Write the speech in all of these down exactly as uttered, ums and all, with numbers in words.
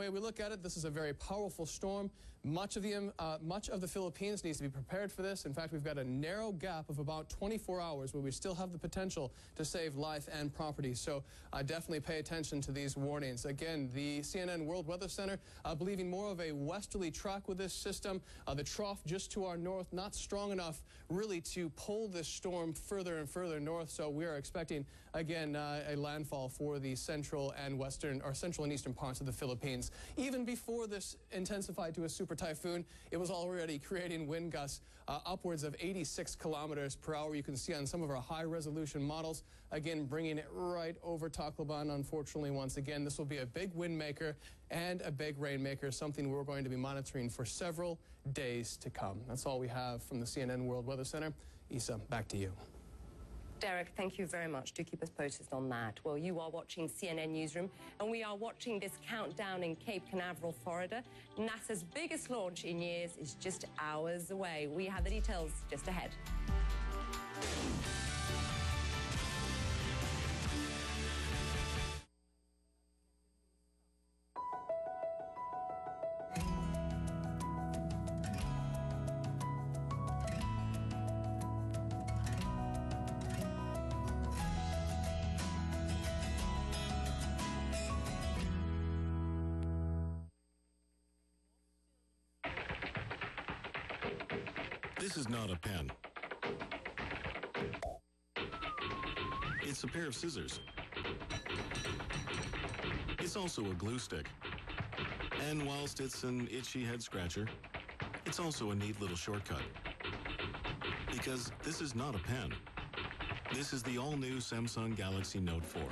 way we look at it, this is a very powerful storm. Much of the uh, much of the Philippines needs to be prepared for this. In fact, we've got a narrow gap of about twenty-four hours where we still have the potential to save life and property. So uh, definitely pay attention to these warnings. Again, the C N N World Weather Center uh, believing more of a westerly track with this system. Uh, the trough just to our north, not strong enough really to pull this storm further and further north. So we are expecting, again, uh, a landfall for the central and western, or central and eastern parts of the Philippines. Even before this intensified to a super typhoon, it was already creating wind gusts uh, upwards of eighty-six kilometers per hour. You can see on some of our high-resolution models, again, bringing it right over Tacloban. Unfortunately, once again, this will be a big wind maker and a big rain maker, something we're going to be monitoring for several days to come. That's all we have from the C N N World Weather Center. Isa, back to you. Derek, thank you very much. Do keep us posted on that. Well, you are watching C N N Newsroom, and we are watching this countdown in Cape Canaveral, Florida. NASA's biggest launch in years is just hours away. We have the details just ahead. This is not a pen. It's a pair of scissors. It's also a glue stick. And whilst it's an itchy head scratcher, it's also a neat little shortcut. Because this is not a pen. This is the all-new Samsung Galaxy Note four.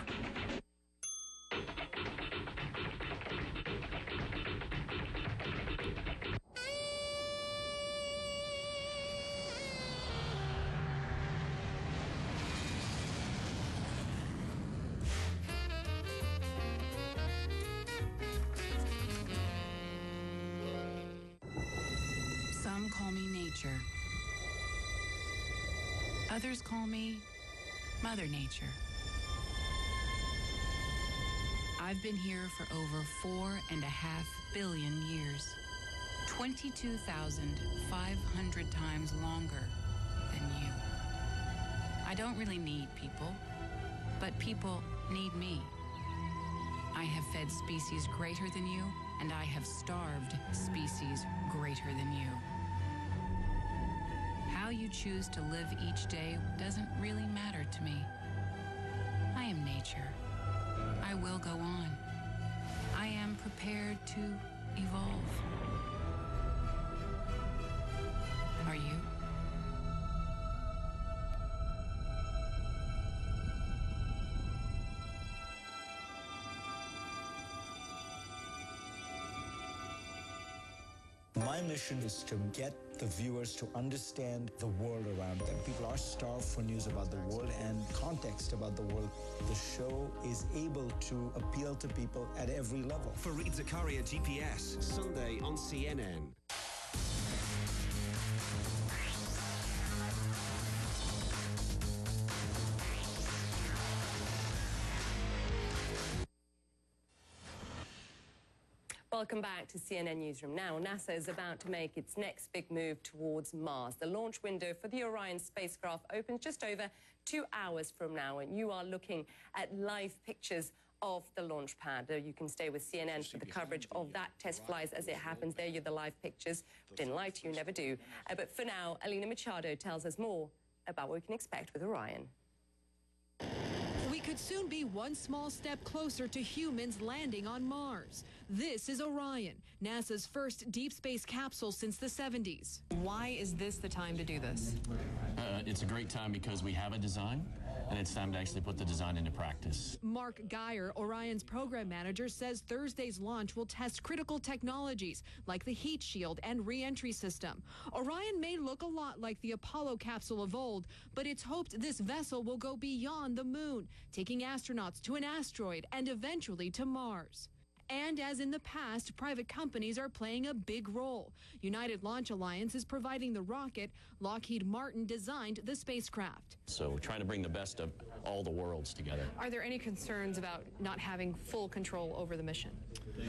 Some call me nature. Others call me Mother Nature. I've been here for over four and a half billion years. twenty-two thousand five hundred times longer than you. I don't really need people, but people need me. I have fed species greater than you, and I have starved species greater than you. How you choose to live each day doesn't really matter to me. I am nature. I will go on. I am prepared to evolve. Are you? My mission is to get the viewers to understand the world around them. People are starved for news about the world and context about the world. The show is able to appeal to people at every level. Fareed Zakaria, G P S, Sunday on C N N. Welcome back to C N N Newsroom. Now, NASA is about to make its next big move towards Mars. The launch window for the Orion spacecraft opens just over two hours from now, and you are looking at live pictures of the launch pad. You can stay with C N N for the coverage of that test flies as it happens. There you're the live pictures. Didn't lie to you, never do. Uh, but for now, Alina Machado tells us more about what we can expect with Orion. We could soon be one small step closer to humans landing on Mars. This is Orion, NASA's first deep space capsule since the seventies. Why is this the time to do this? Uh, it's a great time because we have a design, and it's time to actually put the design into practice. Mark Geyer, Orion's program manager, says Thursday's launch will test critical technologies like the heat shield and re-entry system. Orion may look a lot like the Apollo capsule of old, but it's hoped this vessel will go beyond the moon, taking astronauts to an asteroid and eventually to Mars. And as in the past, private companies are playing a big role. United Launch Alliance is providing the rocket. Lockheed Martin designed the spacecraft. So we're trying to bring the best of all the worlds together. Are there any concerns about not having full control over the mission?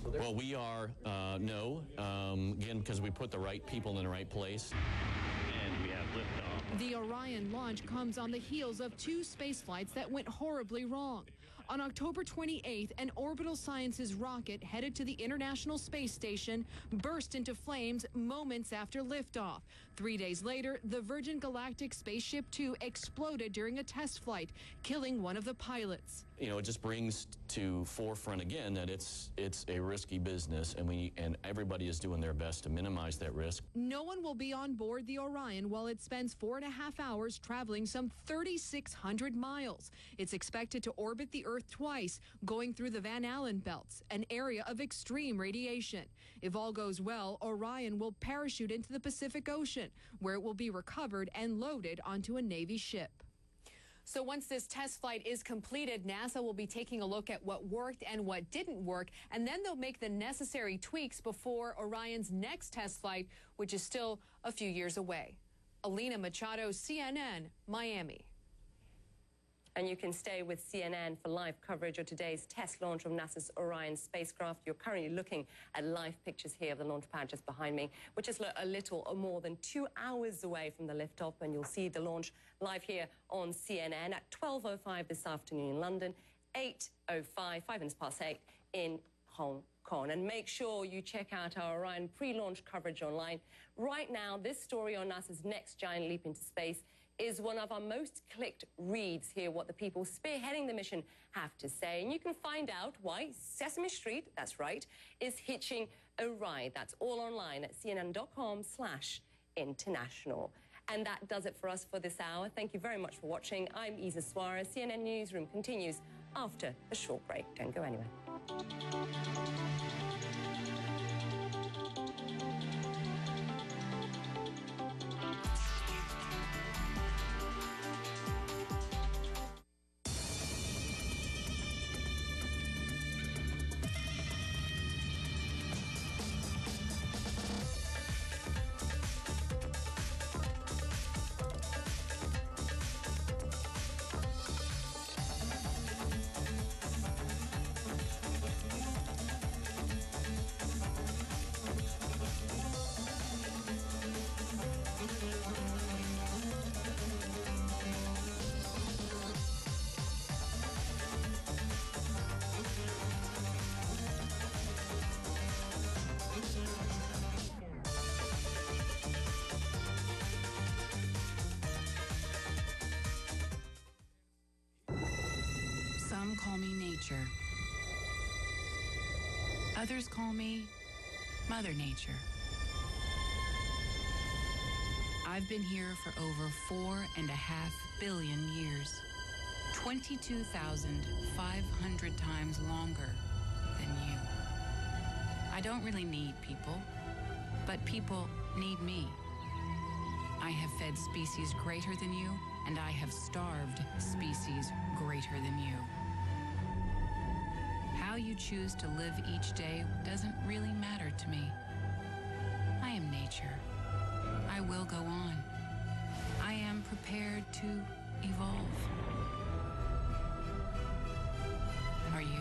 Well, we are, uh, no, um, again, because we put the right people in the right place. And we have liftoff. The Orion launch comes on the heels of two space flights that went horribly wrong. On October twenty-eighth, an Orbital Sciences rocket headed to the International Space Station burst into flames moments after liftoff. Three days later, the Virgin Galactic Spaceship Two exploded during a test flight, killing one of the pilots. You know, it just brings to forefront again that it's it's a risky business, and we and everybody is doing their best to minimize that risk. No one will be on board the Orion while it spends four and a half hours traveling some thirty-six hundred miles. It's expected to orbit the Earth twice, going through the Van Allen belts, an area of extreme radiation. If all goes well, Orion will parachute into the Pacific Ocean, where it will be recovered and loaded onto a Navy ship. So once this test flight is completed, NASA will be taking a look at what worked and what didn't work, and then they'll make the necessary tweaks before Orion's next test flight, which is still a few years away. Alina Machado, C N N, Miami. And you can stay with C N N for live coverage of today's test launch of NASA's Orion spacecraft. You're currently looking at live pictures here of the launch pad just behind me, which is a little or more than two hours away from the liftoff. And you'll see the launch live here on C N N at twelve oh five this afternoon in London, eight oh five, five minutes past eight in Hong Kong. And make sure you check out our Orion pre-launch coverage online. Right now, this story on NASA's next giant leap into space is one of our most clicked reads. Hear what the people spearheading the mission have to say. And you can find out why Sesame Street, that's right, is hitching a ride. That's all online at cnn.com slash international. And that does it for us for this hour. Thank you very much for watching. I'm Isa Suarez. C N N Newsroom continues after a short break. Don't go anywhere. Some call me nature. Others call me Mother Nature. I've been here for over four and a half billion years. twenty-two thousand five hundred times longer than you. I don't really need people, but people need me. I have fed species greater than you, and I have starved species greater than you. How you choose to live each day doesn't really matter to me. I am nature. I will go on. I am prepared to evolve. Are you?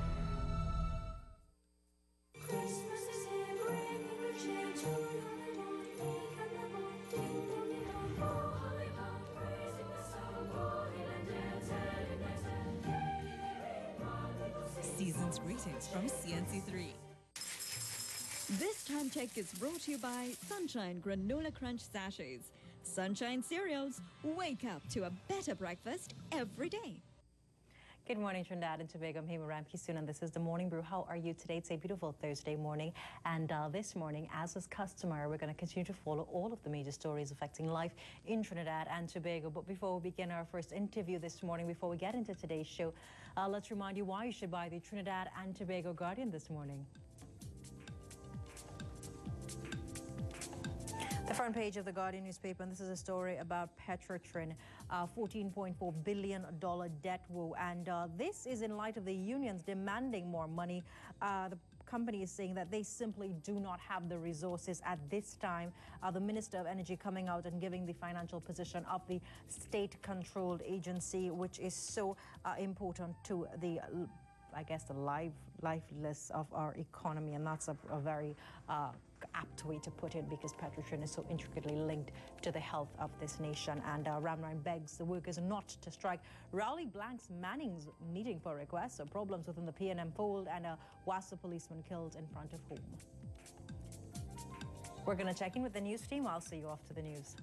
Season's greetings from C N C three. This time check is brought to you by Sunshine Granola Crunch Sachets. Sunshine cereals, wake up to a better breakfast every day. Good morning, Trinidad and Tobago. I'm Hema Ramkissoon, and this is the Morning Brew. How are you today? It's a beautiful Thursday morning, and uh, this morning, as is customary, we're going to continue to follow all of the major stories affecting life in Trinidad and Tobago. But before we begin our first interview this morning, before we get into today's show, uh, let's remind you why you should buy the Trinidad and Tobago Guardian this morning. The front page of the Guardian newspaper, and this is a story about Petrotrin, uh, fourteen point four billion dollars debt woe. And uh, this is in light of the unions demanding more money. Uh, the company is saying that they simply do not have the resources at this time. Uh, the Minister of Energy coming out and giving the financial position of the state-controlled agency, which is so uh, important to the I guess, the life, lifeless of our economy, and that's a, a very uh, apt way to put it, because petrol is so intricately linked to the health of this nation. And uh, Ramrine begs the workers not to strike. Rowley blanks Manning's meeting for requests, so problems within the P and M fold, and a Wassa policeman killed in front of home. We're going to check in with the news team. I'll see you after the news.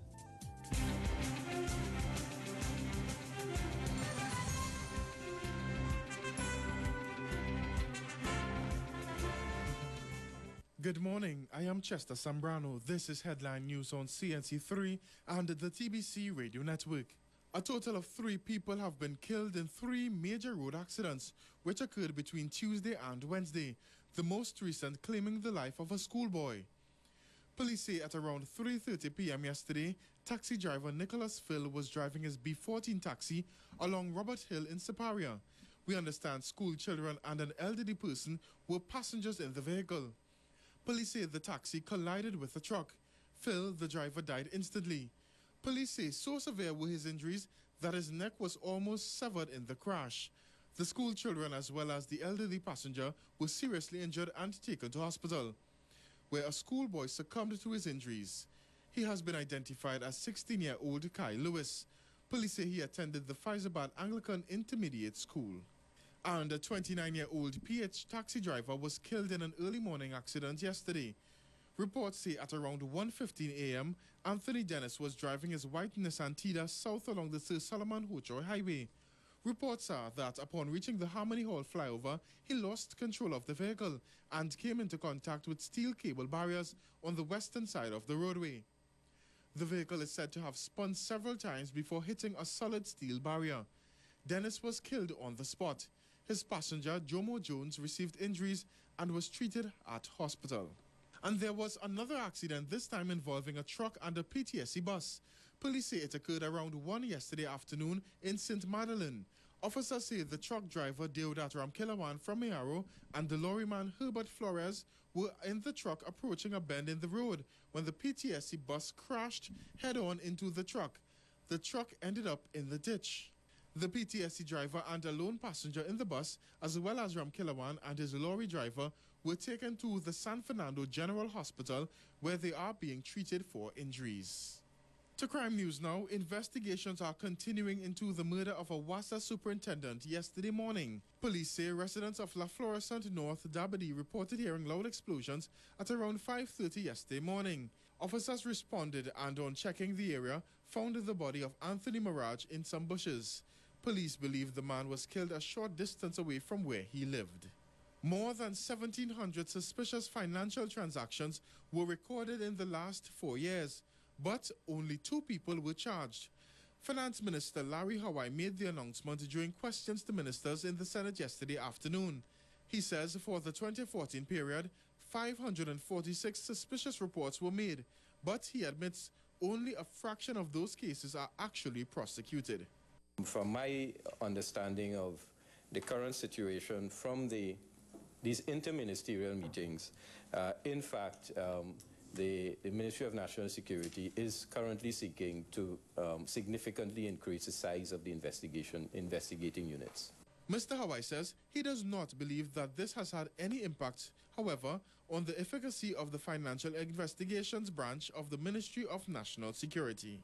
Good morning, I am Chester Sambrano. This is Headline News on C N C three and the T B C Radio Network. A total of three people have been killed in three major road accidents, which occurred between Tuesday and Wednesday, the most recent claiming the life of a schoolboy. Police say at around three thirty p m yesterday, taxi driver Nicholas Phil was driving his B fourteen taxi along Robert Hill in Siparia. We understand school children and an elderly person were passengers in the vehicle. Police say the taxi collided with a truck. Phil, the driver, died instantly. Police say so severe were his injuries that his neck was almost severed in the crash. The school children as well as the elderly passenger were seriously injured and taken to hospital, where a schoolboy succumbed to his injuries. He has been identified as sixteen-year-old Kai Lewis. Police say he attended the Faizabad Anglican Intermediate School. And a twenty-nine-year-old P H taxi driver was killed in an early morning accident yesterday. Reports say at around one fifteen a m, Anthony Dennis was driving his white Nissan Tida south along the Sir Solomon Hochoy Highway. Reports are that upon reaching the Harmony Hall flyover, he lost control of the vehicle and came into contact with steel cable barriers on the western side of the roadway. The vehicle is said to have spun several times before hitting a solid steel barrier. Dennis was killed on the spot. His passenger, Jomo Jones, received injuries and was treated at hospital. And there was another accident, this time involving a truck and a P T S C bus. Police say it occurred around one yesterday afternoon in Saint Madeleine. Officers say the truck driver, Deodat Ramkilawan from Mayaro, and the lorryman, Herbert Flores, were in the truck approaching a bend in the road when the P T S C bus crashed head-on into the truck. The truck ended up in the ditch. The P T S C driver and a lone passenger in the bus, as well as Ramkilawan and his lorry driver, were taken to the San Fernando General Hospital, where they are being treated for injuries. To crime news now, investigations are continuing into the murder of a Wassa superintendent yesterday morning. Police say residents of La Florissant North, Dabadi, reported hearing loud explosions at around five thirty yesterday morning. Officers responded and, on checking the area, found the body of Anthony Mirage in some bushes. Police believe the man was killed a short distance away from where he lived. More than seventeen hundred suspicious financial transactions were recorded in the last four years, but only two people were charged. Finance Minister Larry Hawaii made the announcement during questions to ministers in the Senate yesterday afternoon. He says for the twenty fourteen period, five hundred forty-six suspicious reports were made, but he admits only a fraction of those cases are actually prosecuted. From my understanding of the current situation from the, these interministerial meetings, uh, in fact, um, the, the Ministry of National Security is currently seeking to um, significantly increase the size of the investigation investigating units. Mister Hawaii says he does not believe that this has had any impact, however, on the efficacy of the Financial Investigations Branch of the Ministry of National Security.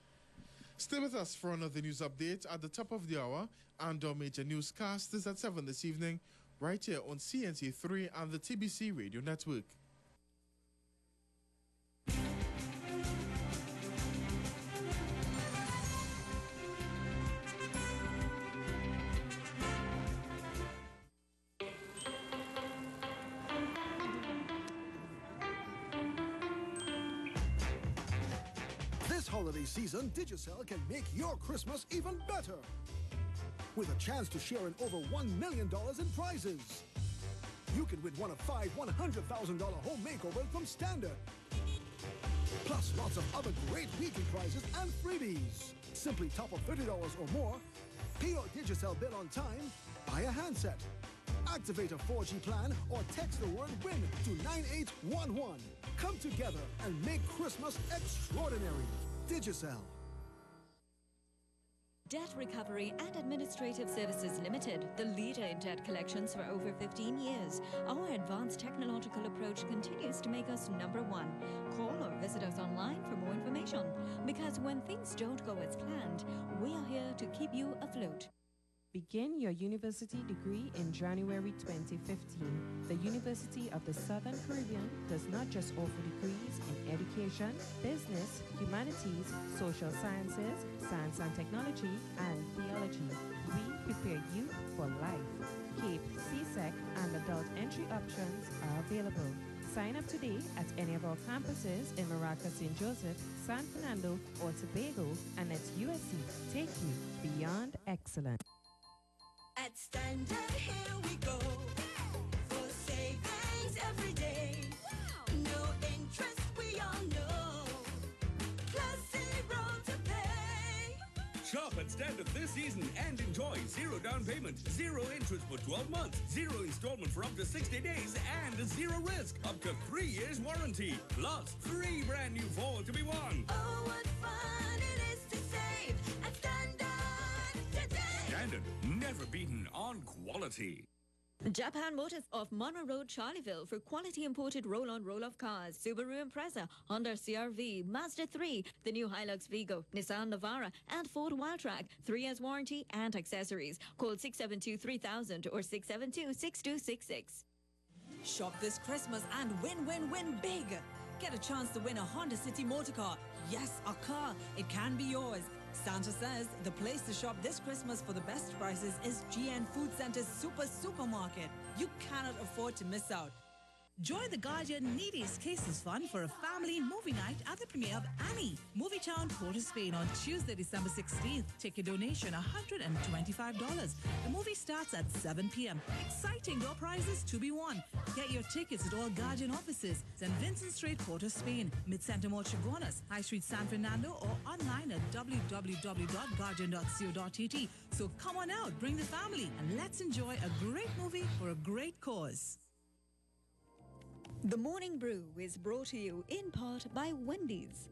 Stay with us for another news update at the top of the hour, and our major newscast is at seven this evening, right here on C N C three and the T B C Radio Network. Holiday season, Digicel can make your Christmas even better. With a chance to share in over one million dollars in prizes. You can win one of five one hundred thousand dollar home makeovers from Standard. Plus lots of other great weekend prizes and freebies. Simply top up thirty dollars or more, pay your Digicel bill on time, buy a handset, activate a four G plan, or text the word WIN to nine eight one one. Come together and make Christmas extraordinary. Digicel. Debt Recovery and Administrative Services Limited, the leader in debt collections for over fifteen years. Our advanced technological approach continues to make us number one. Call or visit us online for more information. Because when things don't go as planned, we are here to keep you afloat. Begin your university degree in January twenty fifteen. The University of the Southern Caribbean does not just offer degrees in education, business, humanities, social sciences, science and technology, and theology. We prepare you for life. CAPE, C SEC, and adult entry options are available. Sign up today at any of our campuses in Maraca, Saint Joseph, San Fernando, or Tobago, and let U S C take you beyond excellence. At Standard, here we go. For savings every day. No interest, we all know. Plus zero to pay. Shop at Standard this season and enjoy zero down payment, zero interest for twelve months, zero installment for up to sixty days, and zero risk, up to three years warranty. Plus, three brand new Ford to be won. Oh, what fun it is to save at Standard today. Standard, never beaten on quality. Japan Motors of Monroe Road, Charleville for quality imported roll-on roll-off cars. Subaru Impreza, Honda C R V, Mazda three, the new Hilux Vigo, Nissan Navara, and Ford Wildtrak. Three years warranty and accessories. Call six seven two, three thousand or six seven two, six two six six. Shop this Christmas and win, win, win big. Get a chance to win a Honda City motor car. Yes, a car. It can be yours. Santa says the place to shop this Christmas for the best prices is G N Food Center's Super Supermarket. You cannot afford to miss out. Join the Guardian Needies Cases Fund for a family movie night at the premiere of Annie, Movietown, Port of Spain on Tuesday, December sixteenth. Ticket donation one hundred twenty-five dollars. The movie starts at seven p m Exciting door prizes to be won. Get your tickets at all Guardian offices, Saint Vincent Street, Port of Spain, Mid-Center Mall Chaguanas, High Street, San Fernando, or online at w w w dot guardian dot co dot t t. So come on out, bring the family, and let's enjoy a great movie for a great cause. The Morning Brew is brought to you in part by Wendy's.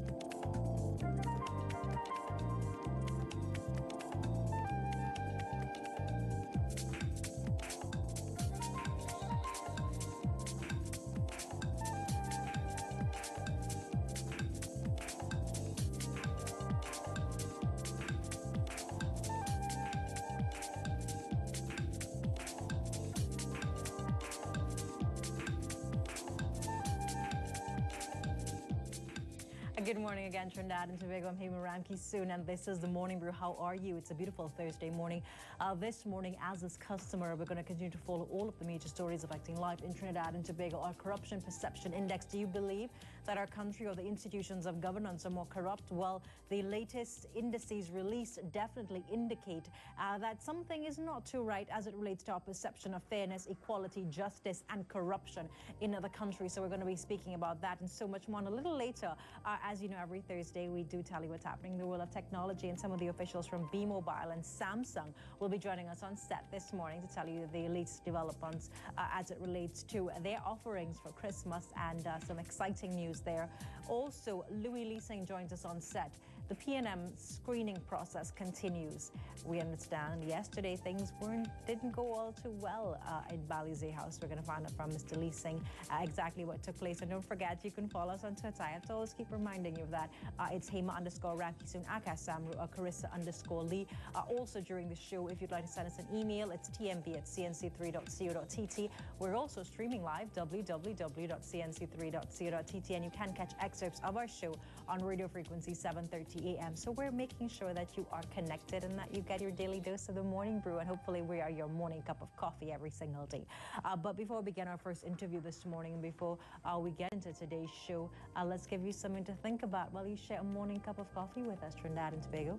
Good morning again, Trinidad and Tobago. I'm Hema Ramki soon, and this is the Morning Brew. How are you? It's a beautiful Thursday morning. Uh, this morning, as is customer, we're going to continue to follow all of the major stories affecting life in Trinidad and Tobago. Our corruption perception index. Do you believe that our country or the institutions of governance are more corrupt? Well, the latest indices released definitely indicate uh, that something is not too right as it relates to our perception of fairness, equality, justice, and corruption in the country. So we're going to be speaking about that and so much more. And a little later, uh, as you know, every Thursday we do tell you what's happening in the world of technology, and some of the officials from B-Mobile and Samsung will be joining us on set this morning to tell you the latest developments uh, as it relates to their offerings for Christmas, and uh, some exciting news there. Also, Louis Leasing joins us on set. The P N M screening process continues. We understand yesterday things weren't didn't go all too well uh, in Balizé House. We're going to find out from Mister Leasing uh, exactly what took place. And don't forget, you can follow us on Twitter. I have to always keep reminding you of that. Uh, it's Hema underscore Ramkisoon, Akash Samru, or Carissa underscore Lee. Uh, also during the show, if you'd like to send us an email, it's t m b at c n c three dot co dot t t. We're also streaming live, w w w dot c n c three dot co dot t t, and you can catch excerpts of our show on radio frequency seven thirty a m So we're making sure that you are connected and that you get your daily dose of the Morning Brew, and hopefully we are your morning cup of coffee every single day. Uh, but before we begin our first interview this morning, and before uh, we get into today's show, uh, let's give you something to think about while you share a morning cup of coffee with us, Trinidad and Tobago.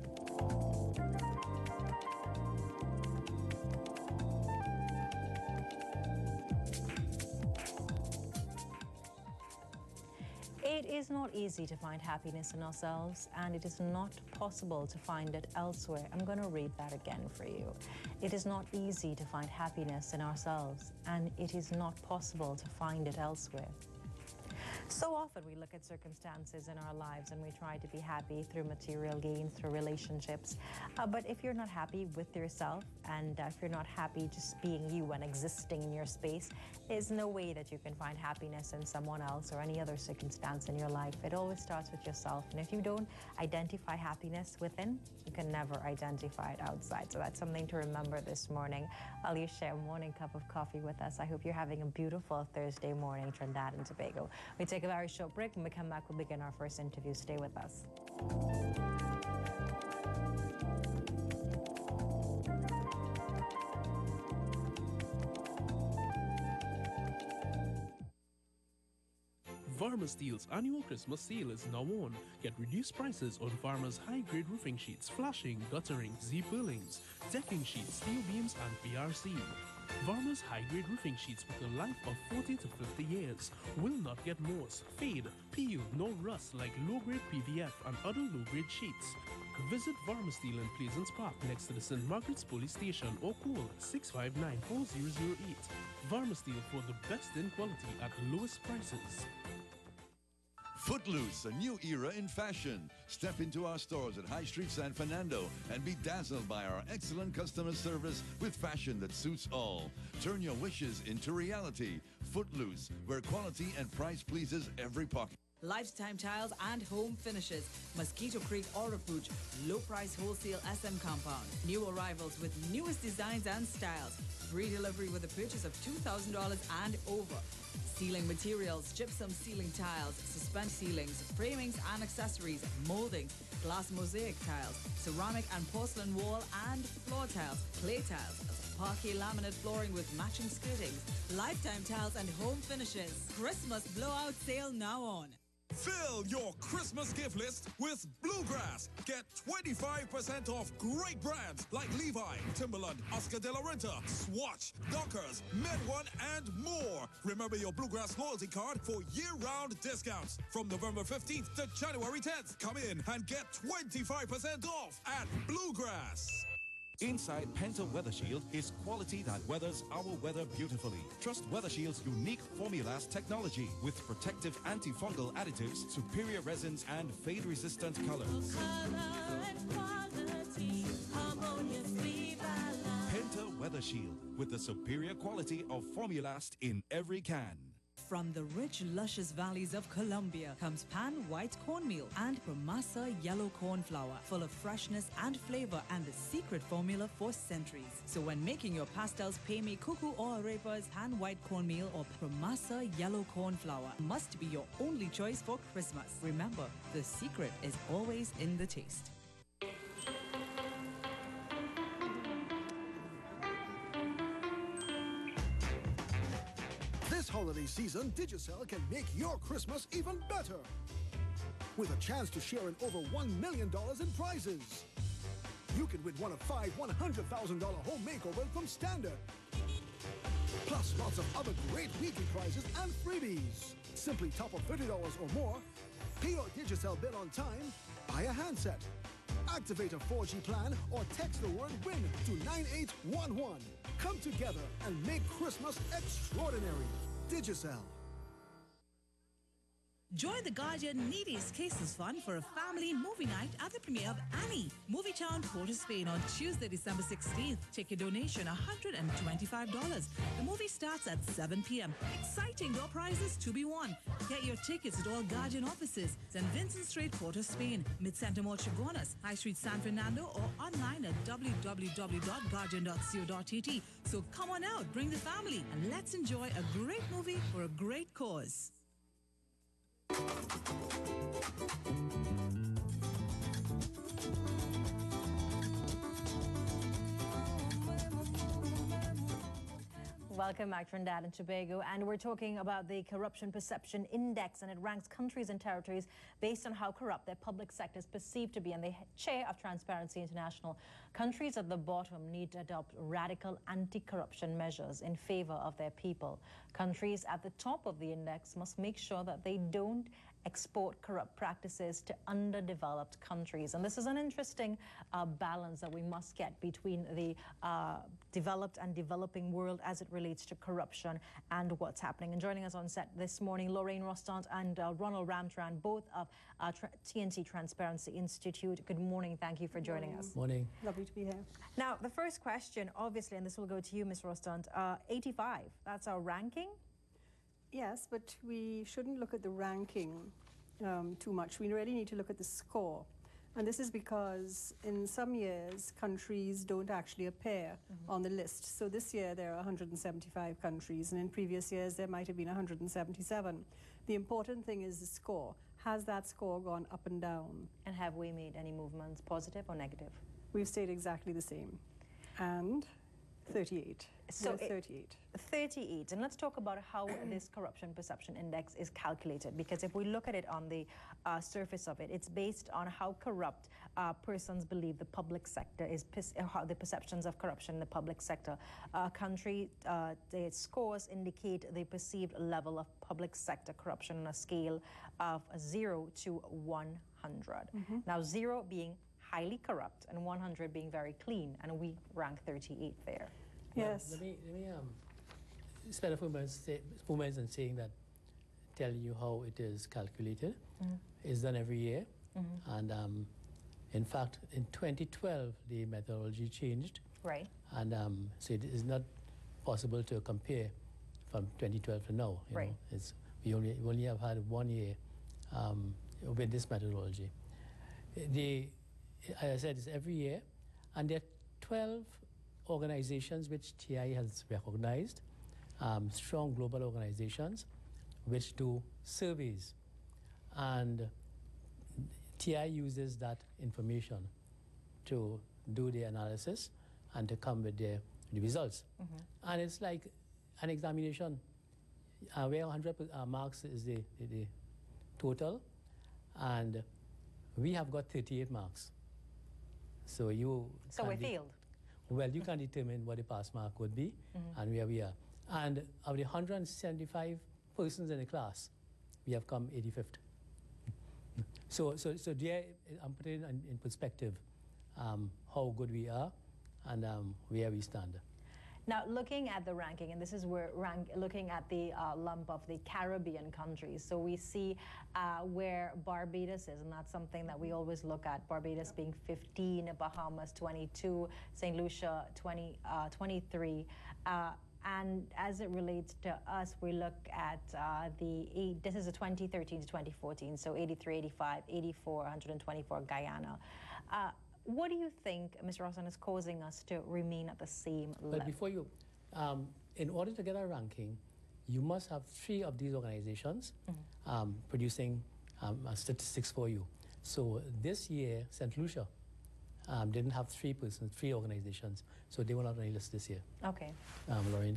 It is not easy to find happiness in ourselves, and it is not possible to find it elsewhere. I'm going to read that again for you. It is not easy to find happiness in ourselves, and it is not possible to find it elsewhere. So often we look at circumstances in our lives and we try to be happy through material gains, through relationships. Uh, but if you're not happy with yourself and uh, if you're not happy just being you and existing in your space, there's no way that you can find happiness in someone else or any other circumstance in your life. It always starts with yourself. And if you don't identify happiness within, you can never identify it outside. So that's something to remember this morning while you share a morning cup of coffee with us. I hope you're having a beautiful Thursday morning, Trinidad and Tobago. We take a very short break. When we come back, we'll begin our first interview. Stay with us. Varmasteel's annual Christmas sale is now on. Get reduced prices on Varma's high-grade roofing sheets, flashing, guttering, Z-purlings, decking sheets, steel beams, and P R C. Varma's high-grade roofing sheets with a life of forty to fifty years will not get moss, fade, peel, nor rust like low-grade P V F and other low-grade sheets. Visit Varmasteel in Pleasance Park next to the Saint Margaret's Police Station or call six five nine, four zero zero eight. Varmasteel for the best in quality at lowest prices. Footloose, a new era in fashion. Step into our stores at High Street San Fernando and be dazzled by our excellent customer service with fashion that suits all. Turn your wishes into reality. Footloose, where quality and price pleases every pocket. Lifetime Tiles and Home Finishes, Mosquito Creek Oropouche, low price wholesale S M compound. New arrivals with newest designs and styles. Free delivery with a purchase of two thousand dollars and over. Ceiling materials, gypsum ceiling tiles, suspend ceilings, framings and accessories, molding, glass mosaic tiles, ceramic and porcelain wall and floor tiles, clay tiles, parquet laminate flooring with matching skirtings. Lifetime Tiles and Home Finishes. Christmas blowout sale now on. Fill your Christmas gift list with Bluegrass. Get twenty-five percent off great brands like Levi, Timberland, Oscar de la Renta, Swatch, Dockers, Medone, and more. Remember your Bluegrass loyalty card for year-round discounts. From November fifteenth to January tenth, come in and get twenty-five percent off at Bluegrass. Inside Penta Weather Shield is quality that weathers our weather beautifully. Trust Weather Shield's unique Formulast technology with protective antifungal additives, superior resins, and fade-resistant colors. Penta Weather Shield with the superior quality of Formulast in every can. From the rich, luscious valleys of Colombia comes Pan White Cornmeal and Promasa Yellow Corn Flour, full of freshness and flavor and the secret formula for centuries. So when making your pastels, peme, cuckoo or arepas, Pan White Cornmeal or Promasa Yellow Corn Flour must be your only choice for Christmas. Remember, the secret is always in the taste. This holiday season, Digicel can make your Christmas even better. With a chance to share in over one million dollars in prizes. You can win one of five one hundred thousand dollar home makeovers from Standard. Plus lots of other great weekly prizes and freebies. Simply top up thirty dollars or more, pay your Digicel bill on time, buy a handset, activate a four G plan, or text the word WIN to nine eight one one. Come together and make Christmas extraordinary. Digicel. Join the Guardian Needies Cases Fund for a family movie night at the premiere of Annie, Movietown, Port of Spain on Tuesday, December sixteenth. Take a donation one hundred twenty-five dollars. The movie starts at seven p m Exciting door prizes to be won. Get your tickets at all Guardian offices, Saint Vincent Street, Port of Spain, Mid-Center Mall, Chaguanas, High Street, San Fernando, or online at w w w dot guardian dot co dot a t. So come on out, bring the family, and let's enjoy a great movie for a great cause. Welcome back, Trinidad and Tobago, and we're talking about the Corruption Perception Index, and it ranks countries and territories based on how corrupt their public sector is perceived to be. And the chair of Transparency International, countries at the bottom need to adopt radical anti-corruption measures in favor of their people. Countries at the top of the index must make sure that they don't export corrupt practices to underdeveloped countries. And this is an interesting uh, balance that we must get between the uh, developed and developing world as it relates to corruption and what's happening. And joining us on set this morning, Lorraine Rostand and uh, Ronald Ramtran, both of uh, T N C Transparency Institute. Good morning. Thank you for joining us. Morning. Lovely to be here. Now, the first question, obviously, and this will go to you, Miz Rostand, uh, eighty-five, that's our ranking? Yes, but we shouldn't look at the ranking um, too much. We really need to look at the score. And this is because in some years, countries don't actually appear mm-hmm. on the list. So this year, there are one hundred seventy-five countries, and in previous years, there might have been one hundred seventy-seven. The important thing is the score. Has that score gone up and down? And have we made any movements, positive or negative? We've stayed exactly the same. And thirty-eight. So We're thirty-eight. thirty-eight. And let's talk about how this corruption perception index is calculated. Because if we look at it on the uh, surface of it, it's based on how corrupt uh, persons believe the public sector is, how the perceptions of corruption in the public sector. Uh, country, uh, the scores indicate the perceived level of public sector corruption on a scale of zero to one hundred. Mm-hmm. Now, zero being highly corrupt and one hundred being very clean, and we rank thirty-eight there. Yes. Let me, let me um, spend a few minutes, say, few minutes in saying that, tell you how it is calculated. Mm-hmm. It's done every year. Mm-hmm. And um, in fact, in twenty twelve, the methodology changed. Right. And um, so it is not possible to compare from twenty twelve to now. You right. know? It's, we, only, we only have had one year um, with this methodology. The, as I said, it's every year. And there are twelve organizations which T I has recognized, um, strong global organizations, which do surveys. And T I uses that information to do the analysis and to come with the, the results. Mm-hmm. And it's like an examination uh, where one hundred uh, marks is the, the, the total, and we have got thirty-eight marks. So you... So we failed. Well, you can determine what the pass mark would be, mm-hmm. and where we are. And of the one hundred seventy-five persons in the class, we have come eighty-fifth. so, so, so there, I'm putting in, in perspective um, how good we are and um, where we stand. Now, looking at the ranking, and this is where rank, looking at the uh, lump of the Caribbean countries. So we see uh, where Barbados is, and that's something that we always look at. Barbados being fifteen, Bahamas twenty-two, Saint Lucia twenty, uh, twenty-three. Uh, and as it relates to us, we look at uh, the, eight, this is a twenty thirteen to twenty fourteen, so eighty-three, eighty-five, eighty-four, one hundred twenty-four, Guyana. Uh, What do you think, Mister Rostand, is causing us to remain at the same level? But before you, um, in order to get a ranking, you must have three of these organizations mm-hmm. um, producing um, uh, statistics for you. So this year, Saint Lucia um, didn't have three persons, three organizations, so they were not on the list this year. Okay. Um, Lorraine?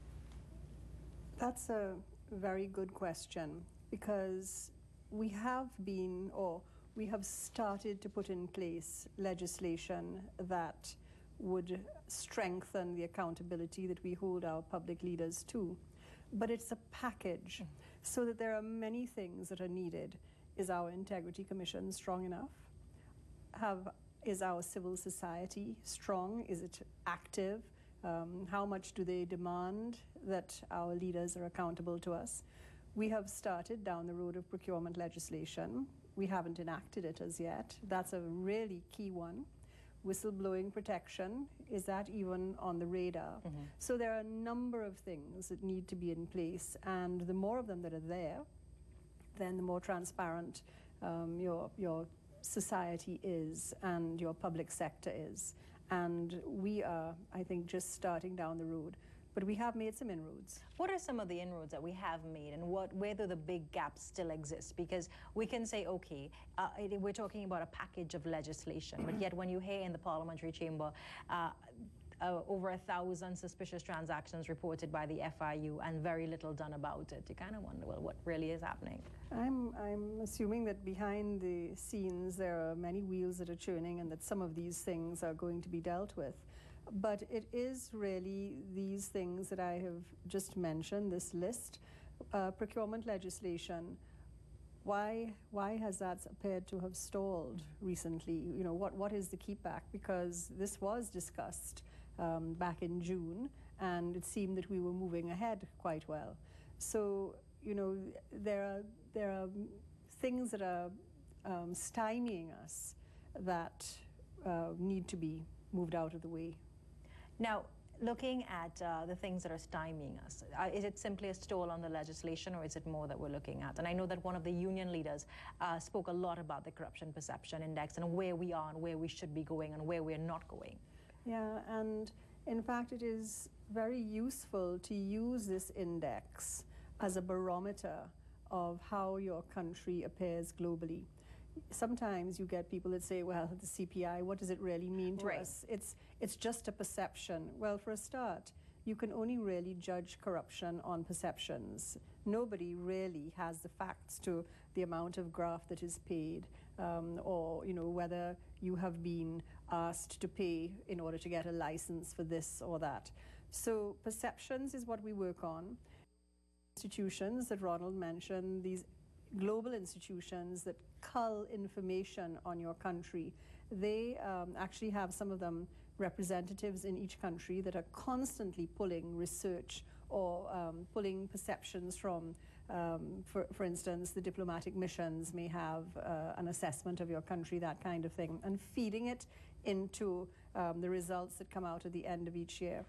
That's a very good question, because we have been, or we have started to put in place legislation that would strengthen the accountability that we hold our public leaders to. But it's a package, mm-hmm. so that there are many things that are needed. Is our Integrity Commission strong enough? Have, is our civil society strong? Is it active? Um, how much do they demand that our leaders are accountable to us? We have started down the road of procurement legislation. We haven't enacted it as yet. That's a really key one. Whistleblowing protection, is that even on the radar? Mm-hmm. So there are a number of things that need to be in place, and the more of them that are there, then the more transparent um, your, your society is and your public sector is. And we are, I think, just starting down the road. But we have made some inroads. What are some of the inroads that we have made, and what, where do the big gaps still exist? Because we can say, okay, uh, it, we're talking about a package of legislation, but yet when you hear in the parliamentary chamber uh, uh, over a thousand suspicious transactions reported by the F I U and very little done about it, you kind of wonder, well, what really is happening? I'm, I'm assuming that behind the scenes there are many wheels that are churning, and that some of these things are going to be dealt with. But it is really these things that I have just mentioned, this list. Uh, procurement legislation why why has that appeared to have stalled recently? You know, what what is the keepback? Because this was discussed um, back in June, and it seemed that we were moving ahead quite well. So, you know, there are there are things that are um, stymieing us that uh, need to be moved out of the way. Now, looking at uh, the things that are stymieing us, uh, is it simply a stall on the legislation, or is it more that we're looking at? And I know that one of the union leaders uh, spoke a lot about the Corruption Perception Index and where we are and where we should be going and where we're not going. Yeah, and in fact, it is very useful to use this index as a barometer of how your country appears globally. Sometimes you get people that say, well, the C P I, what does it really mean to Right. us? It's, it's just a perception. Well, for a start, you can only really judge corruption on perceptions. Nobody really has the facts to the amount of graft that is paid, um, or you know, whether you have been asked to pay in order to get a license for this or that. So perceptions is what we work on. Institutions that Ronald mentioned, these global institutions that cull information on your country, they um, actually have, some of them, representatives in each country that are constantly pulling research or um, pulling perceptions from, um, for, for instance, the diplomatic missions may have uh, an assessment of your country, that kind of thing, and feeding it into um, the results that come out at the end of each year.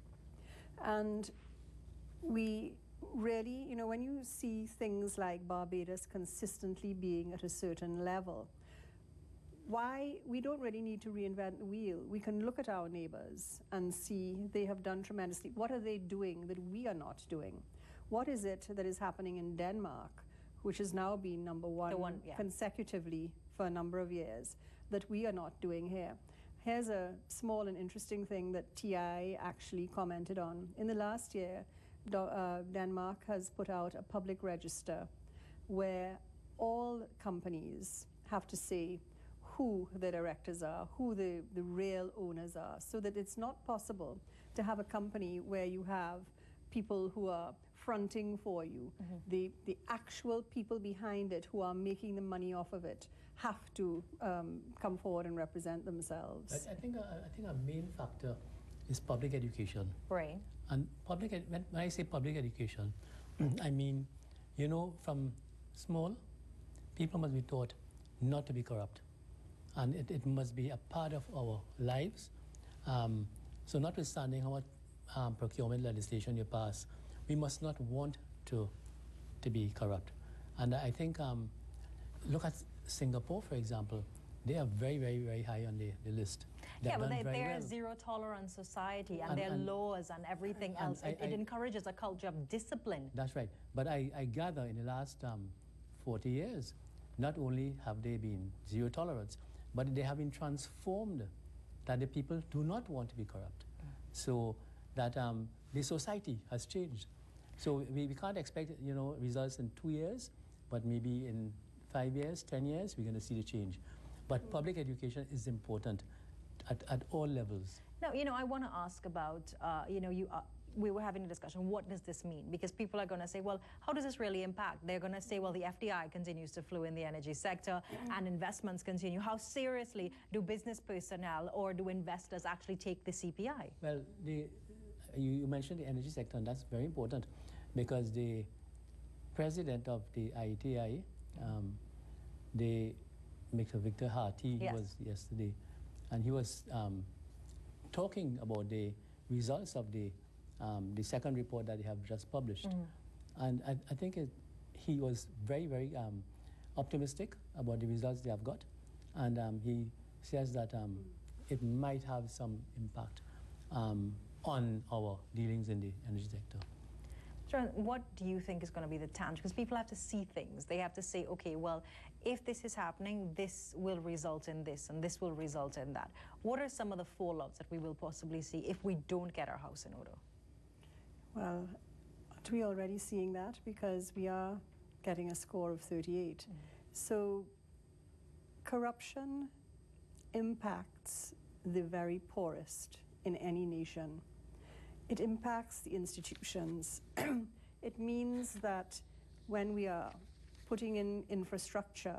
And we really, you know, when you see things like Barbados consistently being at a certain level, why we don't really need to reinvent the wheel. We can look at our neighbors and see they have done tremendously. What are they doing that we are not doing? What is it that is happening in Denmark, which has now been number one, one, yeah. consecutively for a number of years, that we are not doing here? Here's a small and interesting thing that T I actually commented on. In the last year, Do uh, Denmark has put out a public register where all companies have to say who the directors are, who the, the real owners are, so that it's not possible to have a company where you have people who are fronting for you. Mm-hmm. The, the actual people behind it who are making the money off of it have to um, come forward and represent themselves. I, I, think, uh, I think a main factor is public education. Right. And public, ed when, when I say public education, I mean, you know, from small, people must be taught not to be corrupt. And it, it must be a part of our lives. Um, so notwithstanding how much um, procurement legislation you pass, we must not want to, to be corrupt. And I think, um, look at Singapore, for example. They are very, very, very high on the, the list. They've yeah, but done they, very they're well. a zero-tolerance society, and, And- their and- laws and everything and else. I- it, it I- encourages a culture of discipline. That's right. But I, I gather in the last um, forty years, not only have they been zero tolerance, but they have been transformed, that the people do not want to be corrupt. So that um, the society has changed. So we, we can't expect, you know, results in two years, but maybe in five years, ten years, we're going to see the change. But public education is important at, at all levels. Now, you know, I want to ask about, uh, you know, you. Uh, we were having a discussion, what does this mean? Because people are going to say, well, how does this really impact? They're going to say, well, the F D I continues to flow in the energy sector and investments continue. How seriously do business personnel or do investors actually take the C P I? Well, the, you, you mentioned the energy sector, and that's very important because the president of the I T I, um, the Mister Victor Harty, Yes. was yesterday, and he was um, talking about the results of the um, the second report that they have just published. Mm. And I, I think it, he was very, very um, optimistic about the results they have got. And um, he says that um, it might have some impact um, on our dealings in the energy sector. John, what do you think is going to be the tangible? Because people have to see things. They have to say, okay, well, if this is happening, this will result in this, and this will result in that. What are some of the fallouts that we will possibly see if we don't get our house in order? Well, aren't we already seeing that? Because we are getting a score of thirty-eight. Mm. So corruption impacts the very poorest in any nation. It impacts the institutions. It means that when we are putting in infrastructure,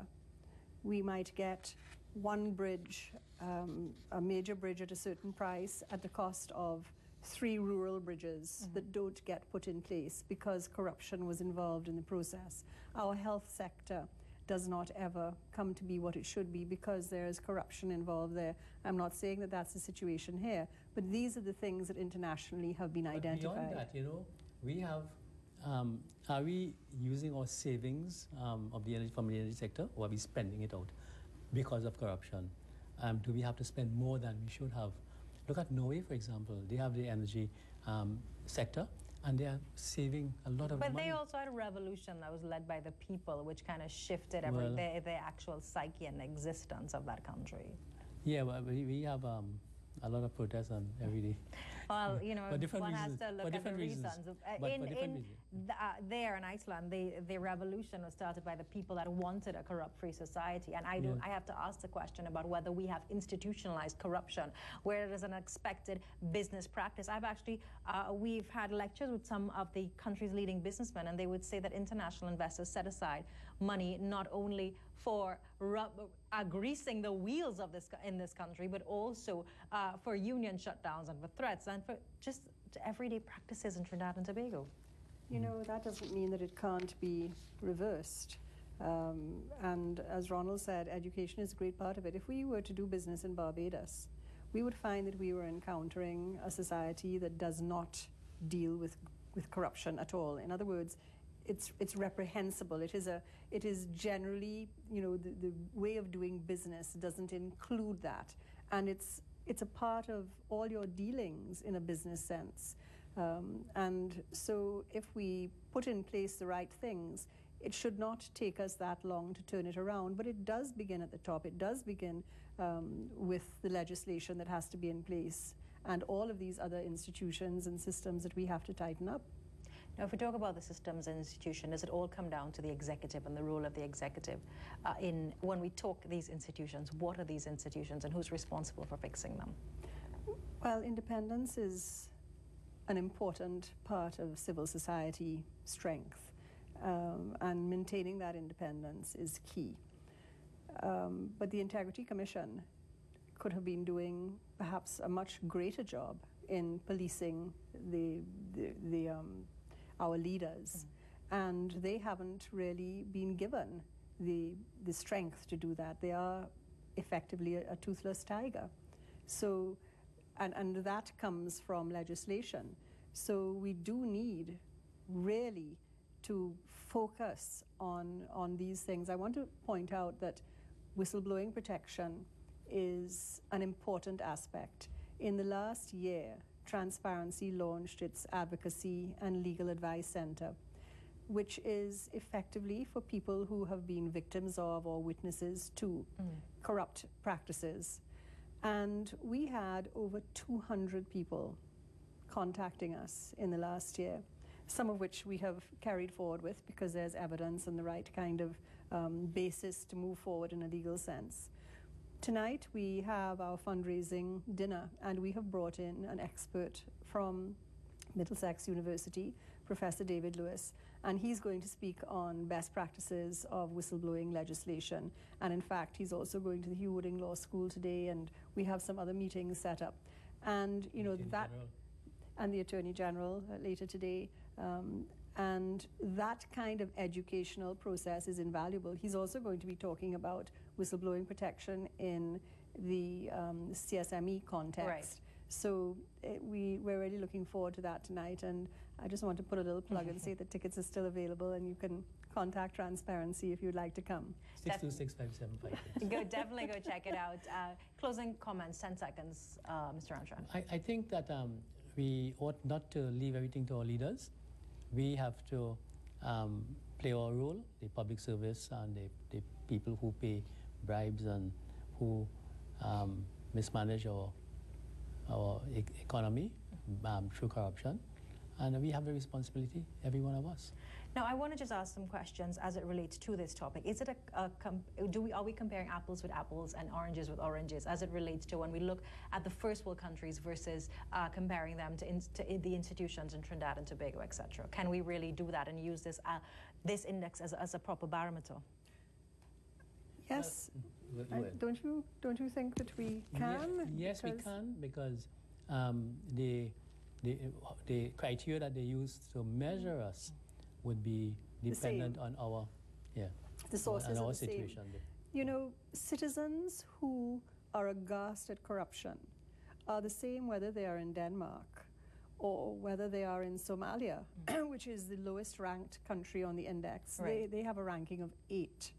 we might get one bridge, um, a major bridge at a certain price at the cost of three rural bridges Mm-hmm. that don't get put in place because corruption was involved in the process. Our health sector does not ever come to be what it should be because there is corruption involved there. I'm not saying that that's the situation here, but these are the things that internationally have been But identified. beyond that, you know, we have, um, are we using our savings um, of the energy from the energy sector, or are we spending it out because of corruption? Um, do we have to spend more than we should have? Look at Norway, for example. They have the energy um, sector, and they are saving a lot of But money. they also had a revolution that was led by the people, which kind of shifted every, Well- the, the actual psyche and existence of that country. Yeah, well, we, we have um, a lot of protests on every day. Well, you know, For different one reasons. has to For look at the different reasons. reasons. Uh, But in for different in reasons. the, uh, there in Iceland, the, the revolution was started by the people that wanted a corrupt-free society. And I do, Yeah. I have to ask the question about whether we have institutionalized corruption, where it is an expected business practice. I've actually, uh, we've had lectures with some of the country's leading businessmen, and they would say that international investors set aside money not only for rub, uh, greasing the wheels of this co- in this country, but also uh, for union shutdowns and for threats and for just everyday practices in Trinidad and Tobago. You know, that doesn't mean that it can't be reversed. Um, and as Ronald said, education is a great part of it. If we were to do business in Barbados, we would find that we were encountering a society that does not deal with, with corruption at all. In other words, it's, it's reprehensible. It is, a, it is generally, you know, the, the way of doing business doesn't include that. And it's, it's a part of all your dealings in a business sense. Um, and so if we put in place the right things, it should not take us that long to turn it around, but it does begin at the top. It does begin um, with the legislation that has to be in place and all of these other institutions and systems that we have to tighten up. Now, if we talk about the systems and institution, does it all come down to the executive and the role of the executive? Uh, in when we talk these institutions, what are these institutions and who's responsible for fixing them? Well, independence is an important part of civil society strength, um, and maintaining that independence is key. Um, but the Integrity Commission could have been doing perhaps a much greater job in policing the, the, the um, our leaders, and they haven't really been given the, the strength to do that. They are effectively a, a toothless tiger. So, and, and that comes from legislation. So we do need really to focus on, on these things. I want to point out that whistleblowing protection is an important aspect. In the last year, Transparency launched its Advocacy and Legal Advice Center, which is effectively for people who have been victims of or witnesses to Mm. corrupt practices. And we had over two hundred people contacting us in the last year, some of which we have carried forward with because there's evidence and the right kind of um, basis to move forward in a legal sense. Tonight we have our fundraising dinner, and we have brought in an expert from Middlesex University, Professor David Lewis, and he's going to speak on best practices of whistleblowing legislation. And in fact, he's also going to the Hugh Wooding Law School today, and we have some other meetings set up. And, you know, that, and the Attorney General uh, later today. Um, and that kind of educational process is invaluable. He's also going to be talking about whistleblowing protection in the um, C S M E context. Right. So uh, we, we're really looking forward to that tonight. And I just want to put a little plug and say that tickets are still available, and you can contact Transparency if you'd like to come. six two six five seven five. Go, definitely go check it out. Uh, closing comments, ten seconds, uh, Mister Armstrong. I, I think that um, we ought not to leave everything to our leaders. We have to um, play our role, the public service and the, the people who pay bribes and who um, mismanage our, our e economy um, through corruption. And we have the responsibility, every one of us. Now, I want to just ask some questions as it relates to this topic. Is it a, a com do we are we comparing apples with apples and oranges with oranges as it relates to when we look at the first world countries versus uh, comparing them to, in, to the institutions in Trinidad and Tobago, et cetera? Can we really do that and use this uh, this index as, as a proper barometer? Yes. Well, I- well. don't you don't you think that we Ye- can? yes, we Because- can, because um, the, the, the criteria that they use to measure us would be The dependent same. on our, yeah, The sources on are our the same. situation. You know, citizens who are aghast at corruption are the same whether they are in Denmark or whether they are in Somalia, which is the lowest ranked country on the index. They, Right. they have a ranking of eight.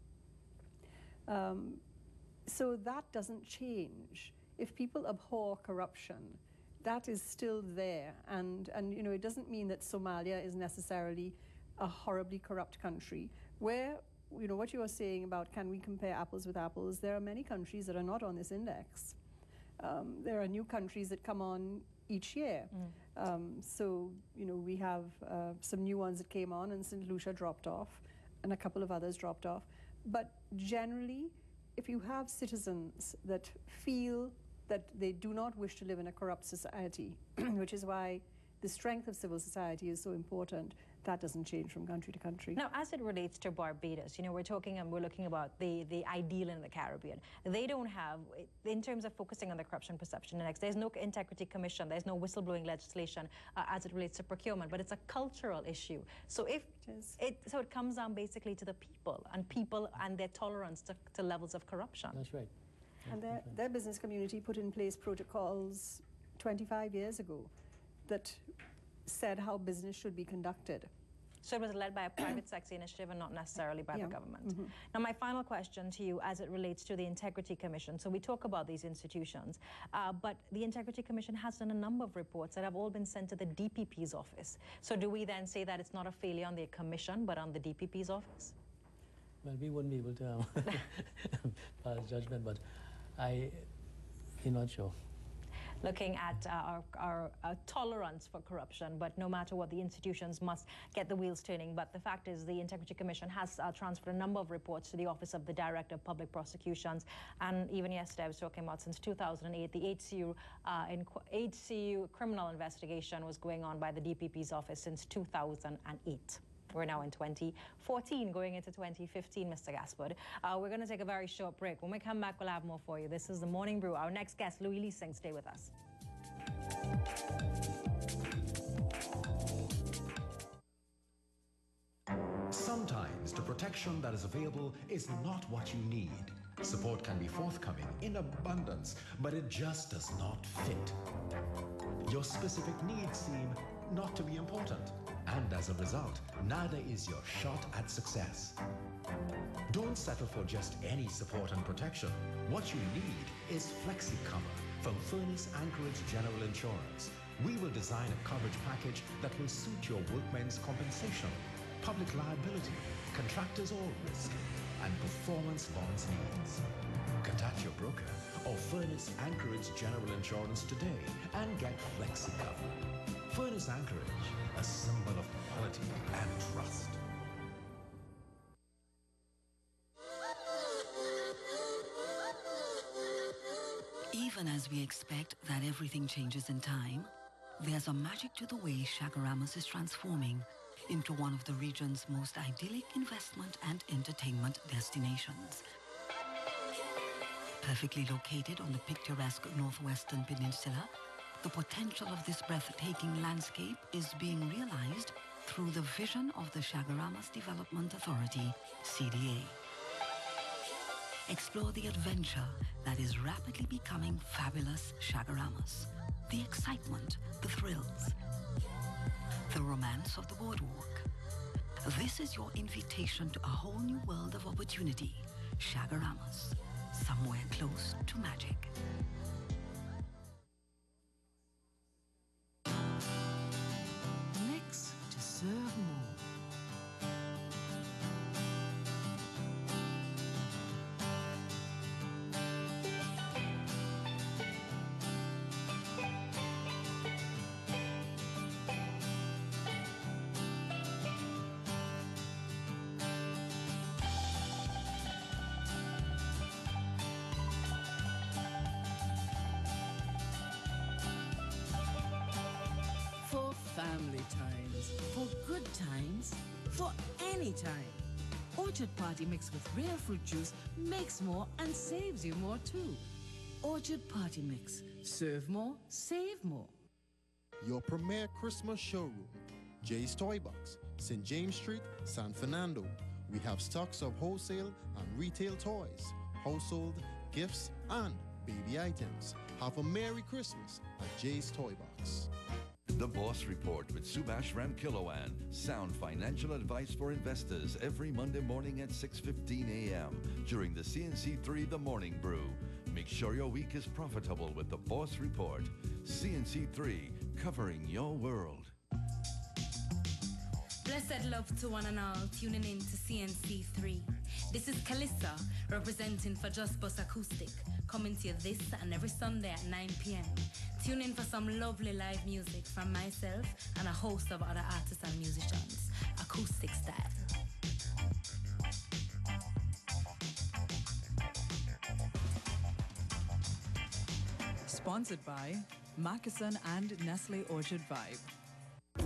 Um, so that doesn't change. If people abhor corruption, that is still there. And, and, you know, it doesn't mean that Somalia is necessarily a horribly corrupt country. Where, you know, what you are saying about can we compare apples with apples, there are many countries that are not on this index. Um, there are new countries that come on each year. Um, so, you know, we have uh, some new ones that came on, and Saint Lucia dropped off, and a couple of others dropped off. But generally, if you have citizens that feel that they do not wish to live in a corrupt society, which is why the strength of civil society is so important, that doesn't change from country to country. Now, as it relates to Barbados, you know, we're talking and we're looking about the, the ideal in the Caribbean. They don't have, in terms of focusing on the corruption perception index, there's no integrity commission, there's no whistleblowing legislation uh, as it relates to procurement, but it's a cultural issue. So if it, so it comes down basically to the people and people and their tolerance to, to levels of corruption. That's right. And their, their business community put in place protocols twenty-five years ago that said how business should be conducted. So it was led by a private sector initiative and not necessarily by Yeah. the government. Mhm. Now, my final question to you as it relates to the Integrity Commission. So we talk about these institutions, uh, but the Integrity Commission has done a number of reports that have all been sent to the D P P's office. So do we then say that it's not a failure on the commission, but on the D P P's office? Well, we wouldn't be able to um, pass judgment, but I, I'm not sure. Looking at uh, our, our uh, tolerance for corruption, but no matter what, the institutions must get the wheels turning. But the fact is the Integrity Commission has uh, transferred a number of reports to the Office of the Director of Public Prosecutions. And even yesterday I was talking about since two thousand eight, the H C U, uh, in, H C U criminal investigation was going on by the D P P's office since two thousand eight. We're now in twenty fourteen, going into twenty fifteen, Mister Gaspard. Uh, we're going to take a very short break. When we come back, we'll have more for you. This is The Morning Brew. Our next guest, Louis Leasing. Stay with us. Sometimes the protection that is available is not what you need. Support can be forthcoming in abundance, but it just does not fit. Your specific needs seem not to be important, and as a result, neither is your shot at success. Don't settle for just any support and protection. What you need is FlexiCover from Furnace Anchorage General Insurance. We will design a coverage package that will suit your workmen's compensation, public liability, contractors' all risk, and performance bonds needs. Contact your broker or Furnace Anchorage General Insurance today and get FlexiCover. Furnace Anchorage, a symbol of quality and trust. Even as we expect that everything changes in time, there's a magic to the way Chaguaramas is transforming into one of the region's most idyllic investment and entertainment destinations. Perfectly located on the picturesque northwestern peninsula, the potential of this breathtaking landscape is being realized through the vision of the Chaguaramas Development Authority, C D A. Explore the adventure that is rapidly becoming fabulous Chaguaramas. The excitement, the thrills, the romance of the boardwalk. This is your invitation to a whole new world of opportunity. Chaguaramas, somewhere close to magic. Next to serve more. For family times, for good times, for any time. Orchard Party Mix with real fruit juice makes more and saves you more too. Orchard Party Mix. Serve more, save more. Your premier Christmas showroom, Jay's Toy Box, Saint James Street, San Fernando. We have stocks of wholesale and retail toys, household, gifts, and baby items. Have a Merry Christmas at Jay's Toy Box. The Boss Report with Subhash Ramkilowan. Sound financial advice for investors every Monday morning at six fifteen a m during the C N C three The Morning Brew. Make sure your week is profitable with the Boss Report. C N C three, covering your world. Blessed love to one and all, tuning in to C N C three. This is Calissa, representing for Just Bus Acoustic, coming to you this and every Sunday at nine p m Tune in for some lovely live music from myself and a host of other artists and musicians, acoustic style. Sponsored by Moccasin and Nestle Orchard Vibe.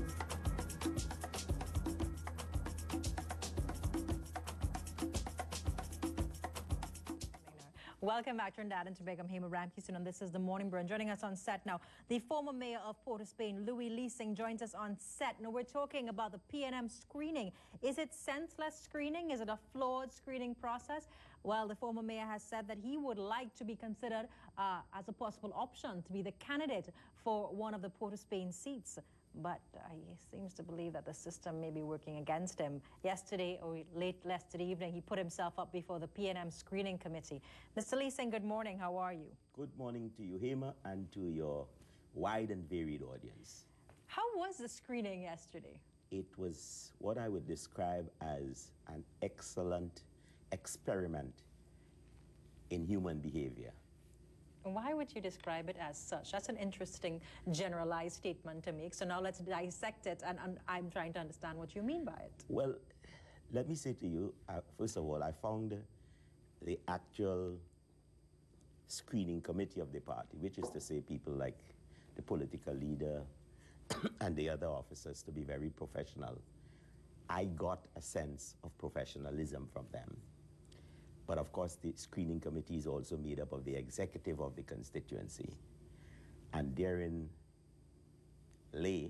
Welcome back, Trinidad and Tobago. I'm Hema Ramkison, and this is the Morning Brew. And joining us on set now, the former mayor of Port of Spain, Louis Leasing, joins us on set. Now, we're talking about the P N M screening. Is it senseless screening? Is it a flawed screening process? Well, the former mayor has said that he would like to be considered uh, as a possible option to be the candidate for one of the Port of Spain seats. But uh, he seems to believe that the system may be working against him. Yesterday, or late yesterday evening, he put himself up before the P N M screening committee. Mister Leasing, good morning. How are you? Good morning to you, Hema, and to your wide and varied audience. How was the screening yesterday? It was what I would describe as an excellent experiment in human behavior. Why would you describe it as such? That's an interesting generalized statement to make. So now let's dissect it, and, and I'm trying to understand what you mean by it. Well, let me say to you, uh, first of all, I found the actual screening committee of the party, which is to say people like the political leader and the other officers, to be very professional. I got a sense of professionalism from them. But of course, the screening committee is also made up of the executive of the constituency. And therein lay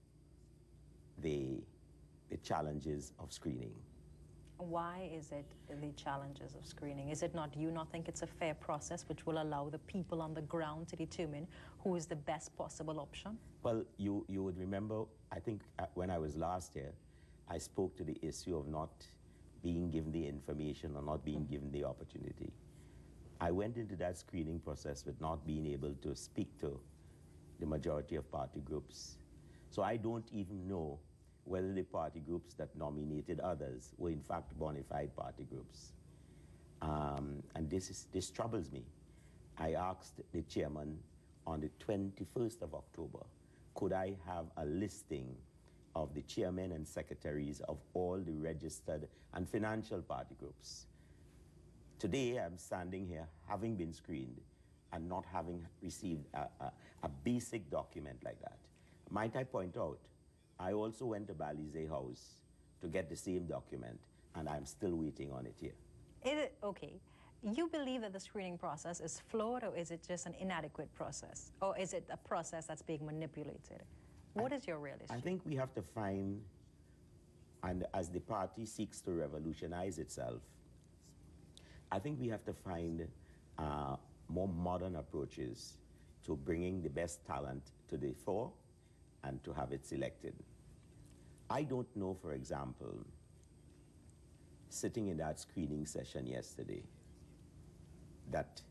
the, the challenges of screening. Why is it the challenges of screening? Is it not, do you not think it's a fair process which will allow the people on the ground to determine who is the best possible option? Well, you, you would remember, I think uh, when I was last here, I spoke to the issue of not being given the information or not being given the opportunity. I went into that screening process with not being able to speak to the majority of party groups. So I don't even know whether the party groups that nominated others were in fact bona fide party groups. Um, and this, is, this troubles me. I asked the chairman on the twenty-first of October, could I have a listing of the chairmen and secretaries of all the registered and financial party groups. Today, I'm standing here having been screened and not having received a, a, a basic document like that. Might I point out, I also went to Balize House to get the same document, and I'm still waiting on it here. Is it, okay, you believe that the screening process is flawed, or is it just an inadequate process? Or is it a process that's being manipulated? What is your real issue? I think we have to find, and as the party seeks to revolutionize itself, I think we have to find uh, more modern approaches to bringing the best talent to the fore and to have it selected. I don't know, for example, sitting in that screening session yesterday, that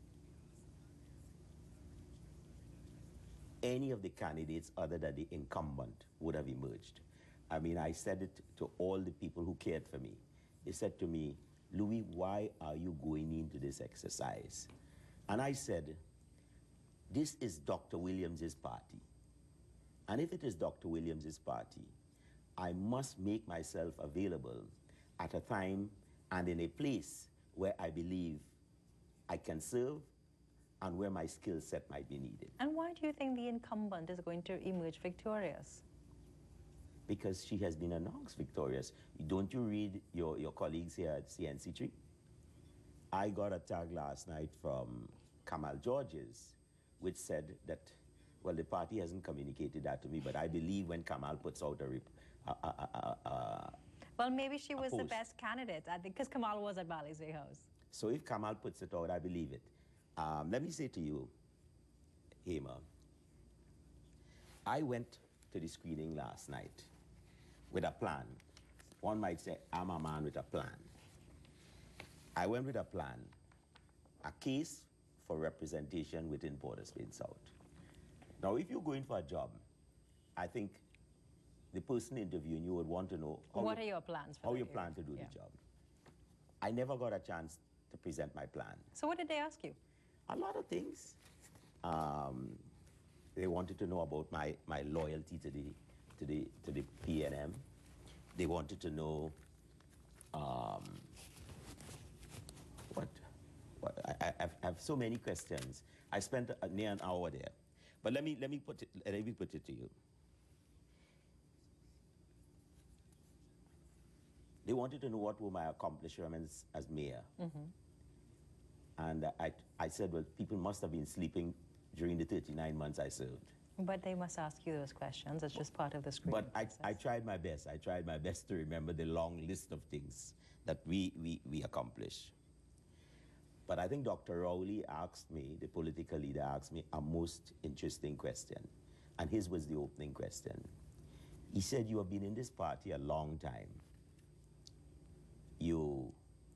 any of the candidates other than the incumbent would have emerged. I mean, I said it to all the people who cared for me. They said to me, Louis, why are you going into this exercise? And I said, this is Doctor Williams's party. And if it is Doctor Williams's party, I must make myself available at a time and in a place where I believe I can serve and where my skill set might be needed. And why do you think the incumbent is going to emerge victorious? because she has been announced victorious. Don't you read your, your colleagues here at C N C three? I got a tag last night from Kamal Georges, which said that, well, the party hasn't communicated that to me, but I believe when Kamal puts out a, rep, a, a, a, a, a Well, maybe she was the post. best candidate, because Kamal was at Balizay House. So if Kamal puts it out, I believe it. Um, let me say to you, Hema, I went to the screening last night with a plan. One might say, I'm a man with a plan. I went with a plan, a case for representation within Port of Spain South. Now, if you're going for a job, I think the person interviewing you would want to know how What you, are your plans for how the you area? plan to do Yeah. the job. I never got a chance to present my plan. So what did they ask you? A lot of things. Um, they wanted to know about my, my loyalty to the, to, the, to the P N M. They wanted to know um, what, what I, I, I've, I have so many questions. I spent a, near an hour there. But let me, let me, put, it, let me put it to you. They wanted to know what were my accomplishments as mayor. Mm-hmm. And I, I said, well, people must have been sleeping during the thirty-nine months I served. But they must ask you those questions. It's just part of the screening But I, I tried my best. I tried my best to remember the long list of things that we, we, we accomplished. But I think Doctor Rowley asked me, the political leader asked me, a most interesting question. And his was the opening question. He said, you have been in this party a long time. You,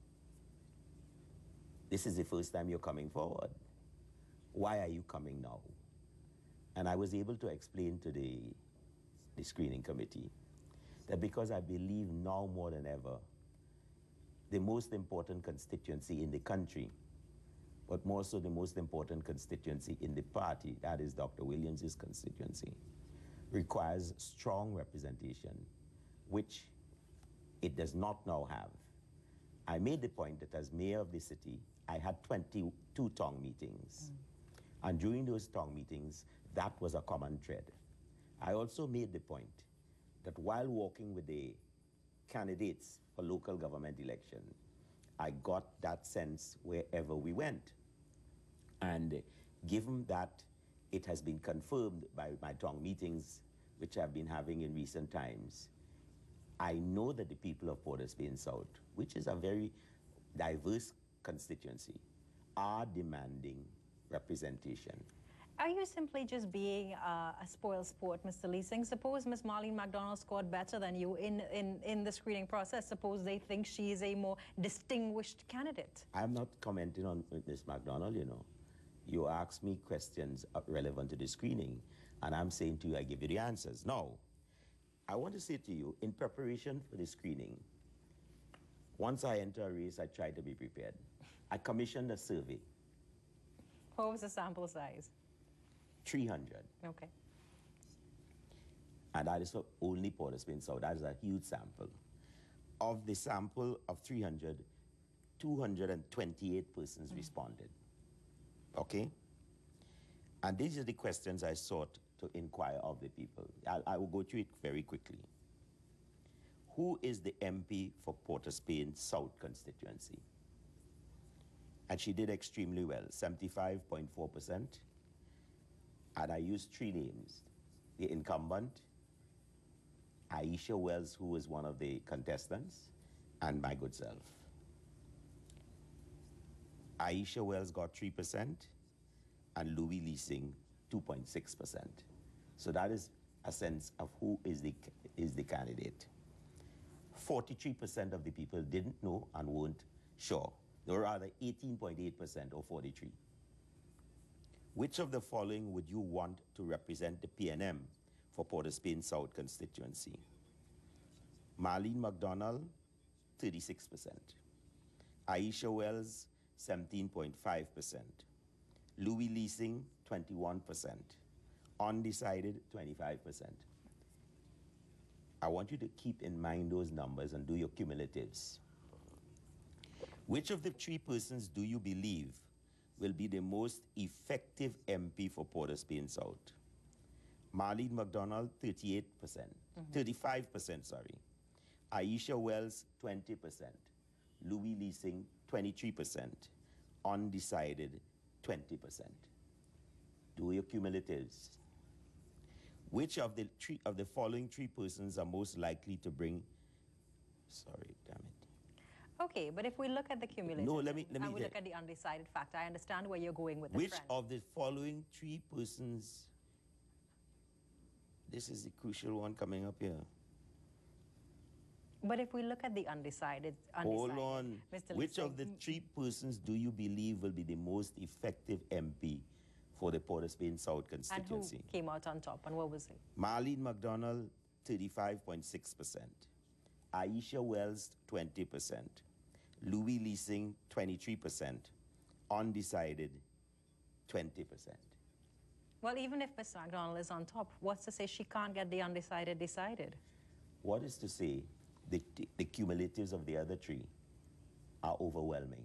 this is the first time you're coming forward. Why are you coming now? And I was able to explain to the, the screening committee that because I believe now more than ever, the most important constituency in the country, but more so the most important constituency in the party, that is Doctor Williams' constituency, requires strong representation, which it does not now have. I made the point that as mayor of the city, I had twenty-two town meetings. Mm. And during those town meetings, that was a common thread. I also made the point that while walking with the candidates for local government election, I got that sense wherever we went. And given that it has been confirmed by my town meetings, which I've been having in recent times, I know that the people of Port of Spain South, which is a very diverse constituency, are demanding representation. Are you simply just being uh, a spoil sport, Mister Leasing? Suppose Miss Marlene McDonald scored better than you in, in, in the screening process. Suppose they think she is a more distinguished candidate. I'm not commenting on Miss McDonald, you know. You ask me questions relevant to the screening, and I'm saying to you, I give you the answers. Now, I want to say to you, in preparation for the screening, once I enter a race, I try to be prepared. I commissioned a survey. What was the sample size? three hundred. Okay. And that is for only Port of Spain South. That is a huge sample. Of the sample of three hundred, two hundred twenty-eight persons mm. responded. Okay? And these are the questions I sought to inquire of the people. I'll, I will go through it very quickly. Who is the M P for Port of Spain South constituency? And she did extremely well, seventy-five point four percent. And I used three names. The incumbent, Aisha Wells, who was one of the contestants, and my good self. Aisha Wells got three percent, and Louis Leasing, two point six percent. So that is a sense of who is the, is the candidate. forty-three percent of the people didn't know and weren't sure. There were either eighteen point eight percent or forty-three. Which of the following would you want to represent the P N M for Port of Spain South constituency? Marlene McDonald, thirty-six percent. Aisha Wells, seventeen point five percent. Louis Leasing, twenty-one percent. Undecided, twenty-five percent. I want you to keep in mind those numbers and do your cumulatives. Which of the three persons do you believe will be the most effective M P for Port of Spain South? Marlene McDonald, thirty-eight percent. Mhm. thirty-five percent, sorry. Aisha Wells, twenty percent. Louis Leasing, twenty-three percent. Undecided, twenty percent. Do your cumulatives. Which of the three of the following three persons are most likely to bring? Sorry, damn it. Okay, but if we look at the cumulative, No, let me- let me and we get- look at the undecided factor, I understand where you're going with the Which trend. of the following three persons? This is the crucial one coming up here. But if we look at the undecided, Hold undecided on. Mister Which of the Leasing, three persons do you believe will be the most effective M P for the Port of Spain South and who constituency? came out on top, and what was it? Marlene McDonald, thirty-five point six percent. Aisha Wells, twenty percent. Louis Leasing, twenty-three percent. Undecided, twenty percent. Well, even if Miz McDonald is on top, what's to say she can't get the undecided decided? What is to say, the, the cumulatives of the other three are overwhelming.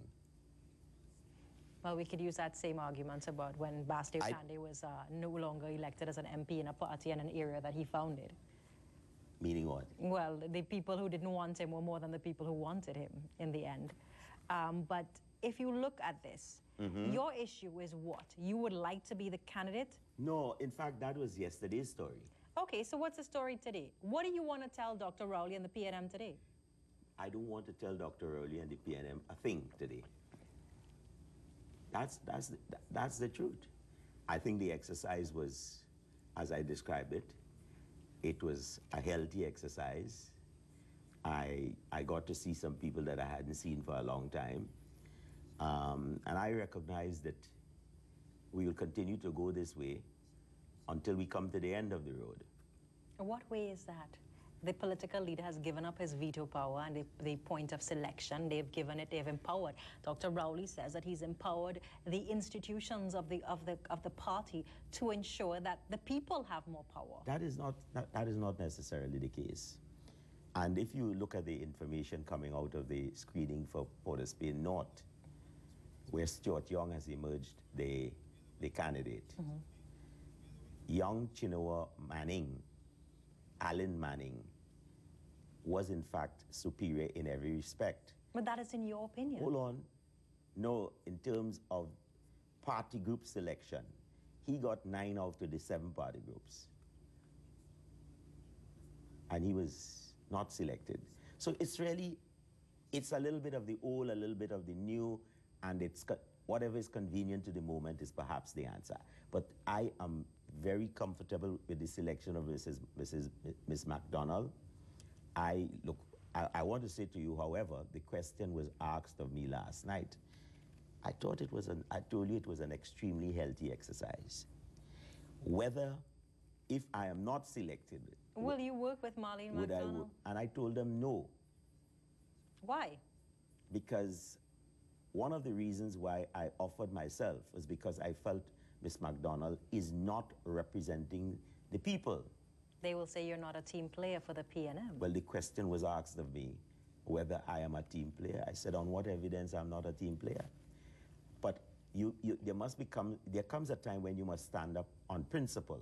Well, we could use that same argument about when Bastille I- Kande was uh, no longer elected as an M P in a party and an area that he founded. Meaning what? Well, the people who didn't want him were more than the people who wanted him in the end. Um, but if you look at this, Mhm. your issue is what? You would like to be the candidate? No, in fact, that was yesterday's story. Okay, so what's the story today? What do you want to tell Doctor Rowley and the P N M today? I don't want to tell Doctor Early and the P N M a thing today. That's, that's, the, that's the truth. I think the exercise was, as I described it, it was a healthy exercise. I, I got to see some people that I hadn't seen for a long time. Um, and I recognize that we will continue to go this way until we come to the end of the road. What way is that? The political leader has given up his veto power and the, the point of selection, they've given it, they've empowered. Doctor Rowley says that he's empowered the institutions of the, of the, of the party to ensure that the people have more power. That is not, that, that is not necessarily the case. And if you look at the information coming out of the screening for Port of Spain North, where Stuart Young has emerged the, the candidate, young Chinoa Manning, Alan Manning, was in fact superior in every respect. But that is in your opinion. Hold on. No, in terms of party group selection, he got nine out of the seven party groups. And he was not selected. So it's really, it's a little bit of the old, a little bit of the new, and it's co- whatever is convenient to the moment is perhaps the answer. But I am very comfortable with the selection of Missus Missus Miss McDonald. I look. I, I want to say to you, however, the question was asked of me last night. I thought it was an. I told you it was an extremely healthy exercise. Whether, if I am not selected, Will you work with Marlene would I? McDonald? wo- And I told them no, Why? because one of the reasons why I offered myself was because I felt Miss McDonald is not representing the people. They will say you're not a team player for the P N M. Well, the question was asked of me whether I am a team player. I said, on what evidence I'm not a team player? But you, you, there must become, there comes a time when you must stand up on principle.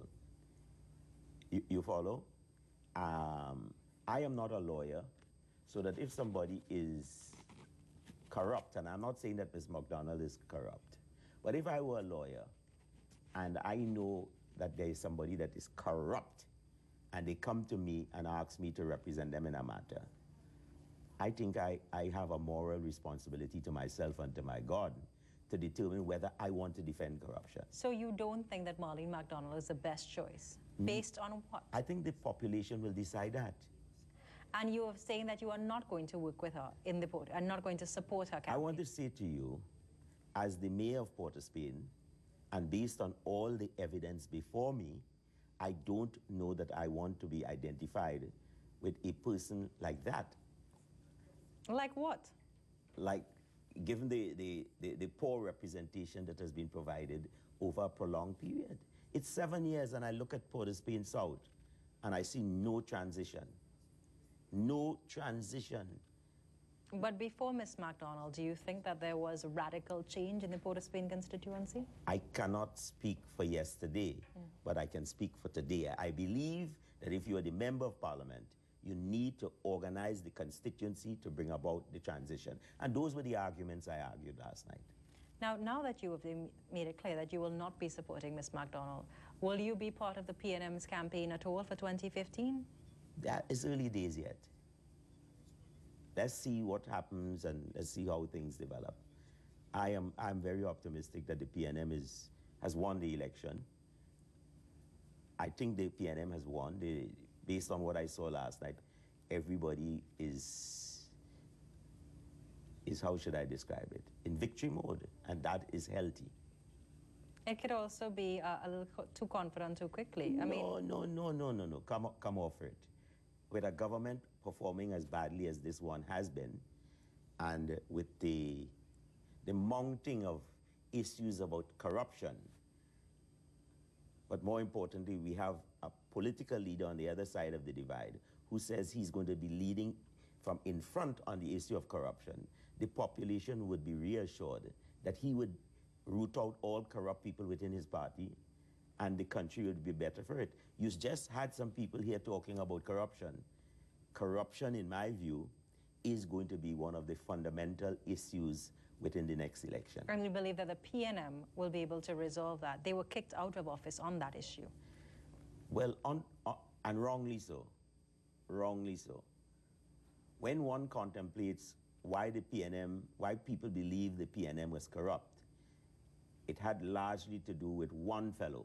You, you follow? Um, I am not a lawyer, so that if somebody is corrupt, and I'm not saying that Miz McDonald is corrupt, but if I were a lawyer and I know that there is somebody that is corrupt and they come to me and ask me to represent them in a matter, I think I, I have a moral responsibility to myself and to my God to determine whether I want to defend corruption. So you don't think that Marlene McDonald is the best choice? Mm. Based on what? I think the population will decide that. And you are saying that you are not going to work with her in the port and not going to support her campaign. I want to say to you, as the mayor of Port of Spain, and based on all the evidence before me, I don't know that I want to be identified with a person like that. Like what? Like, given the, the, the, the poor representation that has been provided over a prolonged period. It's seven years, and I look at Port of Spain South, and I see no transition. No transition. But before Miz MacDonald, do you think that there was radical change in the Port of Spain constituency? I cannot speak for yesterday, Mm. but I can speak for today. I believe that if you are the member of parliament, you need to organize the constituency to bring about the transition. And those were the arguments I argued last night. Now, now that you have m- made it clear that you will not be supporting Miz MacDonald, will you be part of the P N M's campaign at all for twenty fifteen? That is early days yet. Let's see what happens and let's see how things develop. I am I'm very optimistic that the P N M is has won the election. I think the P N M has won. The, based on what I saw last night, everybody is is how should I describe it? In victory mode, and that is healthy. It could also be uh, a little co- too confident too quickly. I no, mean, no, no, no, no, no. Come, o- come off it. With a government performing as badly as this one has been, and with the the mounting of issues about corruption, but more importantly, we have a political leader on the other side of the divide who says he's going to be leading from in front on the issue of corruption. The population would be reassured that he would root out all corrupt people within his party, and the country would be better for it. You just had some people here talking about corruption. Corruption, in my view, is going to be one of the fundamental issues within the next election. and we believe that the P N M will be able to resolve that. They were kicked out of office on that issue. Well, on, on, and wrongly so, wrongly so. When one contemplates why the P N M, why people believe the P N M was corrupt, it had largely to do with one fellow.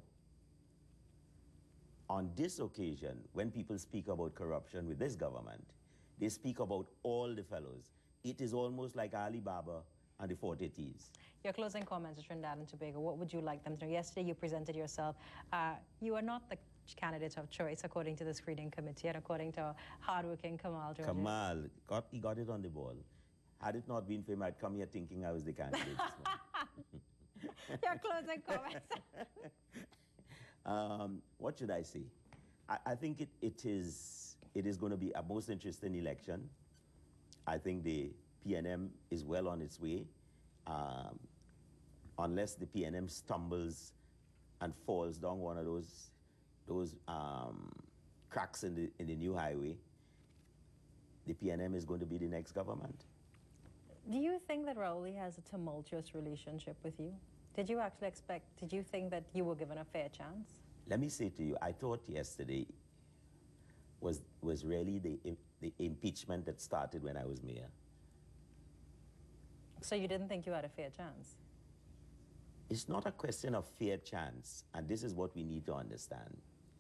On this occasion, when people speak about corruption with this government, they speak about all the fellows. It is almost like Alibaba and the Forty Thieves. Your closing comments to Trinidad and Tobago, what would you like them to know? Yesterday you presented yourself. Uh, you are not the candidate of choice according to the screening committee and according to hardworking Kamal Georges. Kamal, got, he got it on the ball. Had it not been for him, I'd come here thinking I was the candidate. Your closing comments. Um, what should I say? I, I think it, it is it is going to be a most interesting election. I think the P N M is well on its way. Um, unless the P N M stumbles and falls down one of those those um, cracks in the in the new highway, the P N M is going to be the next government. Do you think that Raouli has a tumultuous relationship with you? Did you actually expect, did you think that you were given a fair chance? Let me say to you, I thought yesterday was was really the im- the impeachment that started when I was mayor. So you didn't think you had a fair chance? It's not a question of fair chance, and this is what we need to understand.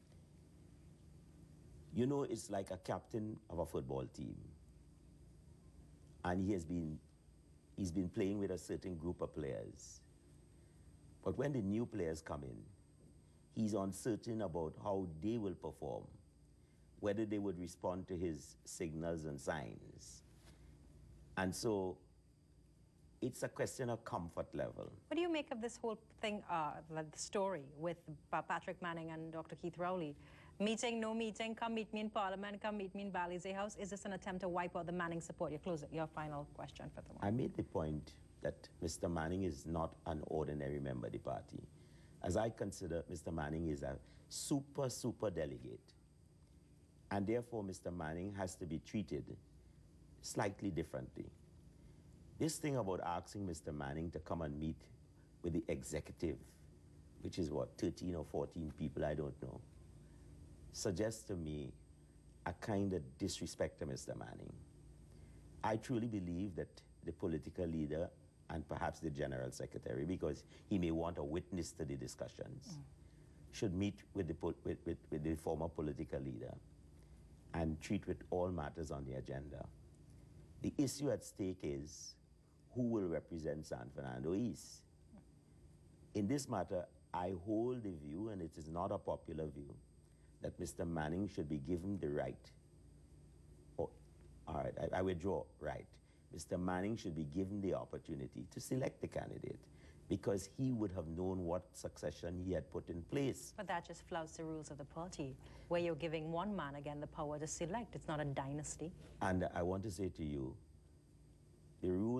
You know, it's like a captain of a football team, and he has been he's been playing with a certain group of players. But when the new players come in, he's uncertain about how they will perform, whether they would respond to his signals and signs. And so it's a question of comfort level. What do you make of this whole thing, uh, the story with Pa- Patrick Manning and Doctor Keith Rowley? Meeting, no meeting, come meet me in Parliament, come meet me in Balizé House. Is this an attempt to wipe out the Manning support? Your closing, your final question for the I made the point that Mister Manning is not an ordinary member of the party. As I consider, Mister Manning is a super, super delegate. And therefore, Mister Manning has to be treated slightly differently. This thing about asking Mister Manning to come and meet with the executive, which is what, thirteen or fourteen people, I don't know, suggests to me a kind of disrespect to Mister Manning. I truly believe that the political leader and perhaps the general secretary, because he may want a witness to the discussions, mm. should meet with the, with, with, with the former political leader and treat with all matters on the agenda. The issue at stake is who will represent San Fernando East. In this matter, I hold the view, and it is not a popular view, that Mister Manning should be given the right, or, all right, I, I withdraw, right. Mister Manning should be given the opportunity to select the candidate because he would have known what succession he had put in place. But that just flouts the rules of the party, where you're giving one man, again, the power to select. It's not a dynasty. And I want to say to you,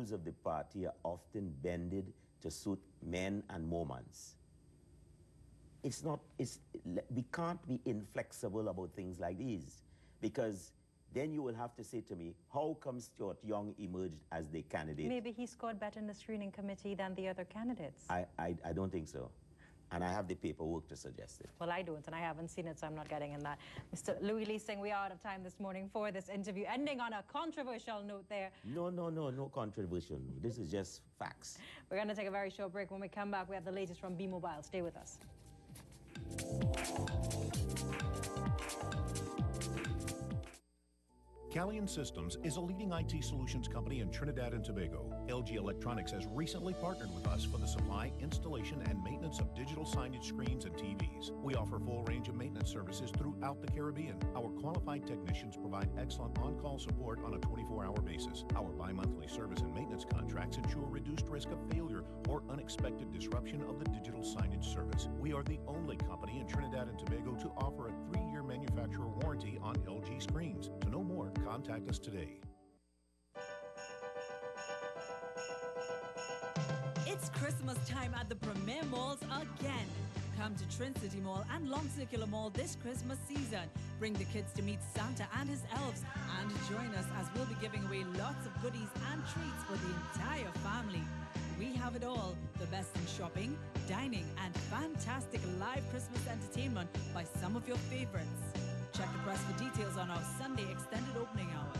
rules of the party are often bended to suit men and moments. It's not, it's, we can't be inflexible about things like these, because then you will have to say to me, how come Stuart Young emerged as the candidate? Maybe he scored better in the screening committee than the other candidates. I, I, I don't think so. And I have the paperwork to suggest it. Well, I don't, and I haven't seen it, so I'm not getting in that. Mister Louis Lee Singh, we are out of time this morning for this interview, ending on a controversial note there. No, no, no, no controversial. This is just facts. We're going to take a very short break. When we come back, we have the latest from B-Mobile. Stay with us. Calian Systems is a leading I T solutions company in Trinidad and Tobago. L G Electronics has recently partnered with us for the supply, installation, and maintenance of digital signage screens and T Vs. We offer full range of maintenance services throughout the Caribbean. Our qualified technicians provide excellent on-call support on a twenty-four hour basis. Our bi-monthly service and maintenance contracts ensure reduced risk of failure or unexpected disruption of the digital signage service. We are the only company in Trinidad and Tobago to offer a three-year manufacturer warranty on L G screens. To know more, contact us today. It's Christmas time at the Premier Malls again. Come to Trin City Mall and Long Circular Mall this Christmas season. Bring the kids to meet Santa and his elves and join us as we'll be giving away lots of goodies and treats for the entire family. We have it all, the best in shopping, dining, and fantastic live Christmas entertainment by some of your favorites. Check the press for details on our Sunday extended opening hours.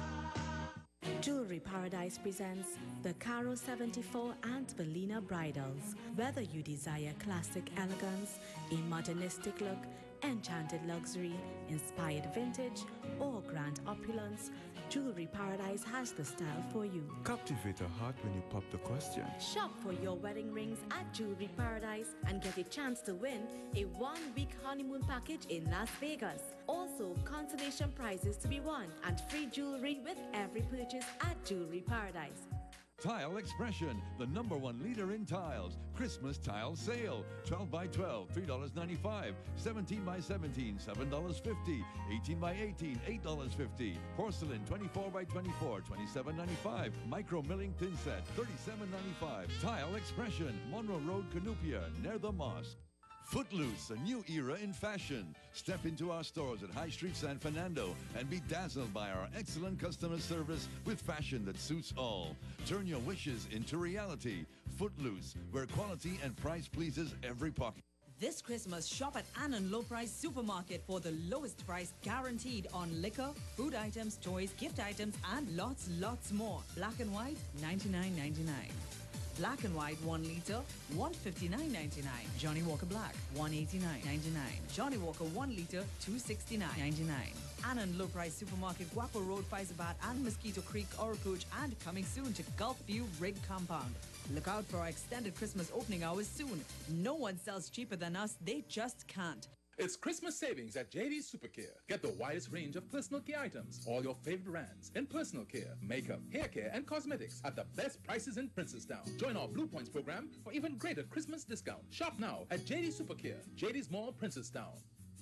Jewelry Paradise presents the Caro seventy-four and Bellina Bridals. Whether you desire classic elegance, a modernistic look, enchanted luxury, inspired vintage, or grand opulence, Jewelry Paradise has the style for you. Captivate a heart when you pop the question. Shop for your wedding rings at Jewelry Paradise and get a chance to win a one-week honeymoon package in Las Vegas. Also, consolation prizes to be won and free jewelry with every purchase at Jewelry Paradise. Tile Expression, the number one leader in tiles. Christmas tile sale. twelve by twelve, three dollars and ninety-five cents. seventeen by seventeen, seven dollars and fifty cents. eighteen by eighteen, eight dollars and fifty cents. Porcelain, twenty-four by twenty-four, twenty-seven ninety-five. Micro milling thin set, thirty-seven ninety-five. Tile Expression, Monroe Road, Canupia, near the mosque. Footloose, a new era in fashion. Step into our stores at High Street San Fernando and be dazzled by our excellent customer service with fashion that suits all. Turn your wishes into reality. Footloose, where quality and price pleases every pocket. This Christmas, shop at Annan Low Price Supermarket for the lowest price guaranteed on liquor, food items, toys, gift items, and lots, lots more. Black and white, ninety-nine ninety-nine. Black and white, one liter, one fifty-nine ninety-nine. Johnny Walker Black, one eighty-nine ninety-nine. Johnny Walker, one liter, two sixty-nine ninety-nine. Annan Low Price Supermarket, Guapo Road, Faizabat, and Mosquito Creek, Oracouch, and coming soon to Gulf View Rig Compound. Look out for our extended Christmas opening hours soon. No one sells cheaper than us, they just can't. It's Christmas savings at J D's Supercare. Get the widest range of personal care items, all your favorite brands in personal care, makeup, hair care, and cosmetics at the best prices in Princesstown. Join our Blue Points program for even greater Christmas discount. Shop now at J D Supercare, J D's Mall, Princesstown.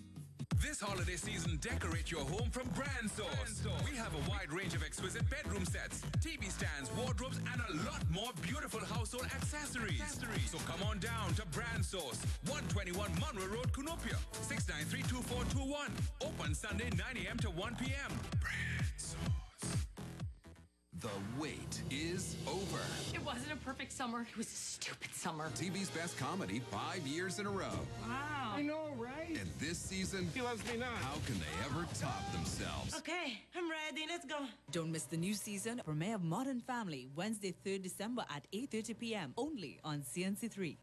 This holiday season, decorate your home from Brand Source. We have a wide range of exquisite bedroom sets, T V stands, wardrobes, and a lot more beautiful household accessories. accessories. So come on down to Brand Source, one twenty-one Monroe Road, Cunopia, six nine three, two four two one. Open Sunday, nine a m to one p m Brand Source. The wait is over. It wasn't a perfect summer. It was a stupid summer. T V's best comedy five years in a row. Wow. I know, right? And this season, He loves me not. how can they ever top themselves? Okay, I'm ready. Let's go. Don't miss the new season, Premiere of Modern Family, Wednesday, third December at eight thirty p m only on C N C three.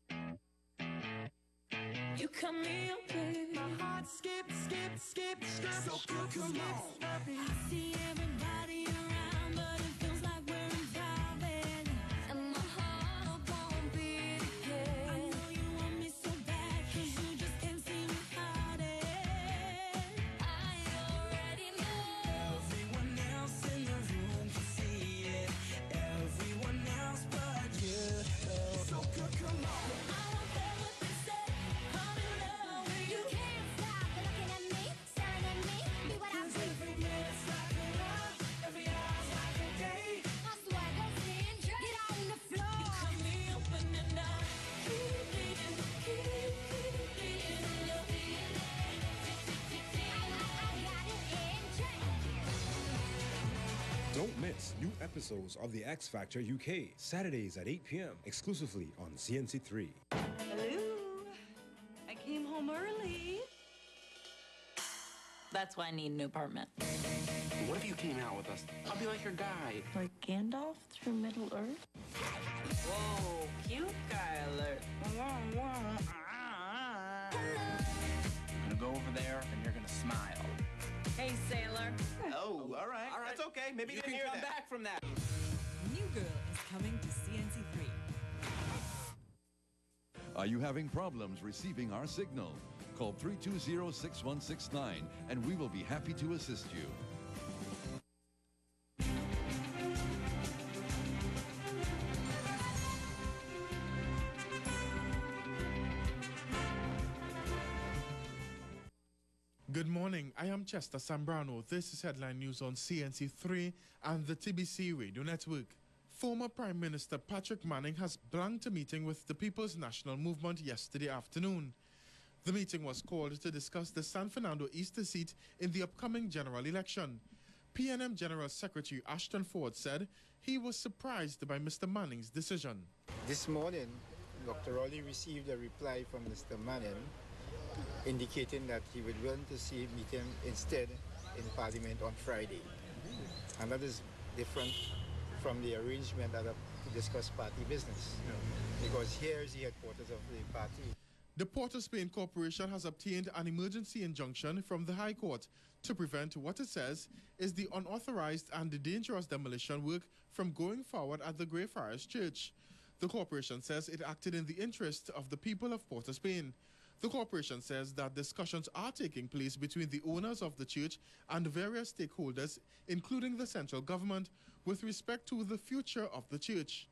You come in, baby. My heart skip, skip, skip, skip. So skip, come on. I see everybody around, but it feels like we're in private. And my heart won't beat again. I know you want me so bad, cause you just can't seem to hide it. I already know. Everyone else in the room can see it. Everyone else but you. So good, come on. I don't care what they say. I'm in love with you. You can't stop looking at me, staring at me. Be what I see. Every minute's like a love. Every Watch new episodes of The X Factor U K, Saturdays at eight p m, exclusively on C N C three. Hello. I came home early. That's why I need a new apartment. What if you came out with us? I'll be like your guide. Like Gandalf through Middle Earth? Whoa, cute guy alert. I'm gonna go over there and you're gonna smile. Hey, sailor. Oh, all right. All right. That's okay. Maybe you, you can hear come that. back from that. New Girl is coming to C N C three. Are you having problems receiving our signal? Call three two zero, six one six nine and we will be happy to assist you. Good morning, I am Chester Sambrano. This is Headline News on C N C three and the T B C Radio Network. Former Prime Minister Patrick Manning has blanked a meeting with the People's National Movement yesterday afternoon. The meeting was called to discuss the San Fernando East seat in the upcoming general election. P N M General Secretary Ashton Ford said he was surprised by Mister Manning's decision. This morning, Doctor Rowley received a reply from Mister Manning indicating that he would want to see meet him instead in Parliament on Friday. And that is different from the arrangement that to discuss party business, because here is the headquarters of the party. The Port of Spain Corporation has obtained an emergency injunction from the High Court to prevent what it says is the unauthorized and the dangerous demolition work from going forward at the Greyfriars Church. The corporation says it acted in the interest of the people of Port of Spain. The corporation says that discussions are taking place between the owners of the church and various stakeholders, including the central government, with respect to the future of the church.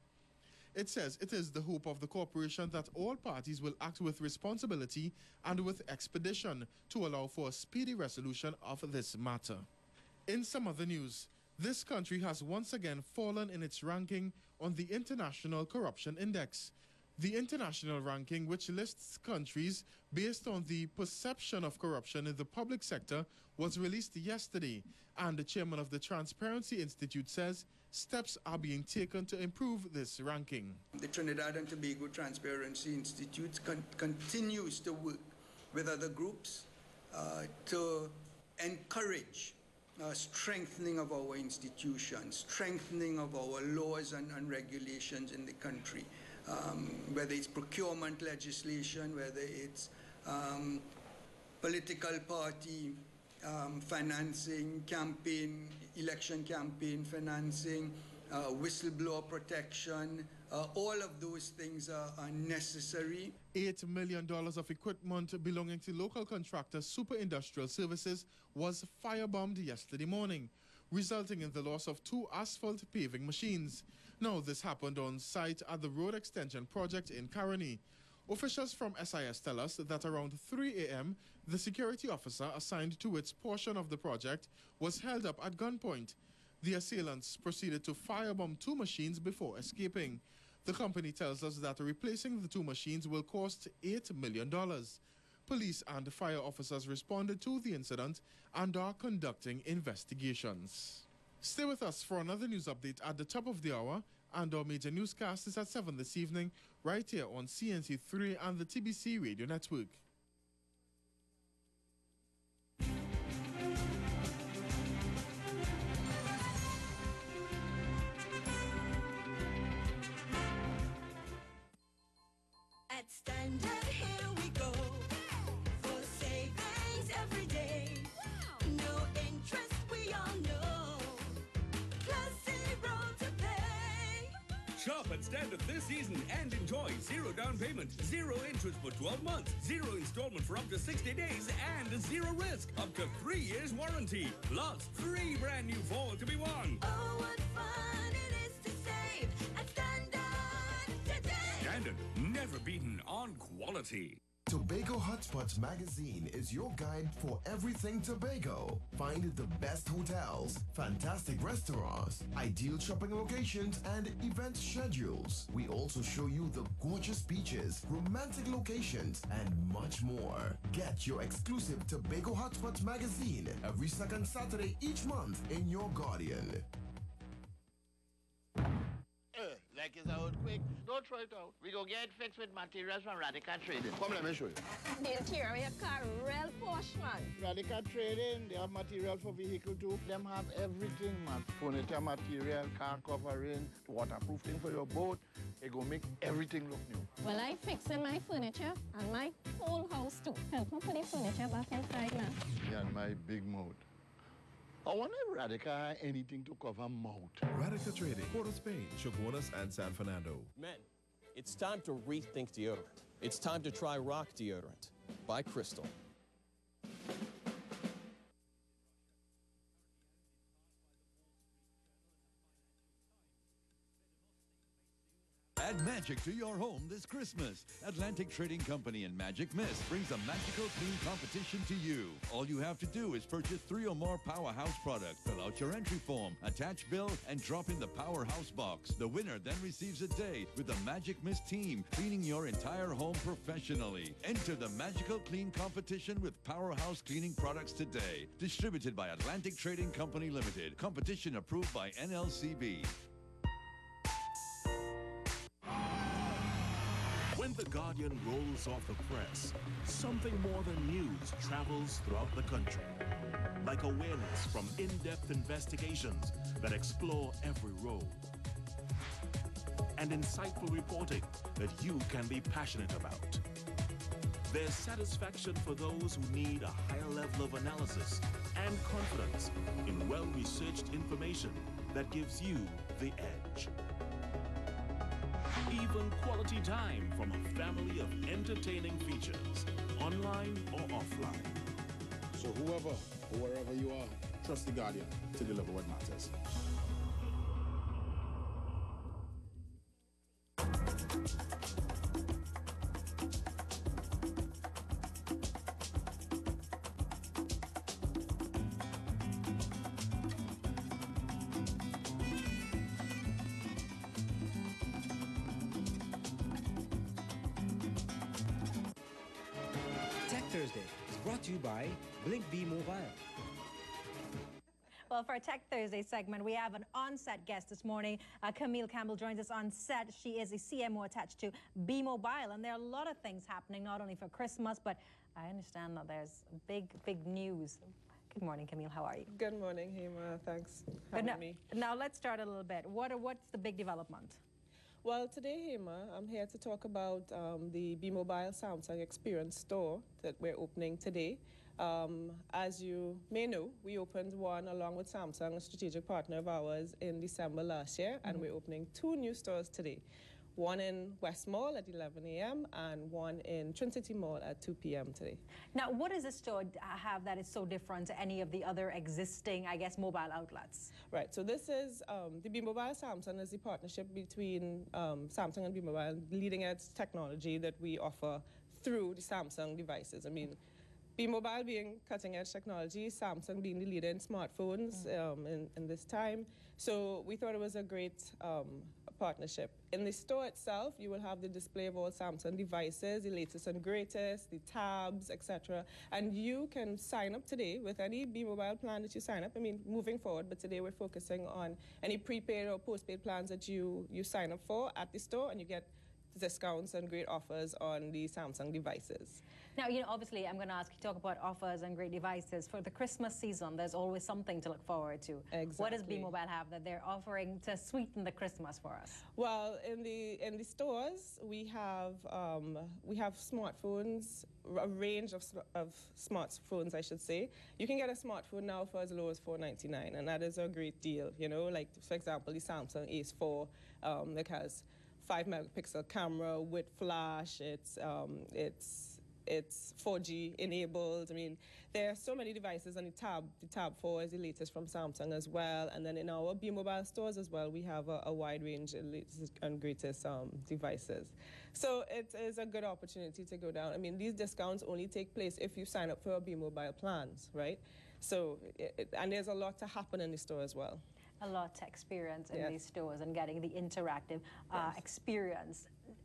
It says it is the hope of the corporation that all parties will act with responsibility and with expedition to allow for a speedy resolution of this matter. In some other news, this country has once again fallen in its ranking on the International Corruption Index. The international ranking, which lists countries based on the perception of corruption in the public sector, was released yesterday, and the chairman of the Transparency Institute says steps are being taken to improve this ranking. The Trinidad and Tobago Transparency Institute con continues to work with other groups uh, to encourage uh, strengthening of our institutions, strengthening of our laws and, and regulations in the country. Um, whether it's procurement legislation, whether it's um, political party um, financing, campaign, election campaign financing, uh, whistleblower protection, uh, all of those things are, are necessary. Eight million dollars of equipment belonging to local contractor Super Industrial Services was firebombed yesterday morning, resulting in the loss of two asphalt paving machines. Now, this happened on site at the road extension project in Caroni. Officials from S I S tell us that around three a m, the security officer assigned to its portion of the project was held up at gunpoint. The assailants proceeded to firebomb two machines before escaping. The company tells us that replacing the two machines will cost eight million dollars. Police and fire officers responded to the incident and are conducting investigations. Stay with us for another news update at the top of the hour, and our major newscast is at seven this evening, right here on C N C three and the T B C Radio Network. At Standard, here we go. For savings every day. No interest, we all know. Plus zero to pay. Shop at Standard this season and enjoy zero down payment, zero interest for twelve months, zero installment for up to sixty days, and zero risk, up to three years warranty. Plus, free brand new fall to be won. Oh, what fun it is to save at Standard today. Standard, never beaten on quality. Tobago Hotspots magazine is your guide for everything Tobago. Find the best hotels, fantastic restaurants, ideal shopping locations, and event schedules. We also show you the gorgeous beaches, romantic locations, and much more. Get your exclusive Tobago Hotspots magazine every second Saturday each month in your Guardian. like it's out quick. Don't throw it out. We go get it fixed with materials from Radical Trading. Come, let me show you. The interior of your car, real posh, man. Radical Trading, they have material for vehicle too. Them have everything, man. Furniture material, car covering, waterproofing for your boat. It go make everything look new. Well, I fixing my furniture and my whole house too. Help me put the furniture back inside now. Yeah, and my big mouth. I wonder if Radical had anything to cover mouth. Radical Trading, Port of Spain, Chaguanas, and San Fernando. Men, it's time to rethink deodorant. It's time to try Rock Deodorant by Crystal. Add magic to your home this Christmas. Atlantic Trading Company and Magic Mist brings a magical clean competition to you. All you have to do is purchase three or more Powerhouse products, fill out your entry form, attach bill, and drop in the Powerhouse box. The winner then receives a day with the Magic Mist team cleaning your entire home professionally. Enter the magical clean competition with Powerhouse cleaning products today. Distributed by Atlantic Trading Company Limited. Competition approved by N L C B. When The Guardian rolls off the press, something more than news travels throughout the country. Like awareness from in-depth investigations that explore every role. And insightful reporting that you can be passionate about. There's satisfaction for those who need a higher level of analysis and confidence in well-researched information that gives you the edge. Even quality time from a family of entertaining features, online or offline. So whoever or wherever you are, trust The Guardian to deliver what matters. Thursday is brought to you by Blink B Mobile. Well, for our Tech Thursday segment, we have an on-set guest this morning. Uh, Camille Campbell joins us on set. She is a C M O attached to B Mobile, and there are a lot of things happening, not only for Christmas, but I understand that there's big, big news. Good morning, Camille. How are you? Good morning, Hema. Thanks for having now, me. Now, let's start a little bit. What are, what's the big development? Well, today, Hema, I'm here to talk about um, the B Mobile Samsung Experience Store that we're opening today. Um, as you may know, we opened one along with Samsung, a strategic partner of ours, in December last year, mm-hmm. and we're opening two new stores today. One in West Mall at eleven a m and one in Trinity Mall at two p m today. Now, what does this store have that is so different to any of the other existing, I guess, mobile outlets? Right, so this is, um, the B Mobile Samsung is the partnership between um, Samsung and B Mobile, leading edge technology that we offer through the Samsung devices. I mean, B Mobile being cutting edge technology, Samsung being the leader in smartphones mm. um, in, in this time. So we thought it was a great um, partnership. In the store itself, you will have the display of all Samsung devices, the latest and greatest, the tabs, et cetera. And you can sign up today with any B Mobile plan that you sign up. I mean, moving forward, but today we're focusing on any prepaid or postpaid plans that you, you sign up for at the store, and you get discounts and great offers on the Samsung devices. Now, you know, obviously, I'm going to ask you to talk about offers and great devices. For the Christmas season, there's always something to look forward to. Exactly. What does B Mobile have that they're offering to sweeten the Christmas for us? Well, in the in the stores, we have um, we have smartphones, a range of of smartphones, I should say. You can get a smartphone now for as low as four ninety-nine, and that is a great deal. You know, like for example, the Samsung Ace four um, that has five megapixel camera with flash. It's um, it's It's four G enabled. I mean, there are so many devices, and the Tab, the Tab four is the latest from Samsung as well. And then in our B Mobile stores as well, we have a, a wide range of latest and greatest um, devices. So it is a good opportunity to go down. I mean, these discounts only take place if you sign up for our B Mobile plans, right? So, it, and there's a lot to happen in the store as well. A lot to experience in yes. these stores and getting the interactive uh, yes. experience.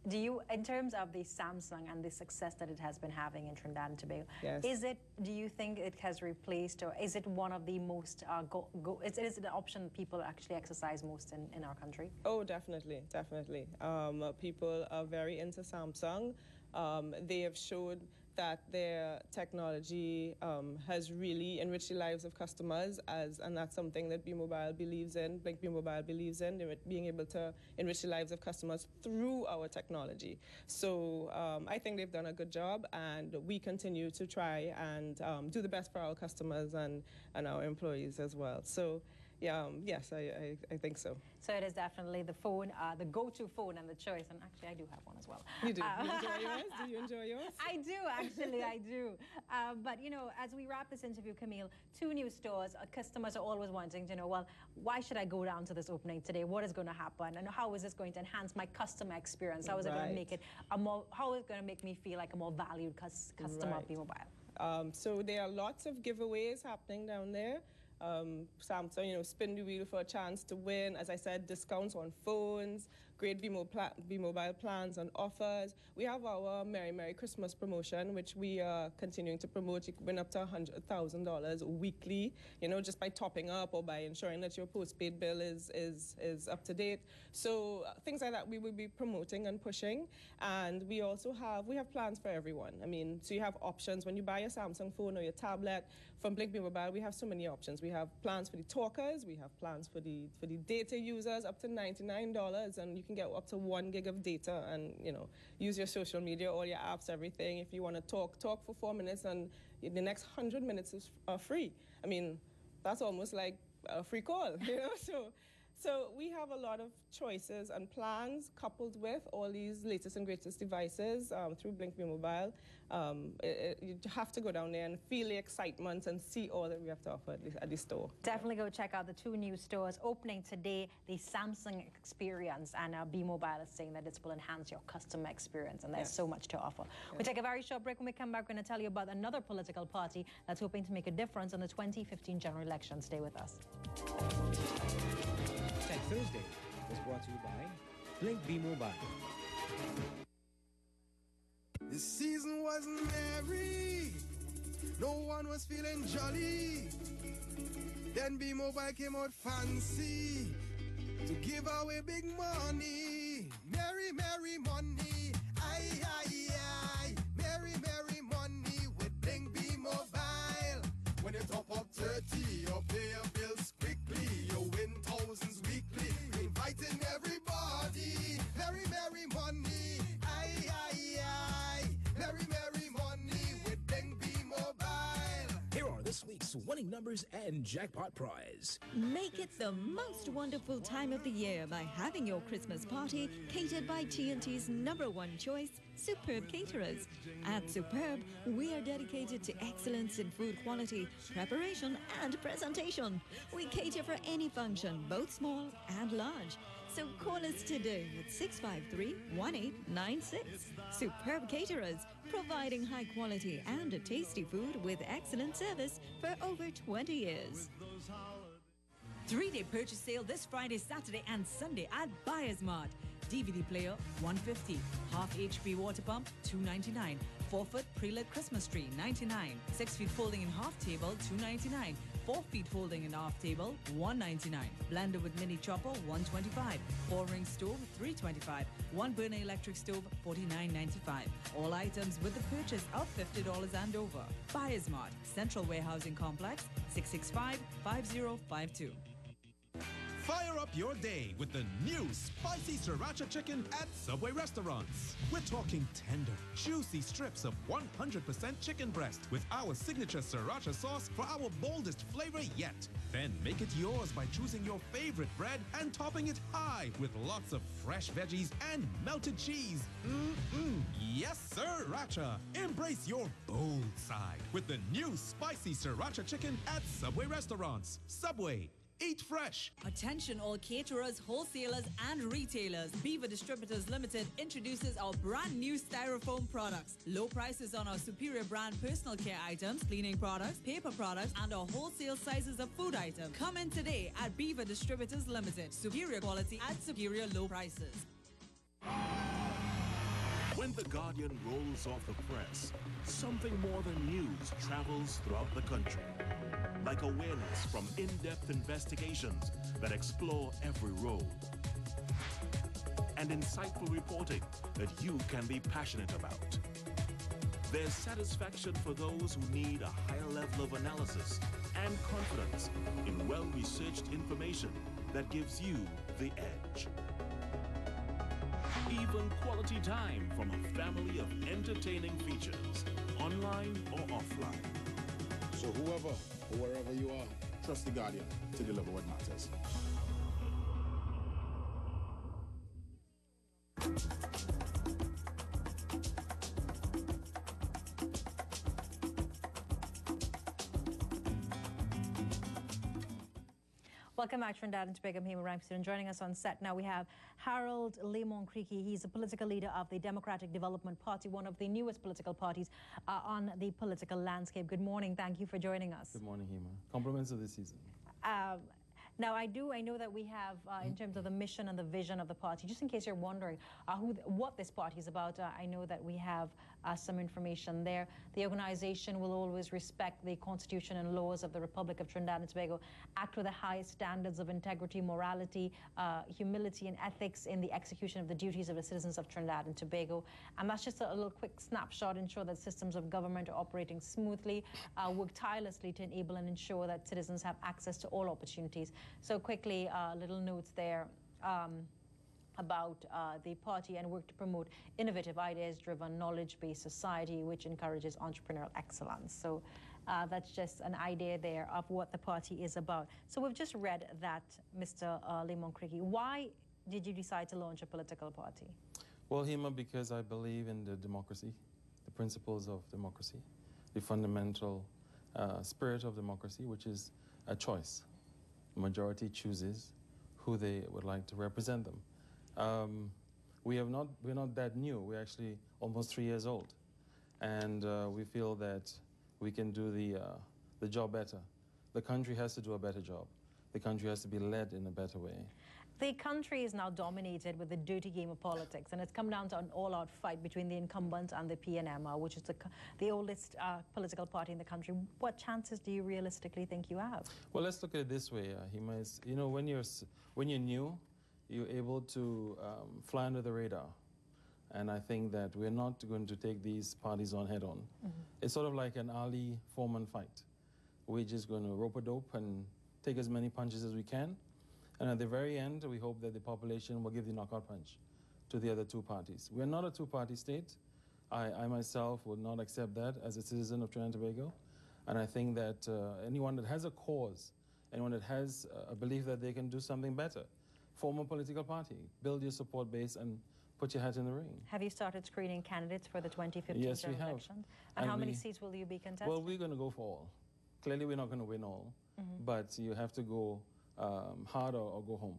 Do you, in terms of the Samsung and the success that it has been having in Trinidad and Tobago, Yes. is it, do you think it has replaced, or is it one of the most, uh, go, go, is, is it an option people actually exercise most in, in our country? Oh, definitely, definitely. Um, uh, people are very into Samsung. Um, they have showed that their technology um, has really enriched the lives of customers, as, and that's something that B Mobile believes in, Blink B Mobile believes in, being able to enrich the lives of customers through our technology. So um, I think they've done a good job, and we continue to try and um, do the best for our customers and, and our employees as well. So yeah, um, yes, I, I, I think so. So it is definitely the phone, uh, the go-to phone and the choice. And actually, I do have one as well. You do? Uh, you enjoy yours? Do you enjoy yours? I do, actually, I do. Uh, but, you know, as we wrap this interview, Camille, two new stores, uh, customers are always wanting to know, well, why should I go down to this opening today? What is going to happen? And how is this going to enhance my customer experience? How is it going to Right. make it a more, how is it going to make me feel like a more valued cus customer Right. of B-Mobile? Um, so there are lots of giveaways happening down there. Um, Samsung, you know, spin the wheel for a chance to win. As I said, discounts on phones, great B-Mobile plans and offers. We have our Merry Merry Christmas promotion, which we are continuing to promote. You can win up to one hundred thousand dollars weekly, you know, just by topping up or by ensuring that your postpaid bill is, is, is up to date. So uh, things like that we will be promoting and pushing. And we also have, we have plans for everyone. I mean, so you have options. When you buy a Samsung phone or your tablet from Blink B Mobile, we have so many options. We have plans for the talkers, we have plans for the, for the data users up to ninety-nine dollars, and you can get up to one gig of data and, you know, use your social media, all your apps, everything. If you want to talk, talk for four minutes, and the next one hundred minutes is uh, free. I mean, that's almost like a free call, you know? So, so we have a lot of choices and plans coupled with all these latest and greatest devices um, through Blink B Mobile. Um, it, it, you have to go down there and feel the excitement and see all that we have to offer at the, at the store. Definitely go check out the two new stores opening today, the Samsung experience, and uh, B Mobile is saying that this will enhance your customer experience, and there's Yes. so much to offer. Yeah. We take a very short break. When we come back, we're going to tell you about another political party that's hoping to make a difference in the twenty fifteen general election. Stay with us. Tech Thursday was brought to you by Blink B Mobile. The season was merry, no one was feeling jolly. Then B Mobile came out fancy to give away big money. Merry, merry money, aye, aye, aye. Merry, merry money with Blink B Mobile. When you top up thirty, you pay your bills quickly. You win thousands weekly, inviting everybody. Merry, merry money, aye, aye, aye. Merry, merry money with Blink B Mobile. Here are this week's winning numbers and jackpot prize. Make it the most wonderful time of the year by having your Christmas party catered by T N T's number one choice, Superb Caterers. At Superb, we are dedicated to excellence in food quality, preparation, and presentation. We cater for any function, both small and large. So call us today at six five three, one eight nine six. Superb Caterers, providing high quality and tasty food with excellent service for over twenty years. Three-day purchase sale this Friday, Saturday, and Sunday at Buyers Mart. D V D player, one hundred fifty dollars. Half H P water pump, two hundred ninety-nine dollars. Four-foot pre-lit Christmas tree, ninety-nine dollars. Six feet folding and half table, two hundred ninety-nine dollars. Four feet folding and half table, one hundred ninety-nine dollars. Blender with mini chopper, one hundred twenty-five dollars. Four-ring stove, three hundred twenty-five dollars. One-burner electric stove, forty-nine ninety-five. All items with the purchase of fifty dollars and over. Buyers Mart, Central Warehousing Complex, six six five, five zero five two. Fire up your day with the new spicy sriracha chicken at Subway restaurants. We're talking tender, juicy strips of one hundred percent chicken breast with our signature sriracha sauce for our boldest flavor yet. Then make it yours by choosing your favorite bread and topping it high with lots of fresh veggies and melted cheese. Mmm, yes, sriracha. Embrace your bold side with the new spicy sriracha chicken at Subway restaurants. Subway. Eat fresh. Attention all caterers, wholesalers and retailers. Beaver Distributors Limited introduces our brand new styrofoam products. Low prices on our superior brand personal care items, cleaning products, paper products, and our wholesale sizes of food items. Come in today at Beaver Distributors Limited. Superior quality at superior low prices. When The Guardian rolls off the press, something more than news travels throughout the country. Like awareness from in-depth investigations that explore every role. And insightful reporting that you can be passionate about. There's satisfaction for those who need a higher level of analysis and confidence in well-researched information that gives you the edge. Even quality time from a family of entertaining features, online or offline. So whoever or wherever you are, trust The Guardian to deliver what matters. Welcome back, Trinidad and Tobago. I'm Hema Ramsey, and joining us on set now we have Harold Lee-Moncrique. He's a political leader of the Democratic Development Party, one of the newest political parties uh, on the political landscape. Good morning. Thank you for joining us. Good morning, Hema. Compliments of the season. Um, Now, I do, I know that we have, uh, in terms of the mission and the vision of the party, just in case you're wondering uh, who, th what this party is about, uh, I know that we have uh, some information there. The organization will always respect the Constitution and laws of the Republic of Trinidad and Tobago, act with the highest standards of integrity, morality, uh, humility, and ethics in the execution of the duties of the citizens of Trinidad and Tobago. And that's just a, a little quick snapshot, ensure that systems of government are operating smoothly, uh, work tirelessly to enable and ensure that citizens have access to all opportunities. So quickly, uh, little notes there um, about uh, the party and work to promote innovative, ideas-driven, knowledge-based society, which encourages entrepreneurial excellence. So uh, that's just an idea there of what the party is about. So we've just read that, Mister Uh, Lee-Moncrique. Why did you decide to launch a political party? Well, Hema, because I believe in the democracy, the principles of democracy, the fundamental uh, spirit of democracy, which is a choice. Majority chooses who they would like to represent them. Um, we have not, we're not that new. We're actually almost three years old. And uh, we feel that we can do the, uh, the job better. The country has to do a better job. The country has to be led in a better way. The country is now dominated with the dirty game of politics, and it's come down to an all-out fight between the incumbent and the P N M, uh, which is the, the oldest uh, political party in the country. What chances do you realistically think you have? Well, let's look at it this way, uh, Hema. Is, you know, when you're, when you're new, you're able to um, fly under the radar. And I think that we're not going to take these parties on head-on. Mm-hmm. It's sort of like an Ali Foreman fight. We're just going to rope-a-dope and take as many punches as we can. And at the very end, we hope that the population will give the knockout punch to the other two parties. We're not a two-party state. I, I myself would not accept that as a citizen of Trinidad and Tobago. And I think that uh, anyone that has a cause, anyone that has a belief that they can do something better, form a political party, build your support base, and put your hat in the ring. Have you started screening candidates for the twenty fifteen yes, we have. elections? And, and how we, many seats will you be contesting? Well, we're going to go for all. Clearly, we're not going to win all, mm-hmm. but you have to go Um, hard or, or go home.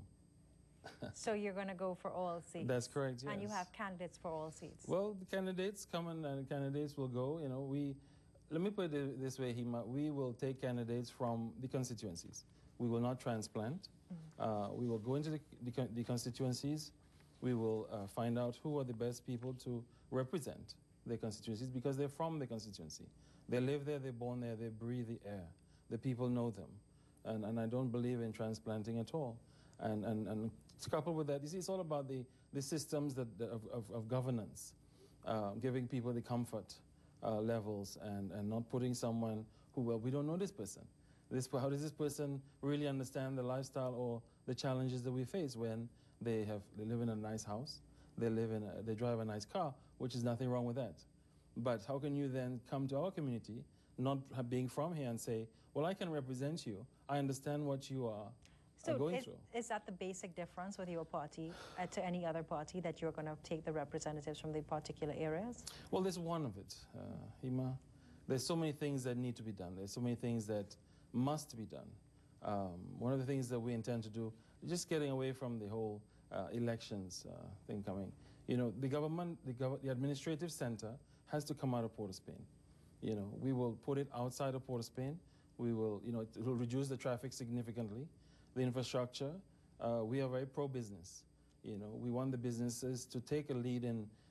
So you're going to go for all seats? That's correct, yes. And you have candidates for all seats? Well, the candidates come and, and candidates will go. You know, we, let me put it this way, Hema, we will take candidates from the constituencies. We will not transplant. Mm-hmm. uh, we will go into the, the, the constituencies. We will uh, find out who are the best people to represent their constituencies because they're from the constituency. They live there, they're born there, they breathe the air. The people know them. And, and I don't believe in transplanting at all. And, and, and to couple with that, you see, it's all about the, the systems that, that of, of, of governance, uh, giving people the comfort uh, levels and, and not putting someone who, well, we don't know this person. This, how does this person really understand the lifestyle or the challenges that we face when they, have, they live in a nice house, they, live in a, they drive a nice car, which is nothing wrong with that. But how can you then come to our community, not being from here, and say, well, I can represent you. I understand what you are, so are going is, through. Is that the basic difference with your party uh, to any other party, that you're going to take the representatives from the particular areas? Well, there's one of it, uh, Hema. There's so many things that need to be done. There's so many things that must be done. Um, one of the things that we intend to do, just getting away from the whole uh, elections uh, thing coming. You know, the government, the, gov the administrative center has to come out of Port-of-Spain. You know, we will put it outside of Port-of-Spain. We will, you know, it will reduce the traffic significantly. The infrastructure, uh, we are very pro-business. You know, we want the businesses to take a lead in,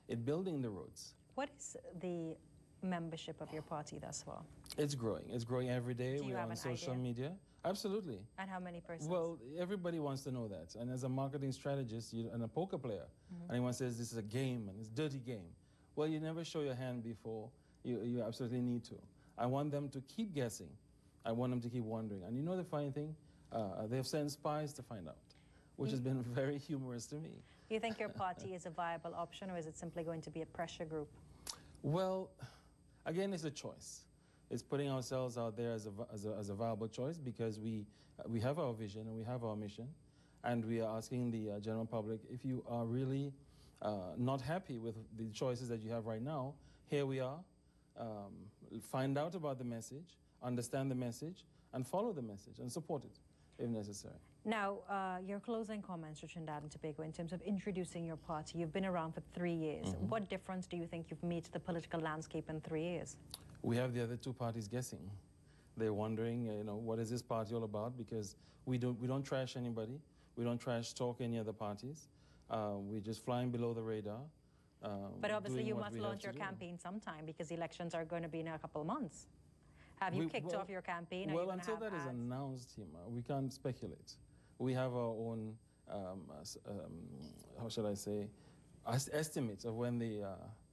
in building the roads. What is the membership of your party thus far? It's growing. It's growing every day. Do you We're have on an social idea? media. Absolutely. And how many persons? Well, everybody wants to know that. And as a marketing strategist you, and a poker player, Mhm. anyone says this is a game and it's a dirty game. Well, you never show your hand before. You, you absolutely need to. I want them to keep guessing. I want them to keep wondering. And you know the funny thing? Uh, they've sent spies to find out, which has been very humorous to me. Do you think your party is a viable option, or is it simply going to be a pressure group? Well, again, it's a choice. It's putting ourselves out there as a, vi- as a, as a viable choice because we, uh, we have our vision and we have our mission. And we are asking the uh, general public, if you are really uh, not happy with the choices that you have right now, here we are. Um, find out about the message, understand the message, and follow the message and support it if necessary. Now, uh, your closing comments to Trinidad and Tobago in terms of introducing your party. You've been around for three years. Mhm. What difference do you think you've made to the political landscape in three years? We have the other two parties guessing. They're wondering, uh, you know, what is this party all about? Because we don't, we don't trash anybody. We don't trash talk any other parties. Uh, we're just flying below the radar. Uh, But obviously doing you what must we have launch to your do. campaign sometime because elections are going to be in a couple of months. Have you We- kicked well- off your campaign? Are Well, you gonna until have that is ads? announced, Hima, we can't speculate. We have our own, um, uh, s- um, how should I say, es- estimates of when the uh,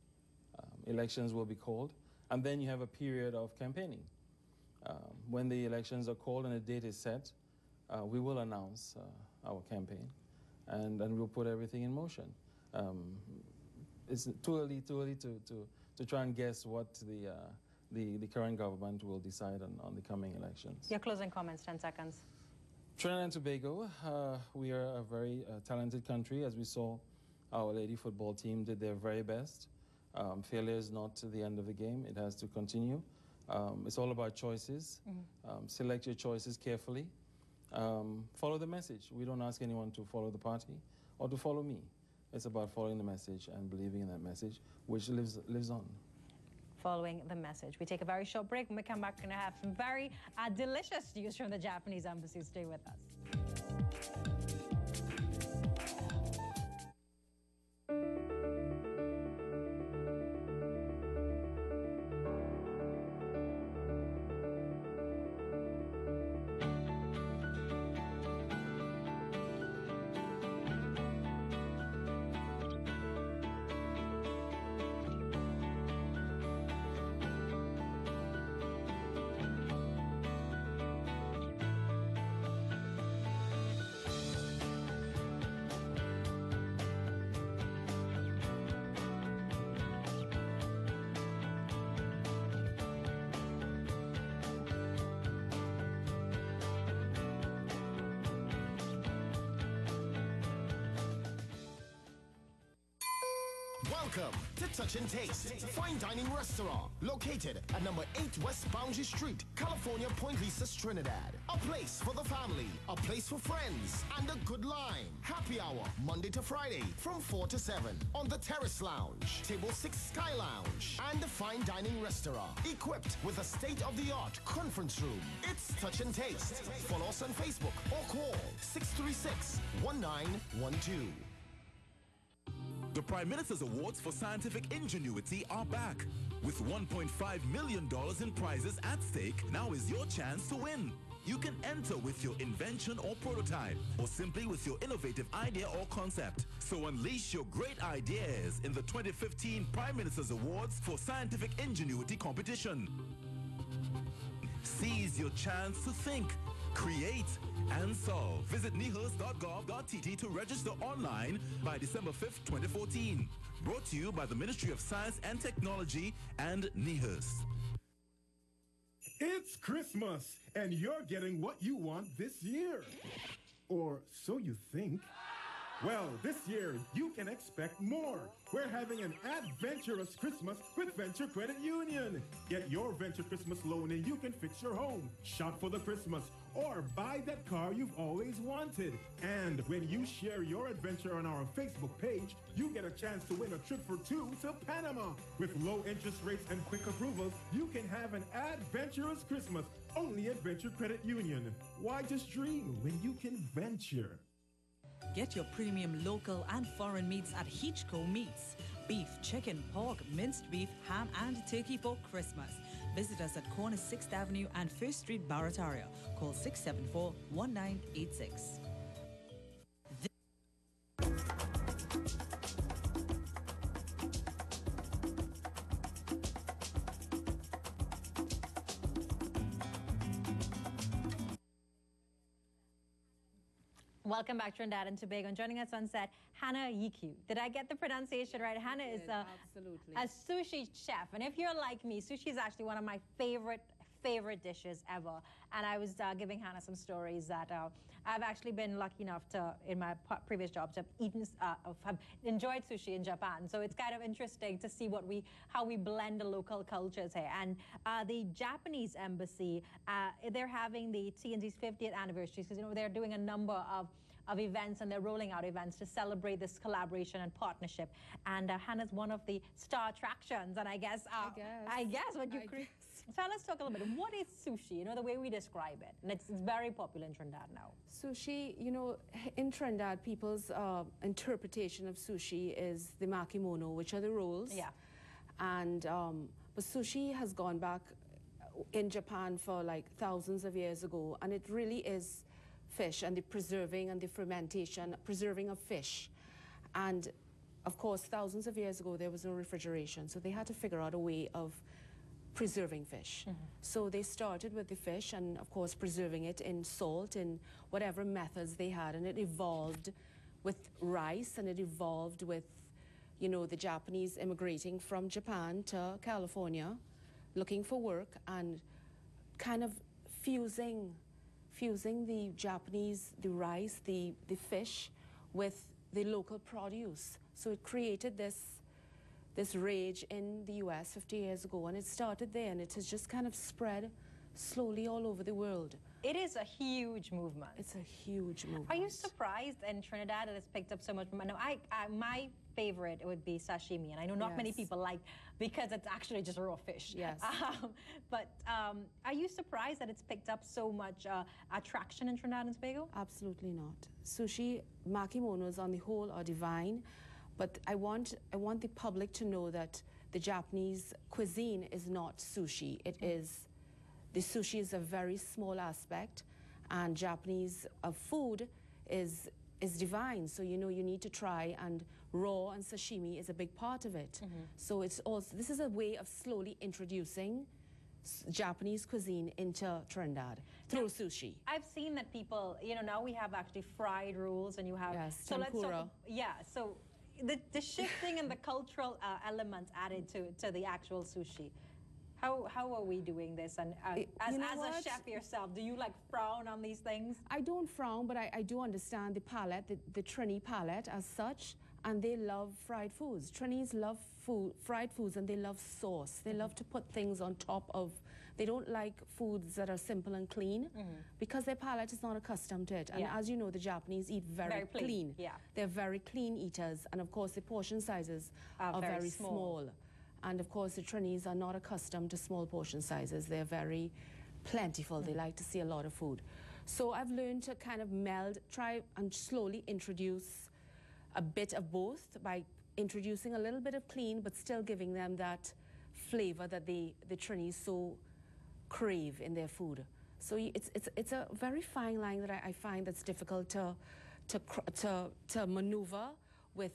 um, elections will be called. And then you have a period of campaigning. Um, when the elections are called and a date is set, uh, we will announce uh, our campaign. And then we'll put everything in motion. Um, it's too early, too early to, to, to try and guess what the, uh, the, the current government will decide on, on the coming elections. Your closing comments, ten seconds. Trinidad and Tobago, uh, we are a very uh, talented country. As we saw, our lady football team did their very best. Um, failure is not the end of the game. It has to continue. Um, it's all about choices. Um, select your choices carefully. Um, follow the message. We don't ask anyone to follow the party or to follow me. It's about following the message and believing in that message, which lives, lives on. Following the message. We take a very short break. When we come back, we're going to have some very uh, delicious news from the Japanese embassy. Stay with us. Welcome to Touch and Taste, fine dining restaurant located at number eight West Boundary Street, California, Point Lisas, Trinidad. A place for the family, a place for friends, and a good line. Happy hour, Monday to Friday from four to seven on the Terrace Lounge, Table six Sky Lounge, and the fine dining restaurant equipped with a state-of-the-art conference room. It's Touch and Taste. Follow us on Facebook or call six three six, one nine one two. The Prime Minister's Awards for Scientific Ingenuity are back. With one point five million dollars in prizes at stake, now is your chance to win. You can enter with your invention or prototype, or simply with your innovative idea or concept. So unleash your great ideas in the twenty fifteen Prime Minister's Awards for Scientific Ingenuity competition. Seize your chance to think, create, and solve. Visit nihus dot gov dot t t to register online by December fifth, twenty fourteen. Brought to you by the Ministry of Science and Technology and NIHUS. It's Christmas, and you're getting what you want this year. Or so you think. Well, this year, you can expect more. We're having an adventurous Christmas with Venture Credit Union. Get your Venture Christmas loan and you can fix your home, shop for the Christmas, or buy that car you've always wanted. And when you share your adventure on our Facebook page, you get a chance to win a trip for two to Panama. With low interest rates and quick approvals, you can have an adventurous Christmas only at Venture Credit Union. Why just dream when you can venture? Get your premium local and foreign meats at Hitchco Meats. beef, chicken, pork, minced beef, ham, and turkey for Christmas. Visit us at corner sixth Avenue and First Street, Barataria. Call six seven four, one nine eight six. Welcome back, Trinidad and Tobago. And joining us on set, Hannah Yiku. Did I get the pronunciation right? Hannah is a, absolutely. a sushi chef. And if you're like me, sushi is actually one of my favorite, favorite dishes ever. And I was uh, giving Hannah some stories that uh, I've actually been lucky enough to, in my previous jobs, have eaten, uh, have enjoyed sushi in Japan. So it's kind of interesting to see what we, how we blend the local cultures here. And uh, the Japanese embassy, uh, they're having the T N T's fiftieth anniversary, because you know they're doing a number of of events, and they're rolling out events to celebrate this collaboration and partnership. And uh, Hannah's one of the star attractions, and I guess, uh, I guess, I guess what you create. So let's talk a little bit. What is sushi? You know, the way we describe it. And it's, it's very popular in Trinidad now. Sushi, you know, in Trinidad, people's uh, interpretation of sushi is the makimono, which are the rolls. Yeah. And, um, but sushi has gone back in Japan for like thousands of years ago, and it really is fish and the preserving and the fermentation, preserving of fish. And of course, thousands of years ago, there was no refrigeration, so they had to figure out a way of preserving fish. Mm-hmm. So they started with the fish and of course preserving it in salt and whatever methods they had, and it evolved with rice, and it evolved with, you know, the Japanese immigrating from Japan to California looking for work and kind of fusing fusing the Japanese, the rice, the, the fish with the local produce. So it created this, this rage in the U S fifty years ago, and it started there, and it has just kind of spread slowly all over the world. It is a huge movement. It's a huge movement. Are you surprised in Trinidad that it's picked up so much? No, I, I, my favorite would be sashimi, and I know not yes. many people like, because it's actually just raw fish. Yes. Um, but um, are you surprised that it's picked up so much uh, attraction in Trinidad and Tobago? Absolutely not. Sushi, makimonos on the whole are divine, but I want, I want the public to know that the Japanese cuisine is not sushi. It mm. is, the sushi is a very small aspect, and Japanese uh, food is is divine. So, you know, you need to try, and raw and sashimi is a big part of it. Mm-hmm. So it's also, this is a way of slowly introducing Japanese cuisine into Trinidad through now, sushi. I've seen that people, you know, now we have actually fried rolls, and you have, yes, so tempura. let's talk, yeah, so the, the shifting and the cultural uh, elements added to, to the actual sushi. How, how are we doing this? And uh, as, you know as a chef yourself, do you like frown on these things? I don't frown, but I, I do understand the palate, the, the Trini palate as such, and they love fried foods. Trinis love food, fried foods, and they love sauce. They mm-hmm. love to put things on top of, they don't like foods that are simple and clean, mm-hmm. because their palate is not accustomed to it. And yeah. as you know, the Japanese eat very, very clean. clean. Yeah. They're very clean eaters, and of course the portion sizes are, are very, very small. small. And of course, the Trinis are not accustomed to small portion sizes. They're very plentiful. Mm. They like to see a lot of food. So I've learned to kind of meld, try and slowly introduce a bit of both by introducing a little bit of clean, but still giving them that flavor that they, the Trinis so crave in their food. So it's, it's, it's a very fine line that I, I find that's difficult to, to, to, to maneuver with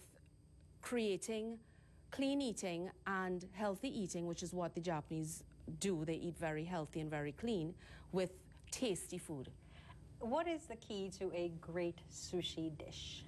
creating clean eating and healthy eating, which is what the Japanese do. They eat very healthy and very clean with tasty food. What is the key to a great sushi dish?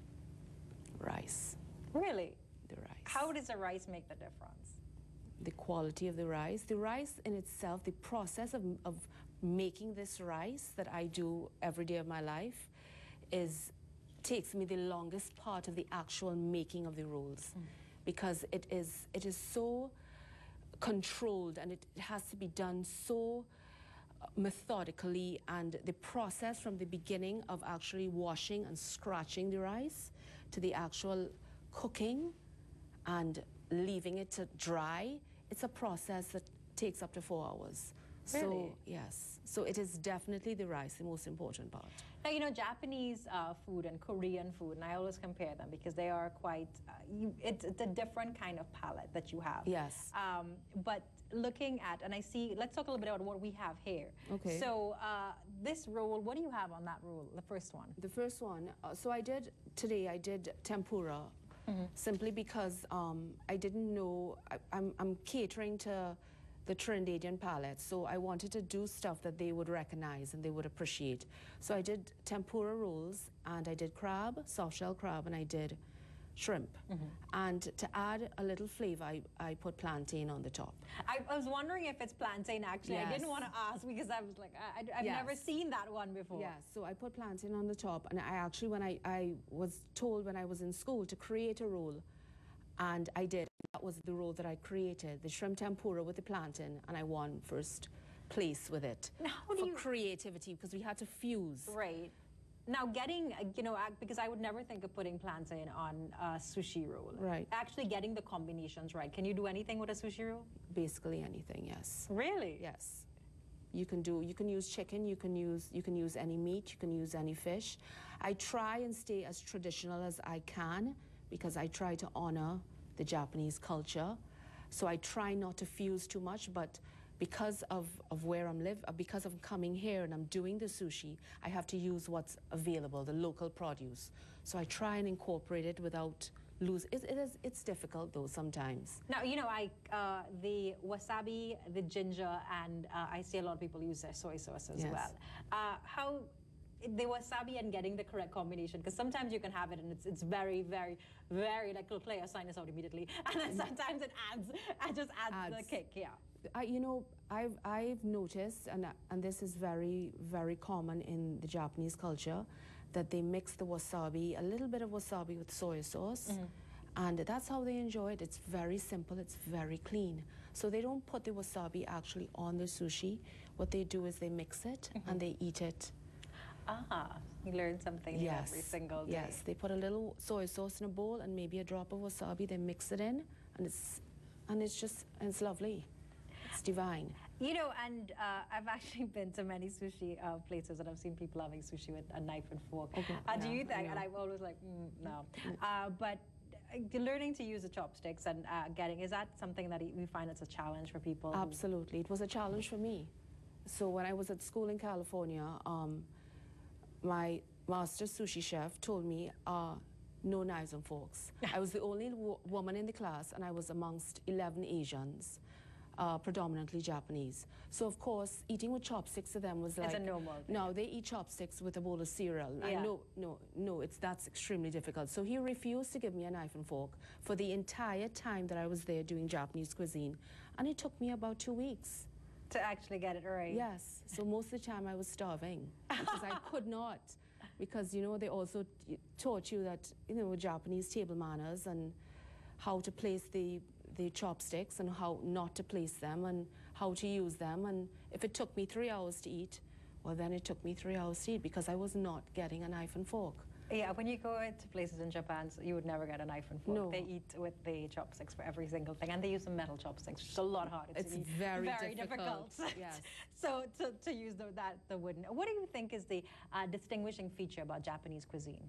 Rice. Really? The rice. How does the rice make the difference? The quality of the rice. The rice in itself, the process of, of making this rice that I do every day of my life is, takes me the longest part of the actual making of the rolls. Mm. Because it is, it is so controlled, and it has to be done so methodically, and the process from the beginning of actually washing and scratching the rice to the actual cooking and leaving it to dry, it's a process that takes up to four hours. So, Really? yes. So it is definitely the rice, the most important part. Now, you know, Japanese uh, food and Korean food, and I always compare them because they are quite, uh, you, it's, it's a different kind of palate that you have. Yes. Um, but looking at, and I see, let's talk a little bit about what we have here. Okay. So uh, this roll, what do you have on that roll, the first one? The first one, uh, so I did, today I did tempura, Mm-hmm. simply because um, I didn't know, I, I'm, I'm catering to the Trinidadian palate, so I wanted to do stuff that they would recognize and they would appreciate. So I did tempura rolls, and I did crab, soft shell crab, and I did shrimp. Mm-hmm. And to add a little flavor, I, I put plantain on the top. I, I was wondering if it's plantain, actually. I Yes. didn't want to ask because I was like, I, I, I've Yes. never seen that one before. Yeah, so I put plantain on the top, and I actually, when I, I was told when I was in school to create a roll, and I did. That was the roll that I created, the shrimp tempura with the plantain, and I won first place with it. Now, how do for you... creativity, because we had to fuse. Right. Now, getting, uh, you know, uh, because I would never think of putting plantain on a sushi roll. Right. Actually getting the combinations right. Can you do anything with a sushi roll? Basically anything, yes. Really? Yes. You can do, you can use chicken, you can use, you can use any meat, you can use any fish. I try and stay as traditional as I can because I try to honor the Japanese culture. So I try not to fuse too much, but because of, of where I'm live, uh, because of coming here and I'm doing the sushi, I have to use what's available, the local produce. So I try and incorporate it without lose. It, it is, it's difficult though sometimes. Now, you know, I uh, the wasabi, the ginger, and uh, I see a lot of people use their soy sauce as Yes. well. Uh, how the wasabi and getting the correct combination, because sometimes you can have it and it's it's very, very, very like it'll play a sinus out immediately, and then sometimes it adds, it just adds, Adds. the kick. Yeah. I, you know, I've, I've noticed, and, and this is very, very common in the Japanese culture, that they mix the wasabi, a little bit of wasabi with soy sauce, Mm-hmm. and that's how they enjoy it. It's very simple, it's very clean. So they don't put the wasabi actually on the sushi. What they do is they mix it, Mm-hmm. and they eat it. Ah, you learn something new Yes. every single day. Yes, they put a little soy sauce in a bowl and maybe a drop of wasabi, they mix it in, and it's, and it's just, and it's lovely. It's divine. You know, and uh, I've actually been to many sushi uh, places and I've seen people having sushi with a knife and fork. Okay, Uh, do yeah, you I think? And know. I'm always like, mm, no. Uh, but uh, learning to use the chopsticks and uh, getting, is that something that you find it's a challenge for people? who- Absolutely. It was a challenge for me. So when I was at school in California, um, my master sushi chef told me, uh, no knives and forks. I was the only wo woman in the class, and I was amongst eleven Asians, uh, predominantly Japanese. So of course, eating with chopsticks to them was like... It's a normal thing. No, they eat chopsticks with a bowl of cereal. I Yeah. know, no, no, it's, that's extremely difficult. So he refused to give me a knife and fork for the entire time that I was there doing Japanese cuisine. And it took me about two weeks. To actually get it right. Yes. So most of the time I was starving because I could not. Because, you know, they also t taught you that, you know, Japanese table manners and how to place the, the chopsticks and how not to place them and how to use them. And if it took me three hours to eat, well, then it took me three hours to eat because I was not getting a knife and fork. Yeah, when you go to places in Japan, so you would never get a knife and fork. No. They eat with the chopsticks for every single thing, and they use the metal chopsticks, which is a lot harder. It's to eat. very very difficult, difficult. yes. So to, to use the, that the wooden. What do you think is the uh, distinguishing feature about Japanese cuisine?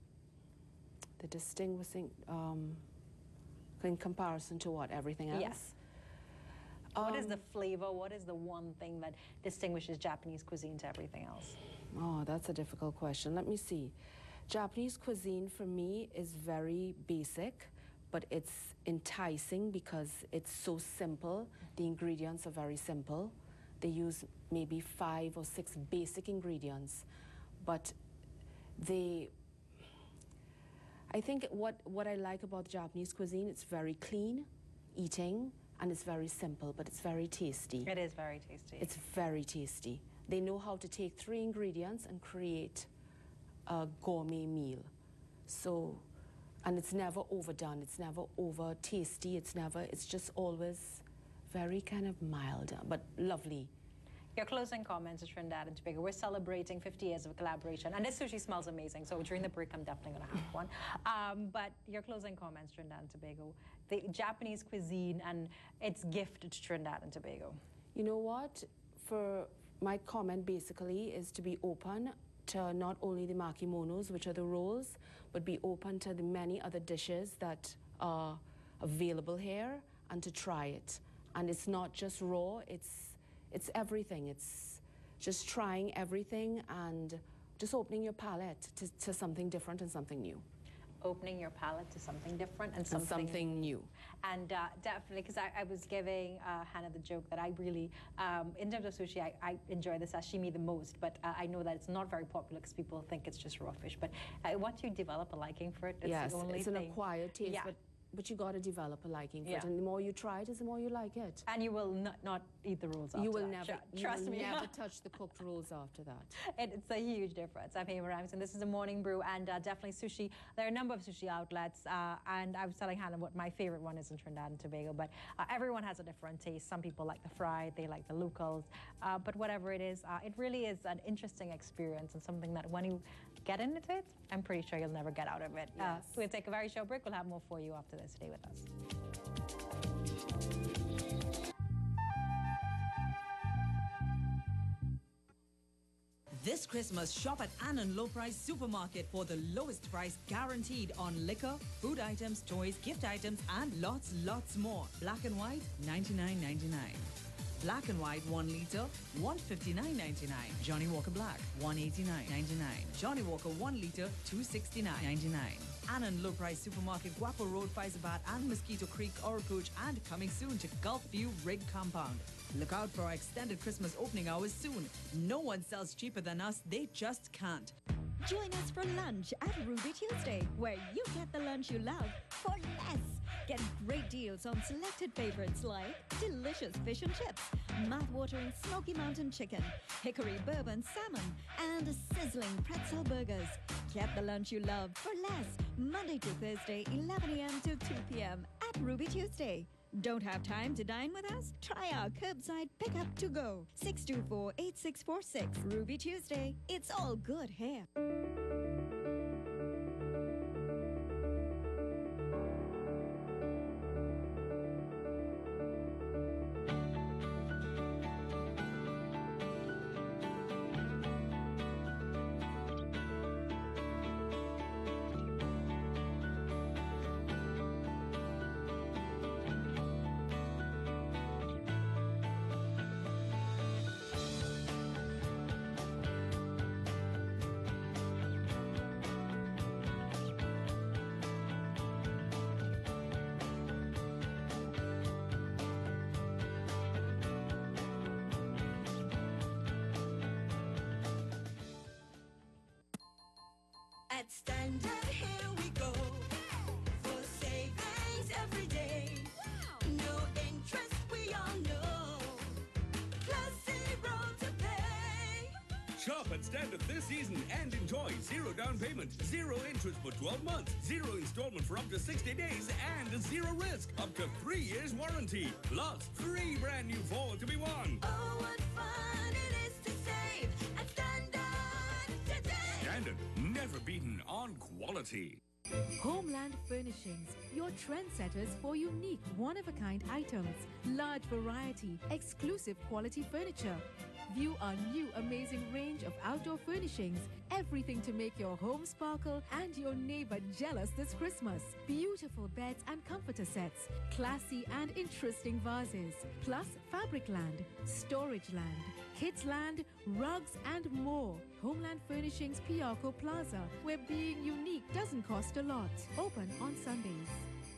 The distinguishing, um, in comparison to what, everything else? Yes. What is Um, the flavor? What is the one thing that distinguishes Japanese cuisine to everything else? Oh, that's a difficult question. Let me see. Japanese cuisine for me is very basic, but it's enticing because it's so simple. The ingredients are very simple. They use maybe five or six basic ingredients, but they, I think what, what I like about Japanese cuisine, it's very clean eating, and it's very simple, but it's very tasty. It is very tasty. It's very tasty. They know how to take three ingredients and create a gourmet meal. So, and it's never overdone. It's never over tasty. It's never, it's just always very kind of mild, but lovely. Your closing comments to Trinidad and Tobago. We're celebrating fifty years of collaboration, and this sushi smells amazing, so during the break I'm definitely going to have one. Um, but your closing comments, Trinidad and Tobago, the Japanese cuisine and its gift to Trinidad and Tobago. You know what? for my comment basically is to be open to not only the makimonos, which are the rolls, but be open to the many other dishes that are available here and to try it. And it's not just raw, it's, it's everything. It's just trying everything and just opening your palate to, to something different and something new. Opening your palate to something different and And something, something new. And uh, definitely, because I, I was giving uh, Hannah the joke that I really, um, in terms of sushi, I, I enjoy the sashimi the most, but uh, I know that it's not very popular because people think it's just raw fish. But uh, once you develop a liking for it, it's Yes, the only it's an thing. acquired taste, Yeah. but, but you got to develop a liking for Yeah. it. And the more you try it, is the more you like it. And you will not, not eat the rolls after You will that. never, Sure. you Trust will me. never touch the cooked rolls after that. It, it's a huge difference. I'm Hema Ramson. This is the Morning Brew, and uh, definitely sushi. There are a number of sushi outlets, uh, and I was telling Hannah what my favorite one is in Trinidad and Tobago, but uh, everyone has a different taste. Some people like the fried, they like the locals, uh, but whatever it is, uh, it really is an interesting experience and something that when you get into it, I'm pretty sure you'll never get out of it. Uh, Yes. we'll take a very short break. We'll have more for you after this. Stay with us. This Christmas, shop at Annan Low Price Supermarket for the lowest price guaranteed on liquor, food items, toys, gift items, and lots, lots more. Black and white, ninety-nine ninety-nine. Black and white, one liter, one fifty-nine ninety-nine. Johnny Walker Black, one eighty-nine ninety-nine. Johnny Walker, one liter, two sixty-nine ninety-nine. Annan Low Price Supermarket, Guapo Road, Faisabat, and Mosquito Creek, Oropouche, and coming soon to Gulfview Rig Compound. Look out for our extended Christmas opening hours soon. No one sells cheaper than us, they just can't. Join us for lunch at Ruby Tuesday, where you get the lunch you love for less. Get great deals on selected favorites like delicious fish and chips, mouth-watering Smoky Mountain chicken, hickory bourbon salmon, and sizzling pretzel burgers. Get the lunch you love for less, Monday to Thursday, eleven a m to two p m at Ruby Tuesday. Don't have time to dine with us? Try our curbside pickup to go. six two four, eight six four six. Ruby Tuesday. It's all good here. At Standard, here we go. For savings every day. No interest, we all know. Plus zero to pay. Shop at Standard this season and enjoy zero down payment, zero interest for twelve months, zero installment for up to sixty days, and zero risk, up to three years warranty. Plus, three brand new Ford to be won. Oh, what fun it is to save at Standard today. Standard, never beaten on quality. Homeland Furnishings, your trendsetters for unique, one-of-a-kind items, large variety, exclusive quality furniture. View our new amazing range of outdoor furnishings, everything to make your home sparkle and your neighbor jealous this Christmas. Beautiful beds and comforter sets, classy and interesting vases, plus fabric land, storage land, kids land, rugs and more. Homeland Furnishings Piarco Plaza, where being unique doesn't cost a lot. Open on Sundays.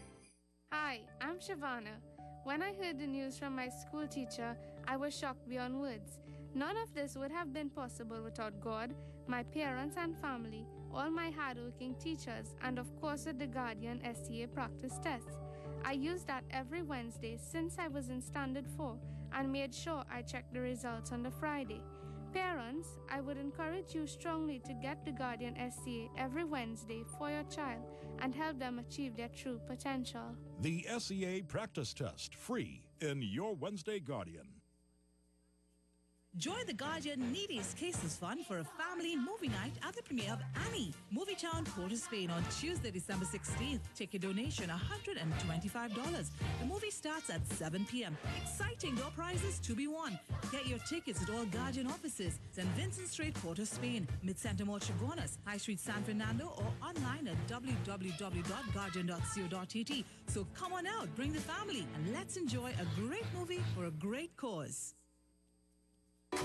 Hi, I'm Shavana. When I heard the news from my school teacher, I was shocked beyond words. None of this would have been possible without God, my parents and family, all my hardworking teachers, and of course the Guardian S T A practice test. I used that every Wednesday since I was in Standard four and made sure I checked the results on the Friday. Parents, I would encourage you strongly to get the Guardian S T A every Wednesday for your child and help them achieve their true potential. The S E A practice test, free in your Wednesday Guardian. Join the Guardian Needies Cases Fund for a family movie night at the premiere of Annie, Movie Town, Port of Spain on Tuesday, December sixteenth. Ticket donation one hundred twenty-five dollars. The movie starts at seven p m Exciting door prizes to be won. Get your tickets at all Guardian offices, Saint Vincent Street, Port of Spain, Mid-Center Mall, Chaguanas, High Street, San Fernando, or online at w w w dot guardian dot co dot a t. So come on out, bring the family, and let's enjoy a great movie for a great cause. Yeah,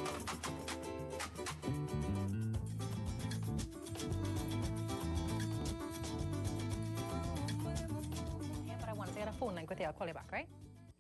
but I want to get a phone line with you. I'll call you back, right?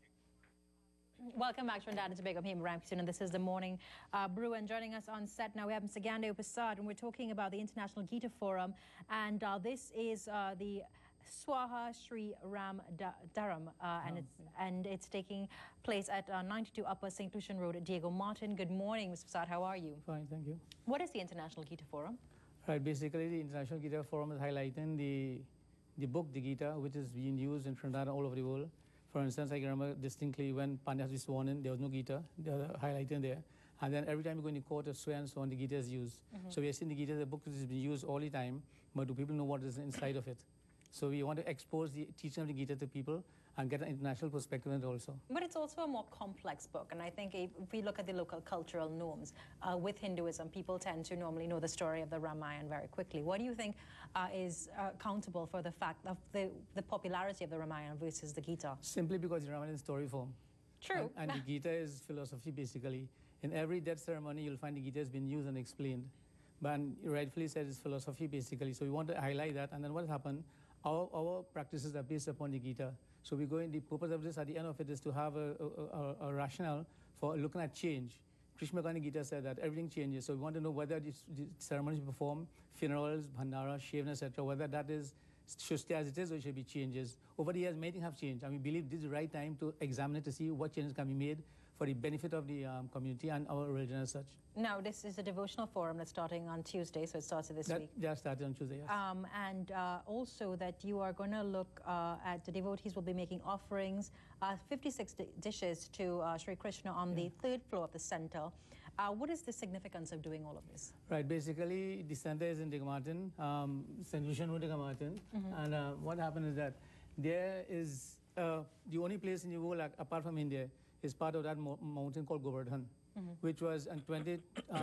Welcome back to Trinidad and Tobago. I'm Hema Ramkissoon, and this is the Morning uh, Brew. And joining us on set now, we have Mister Gando Prasad, and we're talking about the International Gita Forum. And uh, this is uh, the Swaha Sri Ram Dharam, uh, and, oh, it's, yeah. and it's taking place at uh, ninety-two Upper Saint Lucian Road at Diego Martin. Good morning, Mister Prasad. How are you? Fine, thank you. What is the International Gita Forum? Right, basically the International Gita Forum is highlighting the, the book, the Gita, which is being used in Trinidad all over the world. For instance, I can remember distinctly when Pandya was sworn in, there was no Gita, they were highlighting there. And then every time you go in the court of swear and so on, the Gita is used. Mm-hmm. So we are seeing the Gita, the book has been used all the time, but do people know what is inside of it? So we want to expose the teaching of the Gita to people and get an international perspective on it also. But it's also a more complex book, and I think if we look at the local cultural norms, uh, with Hinduism, people tend to normally know the story of the Ramayana very quickly. What do you think uh, is uh, accountable for the fact of the, the popularity of the Ramayana versus the Gita? Simply because the Ramayana is story form. True. And, and the Gita is philosophy, basically. In every death ceremony, you'll find the Gita has been used and explained. But you rightfully said it's philosophy, basically. So we want to highlight that. And then what happened? Our, our practices are based upon the Gita. So we go in, the purpose of this at the end of it is to have a, a, a, a rationale for looking at change. Krishna Bhagwan Gita said that everything changes. So we want to know whether these, these ceremonies we perform, funerals, bhandara, shaving, et cetera, whether that is should stay as it is or should be changes. Over the years, many things have changed. And we believe this is the right time to examine it to see what changes can be made for the benefit of the um, community and our religion as such. Now, this is a devotional forum that's starting on Tuesday, so it starts this that, week. That started on Tuesday, yes. Um, and uh, also that you are going to look uh, at the devotees will be making offerings, uh, fifty-six di dishes to uh, Sri Krishna on yeah. the third floor of the center. Uh, what is the significance of doing all of this? Right, basically the center is in Diego Martin, um, Saint Lucian Road, Diego Martin. Mm-hmm. And uh, what happened is that there is uh, the only place in the world, like, apart from India, is part of that mo mountain called Govardhan, mm-hmm. which was in twenty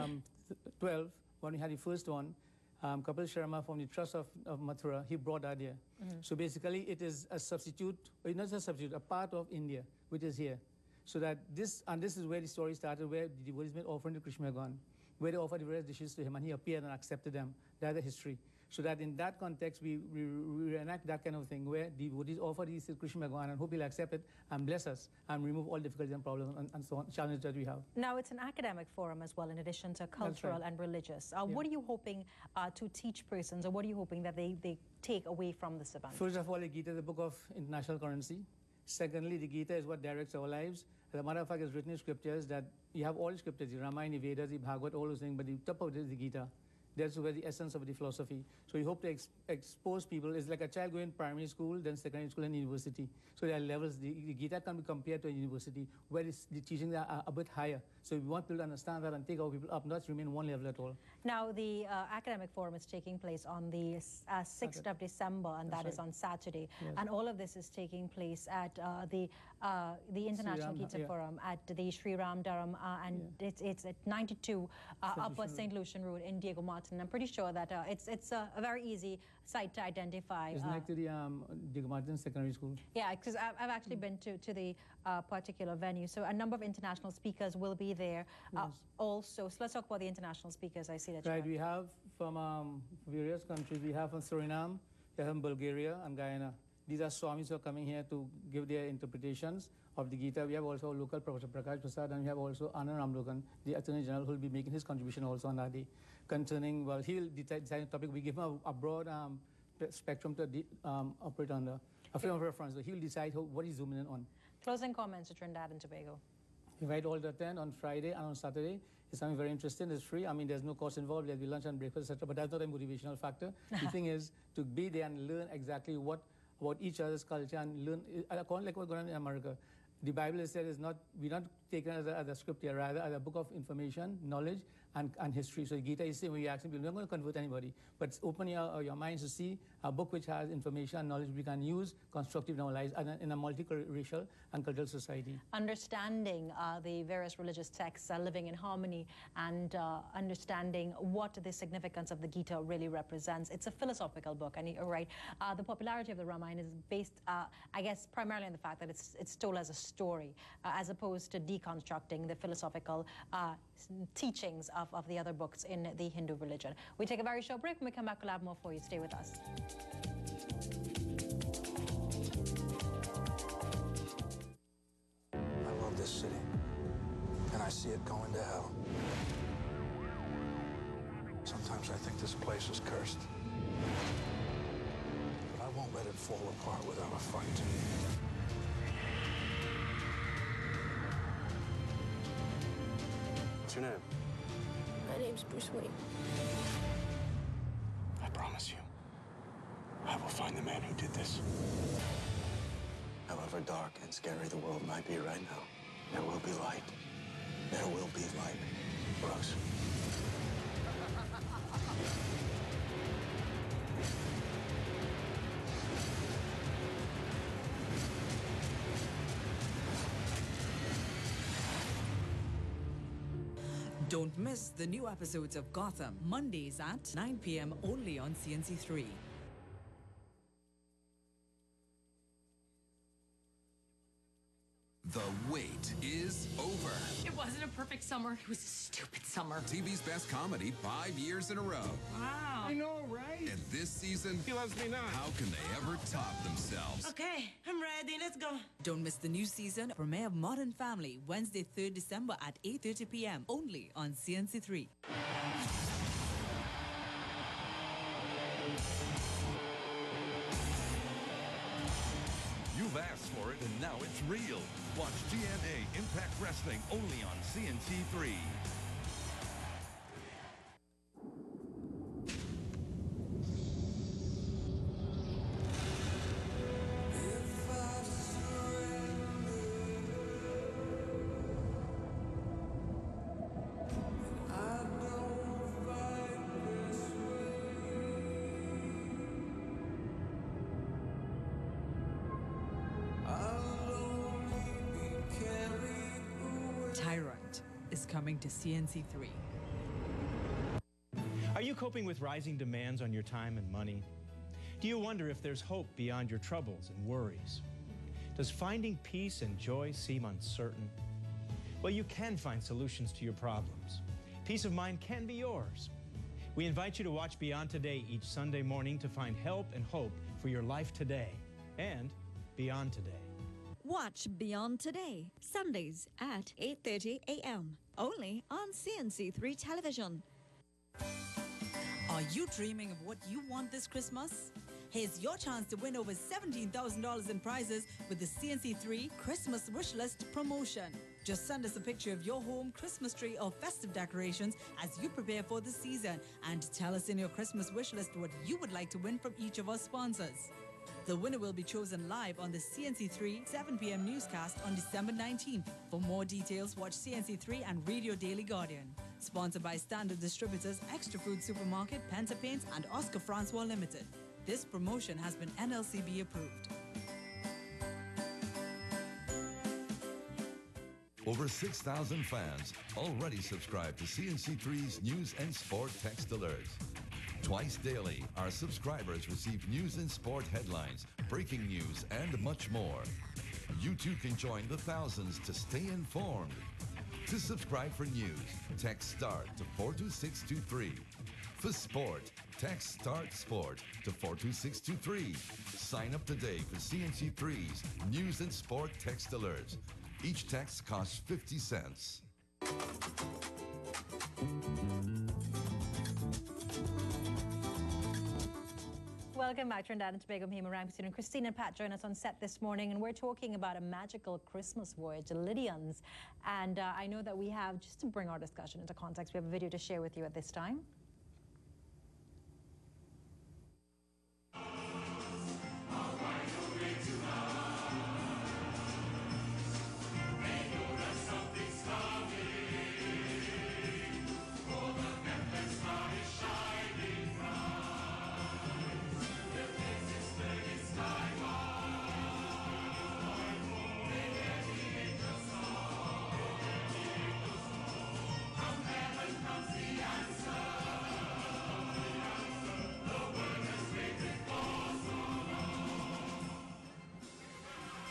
twelve, when we had the first one. Um, Kapil Sharma from the Trust of, of Mathura, he brought that here. Mm-hmm. So basically it is a substitute, not a substitute, a part of India, which is here. So that this, and this is where the story started, where the devotees made offering to Krishna Bhagwan, where they offered the various dishes to him, and he appeared and accepted them. That's the history. So that in that context, we, we, we reenact that kind of thing, where devotees offer these to Krishna Bhagwan and hope he'll accept it and bless us and remove all difficulties and problems and, and so on, challenges that we have. Now, it's an academic forum as well, in addition to cultural right. and religious. Uh, yeah. What are you hoping uh, to teach persons, or what are you hoping that they, they take away from this event? First of all, the Gita is a book of international currency. Secondly, the Gita is what directs our lives. As a matter of fact, it's written in scriptures that you have all the scriptures, the Ramayana, the Vedas, the Bhagavad, all those things, but the top of it is the Gita. That's where the essence of the philosophy. So we hope to ex expose people. It's like a child going primary school, then secondary school, and university. So there are levels. The, the Gita can be compared to a university, where the teachings are a bit higher. So we want people to understand that and take our people up, not remain one level at all. Now, the uh, academic forum is taking place on the uh, sixth of December, and That's that right. is on Saturday. Yes. And all of this is taking place at uh, the uh, the International Gita yeah. Forum at the Sri Ram Dharam, uh, and yeah. it's, it's at ninety-two uh, Upper Saint Lucian Road in Diego Martin. I'm pretty sure that uh, it's it's a, a very easy site to identify. It's uh, next to the um, Diego Martin Secondary School. Yeah, because I've, I've actually mm. been to, to the uh, particular venue. So a number of international speakers will be there uh, yes. also. So let's talk about the international speakers. I see that Right, we have from um, various countries. We have from Suriname, we have from Bulgaria and Guyana. These are Swamis who are coming here to give their interpretations of the Gita. We have also local Professor Prakash Prasad, and we have also Anand Ramlokan, the Attorney General, who will be making his contribution also on that day concerning, well, he will decide the topic. We give him a, a broad um, spectrum to um, operate under, a frame of reference. So he will decide how, what he's zooming in on. Closing comments to Trinidad and Tobago. Invite all to attend on Friday and on Saturday. It's something very interesting. It's free. I mean, there's no cost involved. There'll be lunch and breakfast, et cetera. But that's not a motivational factor. The thing is to be there and learn exactly what about each other's culture and learn, according like what's going on in America. the Bible is said is not, we're not taken as a, as a script here, rather as a book of information, knowledge, and, and history. So Gita is saying, when you're asking people, we're not going to convert anybody, but open your, your minds to see a book which has information and knowledge we can use constructive in our lives in a, in a multiracial and cultural society. Understanding uh, the various religious texts, uh, living in harmony, and uh, understanding what the significance of the Gita really represents. It's a philosophical book, and you're right. Uh, the popularity of the Ramayana is based, uh, I guess, primarily on the fact that it's, it's told as a story, uh, as opposed to deconstructing the philosophical uh, teachings of, of the other books in the Hindu religion. We take a very short break. When we come back, we'll have more for you. Stay with us. I love this city, and I see it going to hell. Sometimes I think this place is cursed. But I won't let it fall apart without a fight. What's your name? My name's Bruce Wayne. I promise you, I will find the man who did this. However dark and scary the world might be right now, there will be light. There will be light, Bruce. Don't miss the new episodes of Gotham, Mondays at nine p m only on C N C three. The wait is over. It wasn't a perfect summer. It was a stupid summer. T V's best comedy five years in a row. Wow. I know, right? And this season, he loves me now. How can they ever top themselves? Okay, I'm ready. Let's go. Don't miss the new season premiere of Modern Family, Wednesday, third December at eight thirty p m only on C N C three. You've asked for it, and now it's real. Watch T N A Impact Wrestling only on C N C three. Tyrant is coming to C N C three. Are you coping with rising demands on your time and money? Do you wonder if there's hope beyond your troubles and worries? Does finding peace and joy seem uncertain? Well, you can find solutions to your problems. Peace of mind can be yours. We invite you to watch Beyond Today each Sunday morning to find help and hope for your life today and beyond today. Watch Beyond Today, Sundays at eight thirty a m only on C N C three television. Are you dreaming of what you want this Christmas? Here's your chance to win over seventeen thousand dollars in prizes with the C N C three Christmas Wish List promotion. Just send us a picture of your home, Christmas tree, or festive decorations as you prepare for the season, and tell us in your Christmas wish list what you would like to win from each of our sponsors. The winner will be chosen live on the C N C three seven p m newscast on December nineteenth. For more details, watch C N C three and read your Daily Guardian. Sponsored by Standard Distributors, Extra Food Supermarket, Penta Paints, and Oscar Francois Limited. This promotion has been N L C B approved. Over six thousand fans already subscribe to C N C three's News and Sport text alerts. Twice daily, our subscribers receive news and sport headlines, breaking news, and much more. You too can join the thousands to stay informed. To subscribe for news, text START to four two six two three. For sport, text START SPORT to four two six two three. Sign up today for C N C three's News and Sport text alerts. Each text costs fifty cents. Welcome back, Trinidad and Tobago. I'm Hema Ramsey and Christine and Pat join us on set this morning, and we're talking about a magical Christmas voyage, Lydians. And uh, I know that we have, just to bring our discussion into context, we have a video to share with you at this time.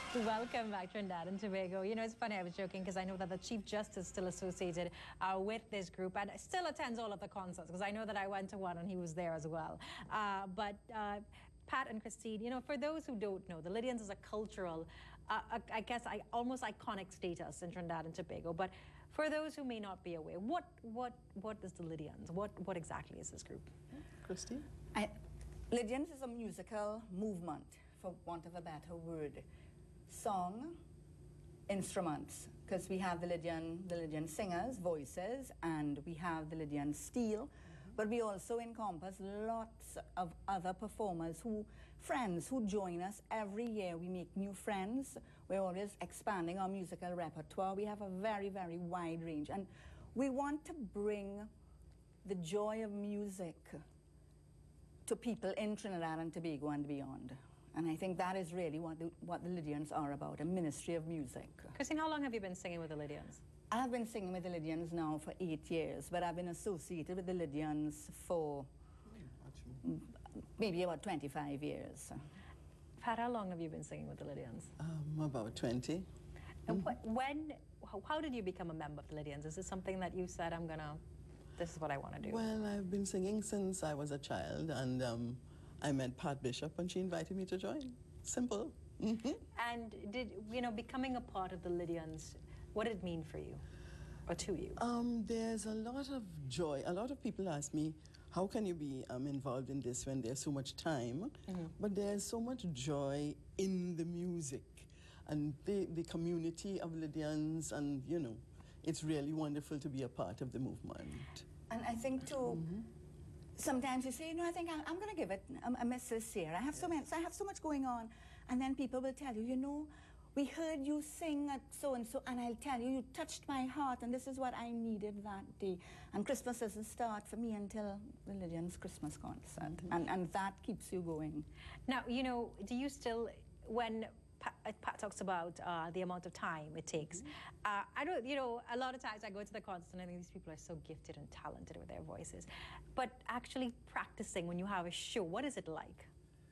Welcome back, Trinidad and Tobago. You know, it's funny, I was joking because I know that the Chief Justice still associated uh, with this group and still attends all of the concerts because I know that I went to one and he was there as well. Uh, but uh, Pat and Christine, you know, for those who don't know, the Lydians is a cultural, uh, I guess, I, almost iconic status in Trinidad and Tobago. But for those who may not be aware, what what what is the Lydians? What what exactly is this group? Christine? I, Lydians is a musical movement, for want of a better word. Song, instruments, because we have the Lydian, the Lydian singers, voices, and we have the Lydian steel, mm-hmm. but we also encompass lots of other performers who, friends who join us every year. We make new friends. We're always expanding our musical repertoire. We have a very, very wide range, and we want to bring the joy of music to people in Trinidad and Tobago and beyond. And I think that is really what the, what the Lydians are about, a ministry of music. Christine, how long have you been singing with the Lydians? I've been singing with the Lydians now for eight years, but I've been associated with the Lydians for maybe about twenty-five years. Pat, how long have you been singing with the Lydians? Um, about twenty. And wh when, how, how did you become a member of the Lydians? Is this something that you said, I'm gonna, this is what I want to do? Well, I've been singing since I was a child, and um, I met Pat Bishop and she invited me to join. Simple. Mm-hmm. And did, you know, becoming a part of the Lydians, what did it mean for you or to you? Um, there's a lot of joy. A lot of people ask me, how can you be um, involved in this when there's so much time? Mm-hmm. But there's so much joy in the music and the, the community of Lydians, and, you know, it's really wonderful to be a part of the movement. And I think, too, mm-hmm. sometimes you say, no, I think I'm, I'm going to give it a, a miss this year. I have, yes. so many, so I have so much going on. And then people will tell you, you know, we heard you sing at so-and-so, and I'll tell you, you touched my heart, and this is what I needed that day. And Christmas doesn't start for me until the Lydians' Christmas concert. Mm-hmm. and, and that keeps you going. Now, you know, do you still, when Pat, Pat talks about uh, the amount of time it takes. Mm-hmm. uh, I don't, you know, a lot of times I go to the concert and I think these people are so gifted and talented with their voices. But actually practicing when you have a show, what is it like?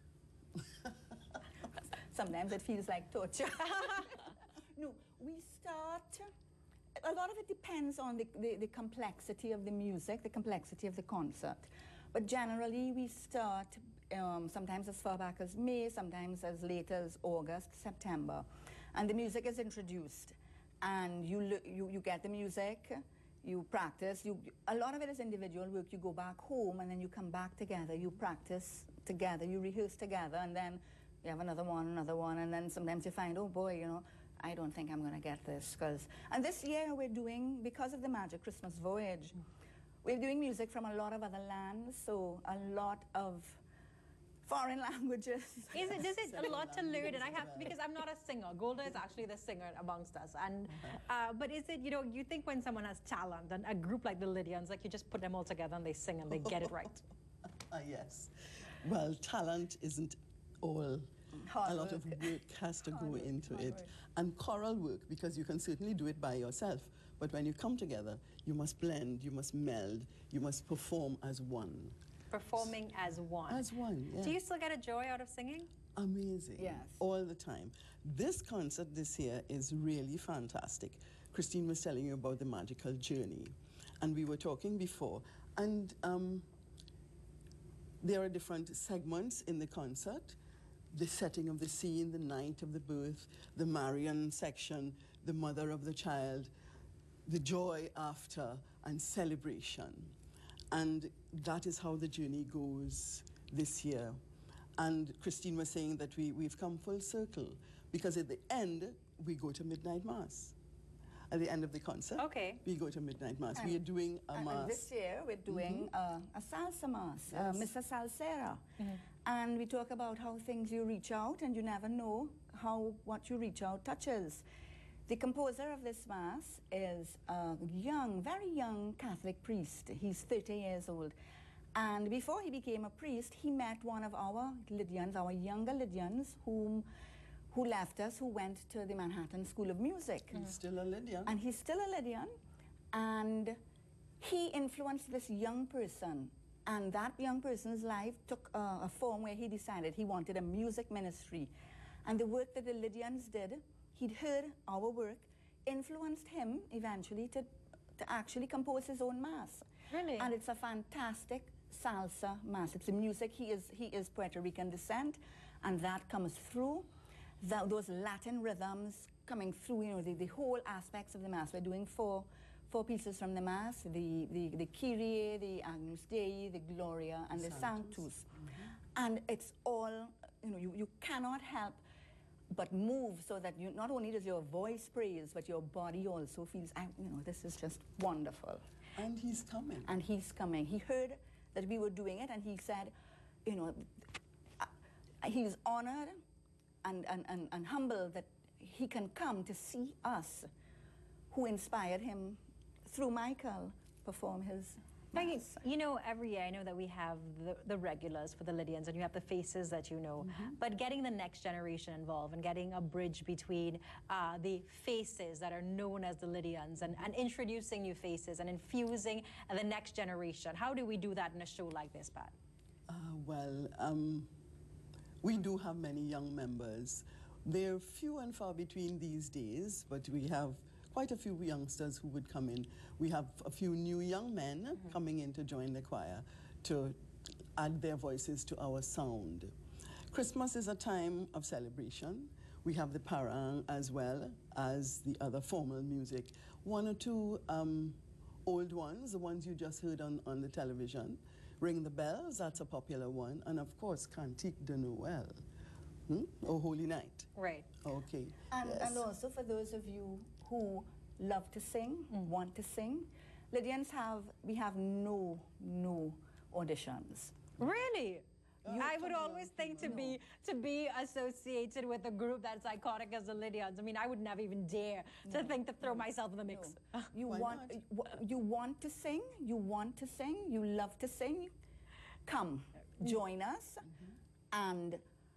Sometimes it feels like torture. No, we start, a lot of it depends on the, the, the complexity of the music, the complexity of the concert. But generally we start Um, sometimes as far back as May, sometimes as late as August, September. And the music is introduced. And you, you, you get the music, you practice. You, a lot of it is individual work. You go back home and then you come back together. You practice together, you rehearse together, and then you have another one, another one. And then sometimes you find, oh boy, you know, I don't think I'm going to get this. Cause, and this year we're doing, because of the Magic Christmas Voyage, we're doing music from a lot of other lands. So a lot of foreign languages. Is it, is it a lot to learn? And I have, because I'm not a singer. Golda is actually the singer amongst us. And, uh, but is it, you know, you think when someone has talent, and a group like the Lydians, like you just put them all together and they sing and they get it right. Uh, yes. Well, talent isn't all. Hard a lot work. of work has to hard go work, into it. Work. And choral work, because you can certainly do it by yourself. But when you come together, you must blend, you must meld, you must perform as one. Performing as one. As one, yeah. Do you still get a joy out of singing? Amazing. Yes. All the time. This concert this year is really fantastic. Christine was telling you about the magical journey. And we were talking before. And um, there are different segments in the concert. The setting of the scene, the night of the birth, the Marian section, the mother of the child, the joy after, and celebration. And that is how the journey goes this year. And Christine was saying that we, we've come full circle, because at the end, we go to midnight mass. At the end of the concert, okay. we go to midnight mass. And, we are doing a and, mass. And this year, we're doing mm-hmm. uh, a salsa mass, yes. uh, Mister Salsera. Mm-hmm. And we talk about how things you reach out, and you never know how what you reach out touches. The composer of this mass is a young, very young Catholic priest. He's thirty years old. And before he became a priest, he met one of our Lydians, our younger Lydians, whom, who left us, who went to the Manhattan School of Music. He's still a Lydian. And he's still a Lydian. And he influenced this young person. And that young person's life took uh, a form where he decided he wanted a music ministry. And the work that the Lydians did, he'd heard our work, influenced him eventually to, to actually compose his own mass. Really? And it's a fantastic salsa mass. It's a music, he is, he is Puerto Rican descent, and that comes through. The, those Latin rhythms coming through, you know, the, the whole aspects of the mass. We're doing four, four pieces from the mass, the, the, the Kyrie, the Agnus Dei, the Gloria, and the Sanctus. Mm-hmm. And it's all, you know, you, you cannot help but move so that you, not only does your voice praise, but your body also feels, I, you know, this is just wonderful. And he's coming. And he's coming. He heard that we were doing it, and he said, you know, uh, he's honored and, and, and, and humbled that he can come to see us, who inspired him through Michael, perform his Now, you, you know, every year I know that we have the, the regulars for the Lydians, and you have the faces that you know. Mm-hmm. But getting the next generation involved and getting a bridge between uh, the faces that are known as the Lydians and, and introducing new faces and infusing the next generation. How do we do that in a show like this, Pat? Uh, well, um, we do have many young members. They're few and far between these days, but we have quite a few youngsters who would come in. We have a few new young men mm-hmm. coming in to join the choir to add their voices to our sound. Christmas is a time of celebration. We have the parang as well as the other formal music. One or two um, old ones, the ones you just heard on, on the television. Ring the Bells, that's a popular one. And of course, Cantique de Noël, hmm? or Holy Night. Right. Okay. And, yes. and also for those of you who love to sing, mm. want to sing, Lydians have, we have no, no auditions. Really? You I would always think to be to be associated with a group that's iconic as the Lydians. I mean, I would never even dare to no. think to throw no. myself in the mix. No. You want you want to sing, you want to sing, you love to sing, come, join us. Mm-hmm. And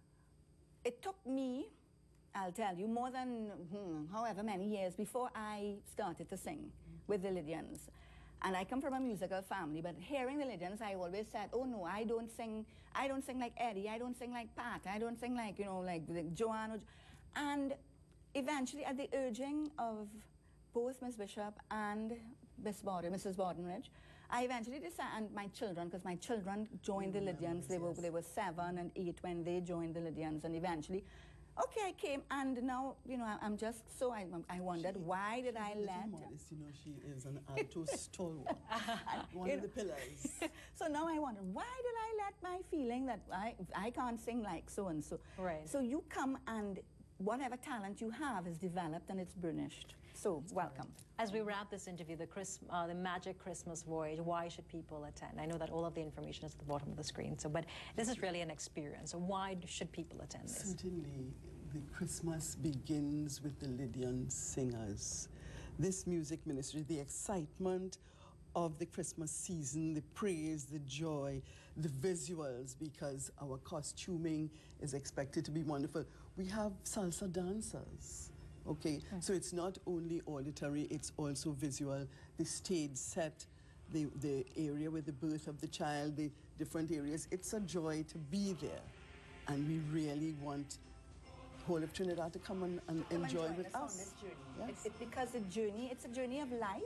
it took me, I'll tell you, more than hmm, however many years before I started to sing mm-hmm. with the Lydians. And I come from a musical family, but hearing the Lydians, I always said, oh no, I don't sing, I don't sing like Eddie, I don't sing like Pat, I don't sing like, you know, like, like Joanne. And eventually, at the urging of both Miss Bishop and Miss Borden, Missus Bordenridge, I eventually decided, and my children, because my children joined the Lydians, they were, they were seven and eight when they joined the Lydians, and eventually, okay, I came, and now, you know, I'm just so, I, I wondered, she, why did I let... Modest, you know, she is an alto stalwart, one of the pillars. So now I wonder, why did I let my feeling that I, I can't sing like so-and-so? Right. So you come, and whatever talent you have is developed, and it's burnished. So, welcome. As we wrap this interview, the, Chris, uh, the Magic Christmas Voyage, why should people attend? I know that all of the information is at the bottom of the screen, so, but this is really an experience. So why should people attend this? Certainly, the Christmas begins with the Lydian singers. This music ministry, the excitement of the Christmas season, the praise, the joy, the visuals, because our costuming is expected to be wonderful. We have salsa dancers. Okay, mm. so it's not only auditory, it's also visual. The stage set, the, the area with the birth of the child, the different areas. It's a joy to be there. And we really want whole of Trinidad to come and, and come enjoy and with us. us. On this journey. Yes. It, it, because the journey, it's a journey of life,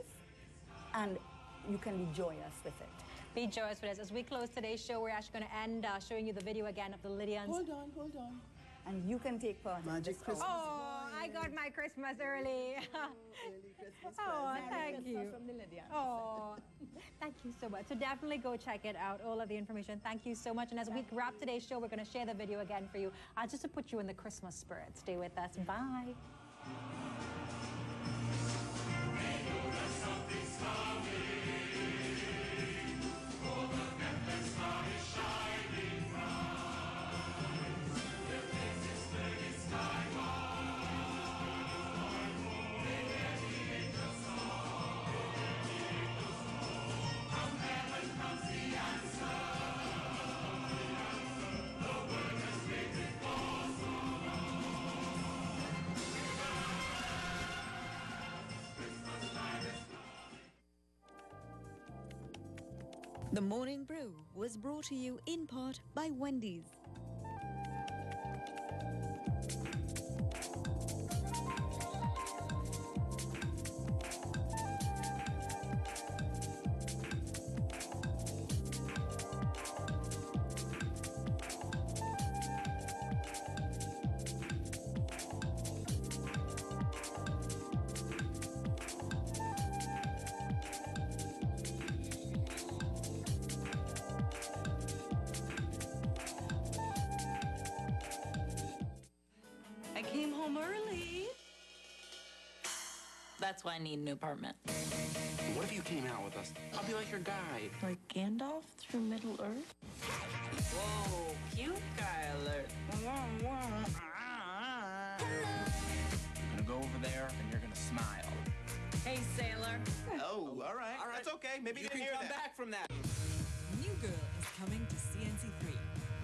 and you can be joyous with it. Be joyous with us. As we close today's show, we're actually going to end uh, showing you the video again of the Lydians. Hold on, hold on. And you can take part in Magic Christmas. Oh, I got my Christmas early. Oh, early Christmas oh thank Christmas you. From the Lydians. Oh, thank you so much. So definitely go check it out, all of the information. Thank you so much. And as we wrap today's show, we're going to share the video again for you, uh, just to put you in the Christmas spirit. Stay with us. Bye. The Morning Brew was brought to you in part by Wendy's. That's why I need a new apartment. What if you came out with us? I'll be like your guide. Like Gandalf through Middle Earth? Whoa, cute guy alert. I'm gonna go over there and you're gonna smile. Hey, sailor. Oh, all right. All right. That's okay. Maybe you, You can can come come back from that. New Girl is coming to C N C three.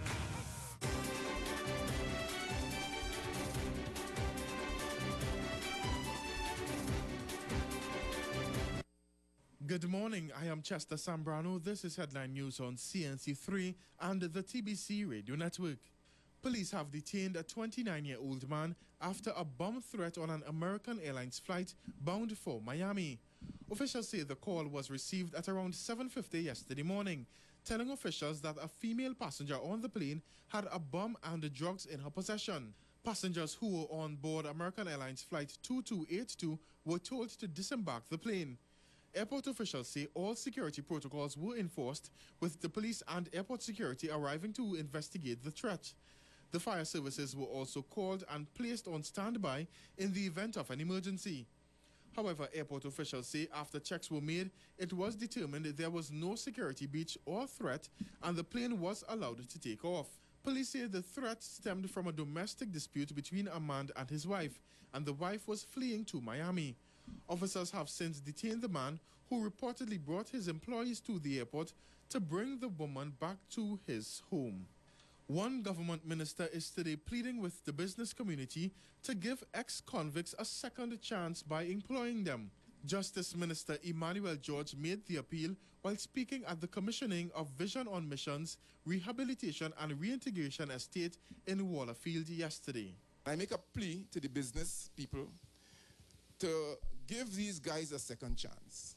Good morning, I am Chester Sambrano. This is headline news on C N C three and the T B C Radio Network. Police have detained a twenty-nine-year-old man after a bomb threat on an American Airlines flight bound for Miami. Officials say the call was received at around seven fifty yesterday morning, telling officials that a female passenger on the plane had a bomb and drugs in her possession. Passengers who were on board American Airlines Flight two two eight two were told to disembark the plane. Airport officials say all security protocols were enforced, with the police and airport security arriving to investigate the threat. The fire services were also called and placed on standby in the event of an emergency. However, airport officials say after checks were made, it was determined there was no security breach or threat and the plane was allowed to take off. Police say the threat stemmed from a domestic dispute between a man and his wife, and the wife was fleeing to Miami. Officers have since detained the man, who reportedly brought his employees to the airport to bring the woman back to his home. One government minister is today pleading with the business community to give ex-convicts a second chance by employing them. Justice Minister Emmanuel George made the appeal while speaking at the commissioning of Vision on Missions Rehabilitation and Reintegration Estate in Wallerfield yesterday. I make a plea to the business people to give these guys a second chance.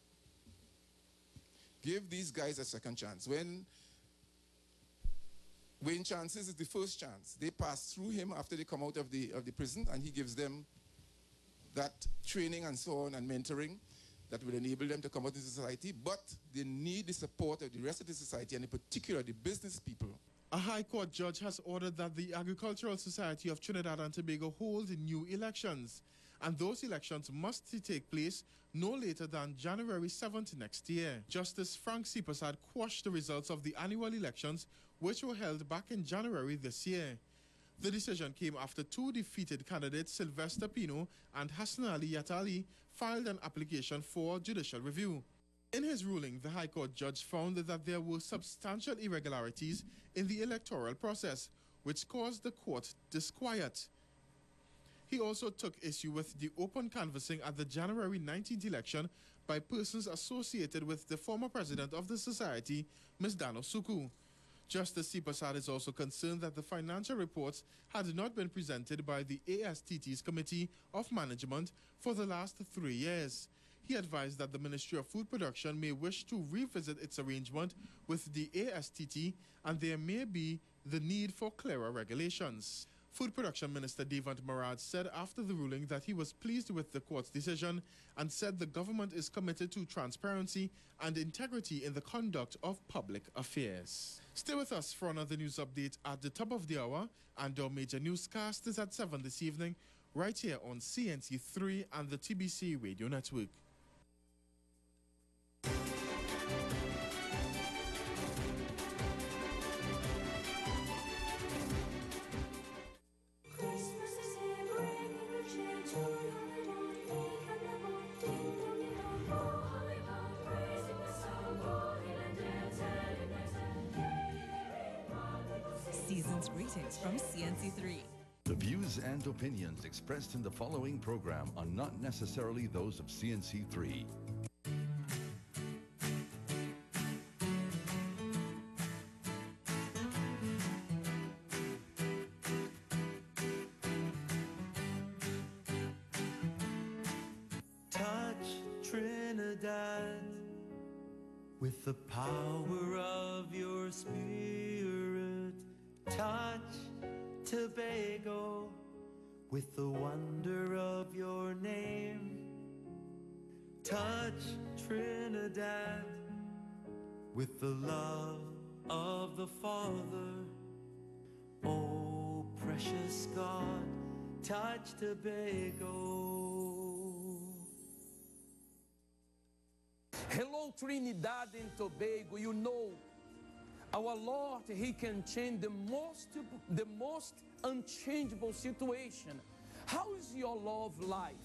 Give these guys a second chance. When Wayne Chances is the first chance. They pass through him after they come out of the, of the prison, and he gives them that training and so on and mentoring that will enable them to come out into society. But they need the support of the rest of the society, and in particular the business people. A High Court judge has ordered that the Agricultural Society of Trinidad and Tobago hold new elections, and those elections must take place no later than January seventh next year. Justice Frank Sipasad quashed the results of the annual elections, which were held back in January this year. The decision came after two defeated candidates, Sylvester Pino and Hassan Ali Yatali, filed an application for judicial review. In his ruling, the High Court judge found that there were substantial irregularities in the electoral process, which caused the court disquiet. He also took issue with the open canvassing at the January nineteenth election by persons associated with the former president of the society, Miz Dano Suku. Justice Sipasad is also concerned that the financial reports had not been presented by the A S T T's Committee of Management for the last three years. He advised that the Ministry of Food Production may wish to revisit its arrangement with the A S T T, and there may be the need for clearer regulations. Food Production Minister Devant Marad said after the ruling that he was pleased with the court's decision and said the government is committed to transparency and integrity in the conduct of public affairs. Stay with us for another news update at the top of the hour, and our major newscast is at seven this evening, right here on C N C three and the T B C Radio Network. Season's greetings from C N C three. The views and opinions expressed in the following program are not necessarily those of C N C three. Touch Trinidad with the power of your spirit. Touch Tobago with the wonder of your name. Touch Trinidad with the love of the Father. Oh, precious God, touch Tobago. Trinidad and Tobago, you know, our Lord, He can change the most, the most unchangeable situation. How is your love life?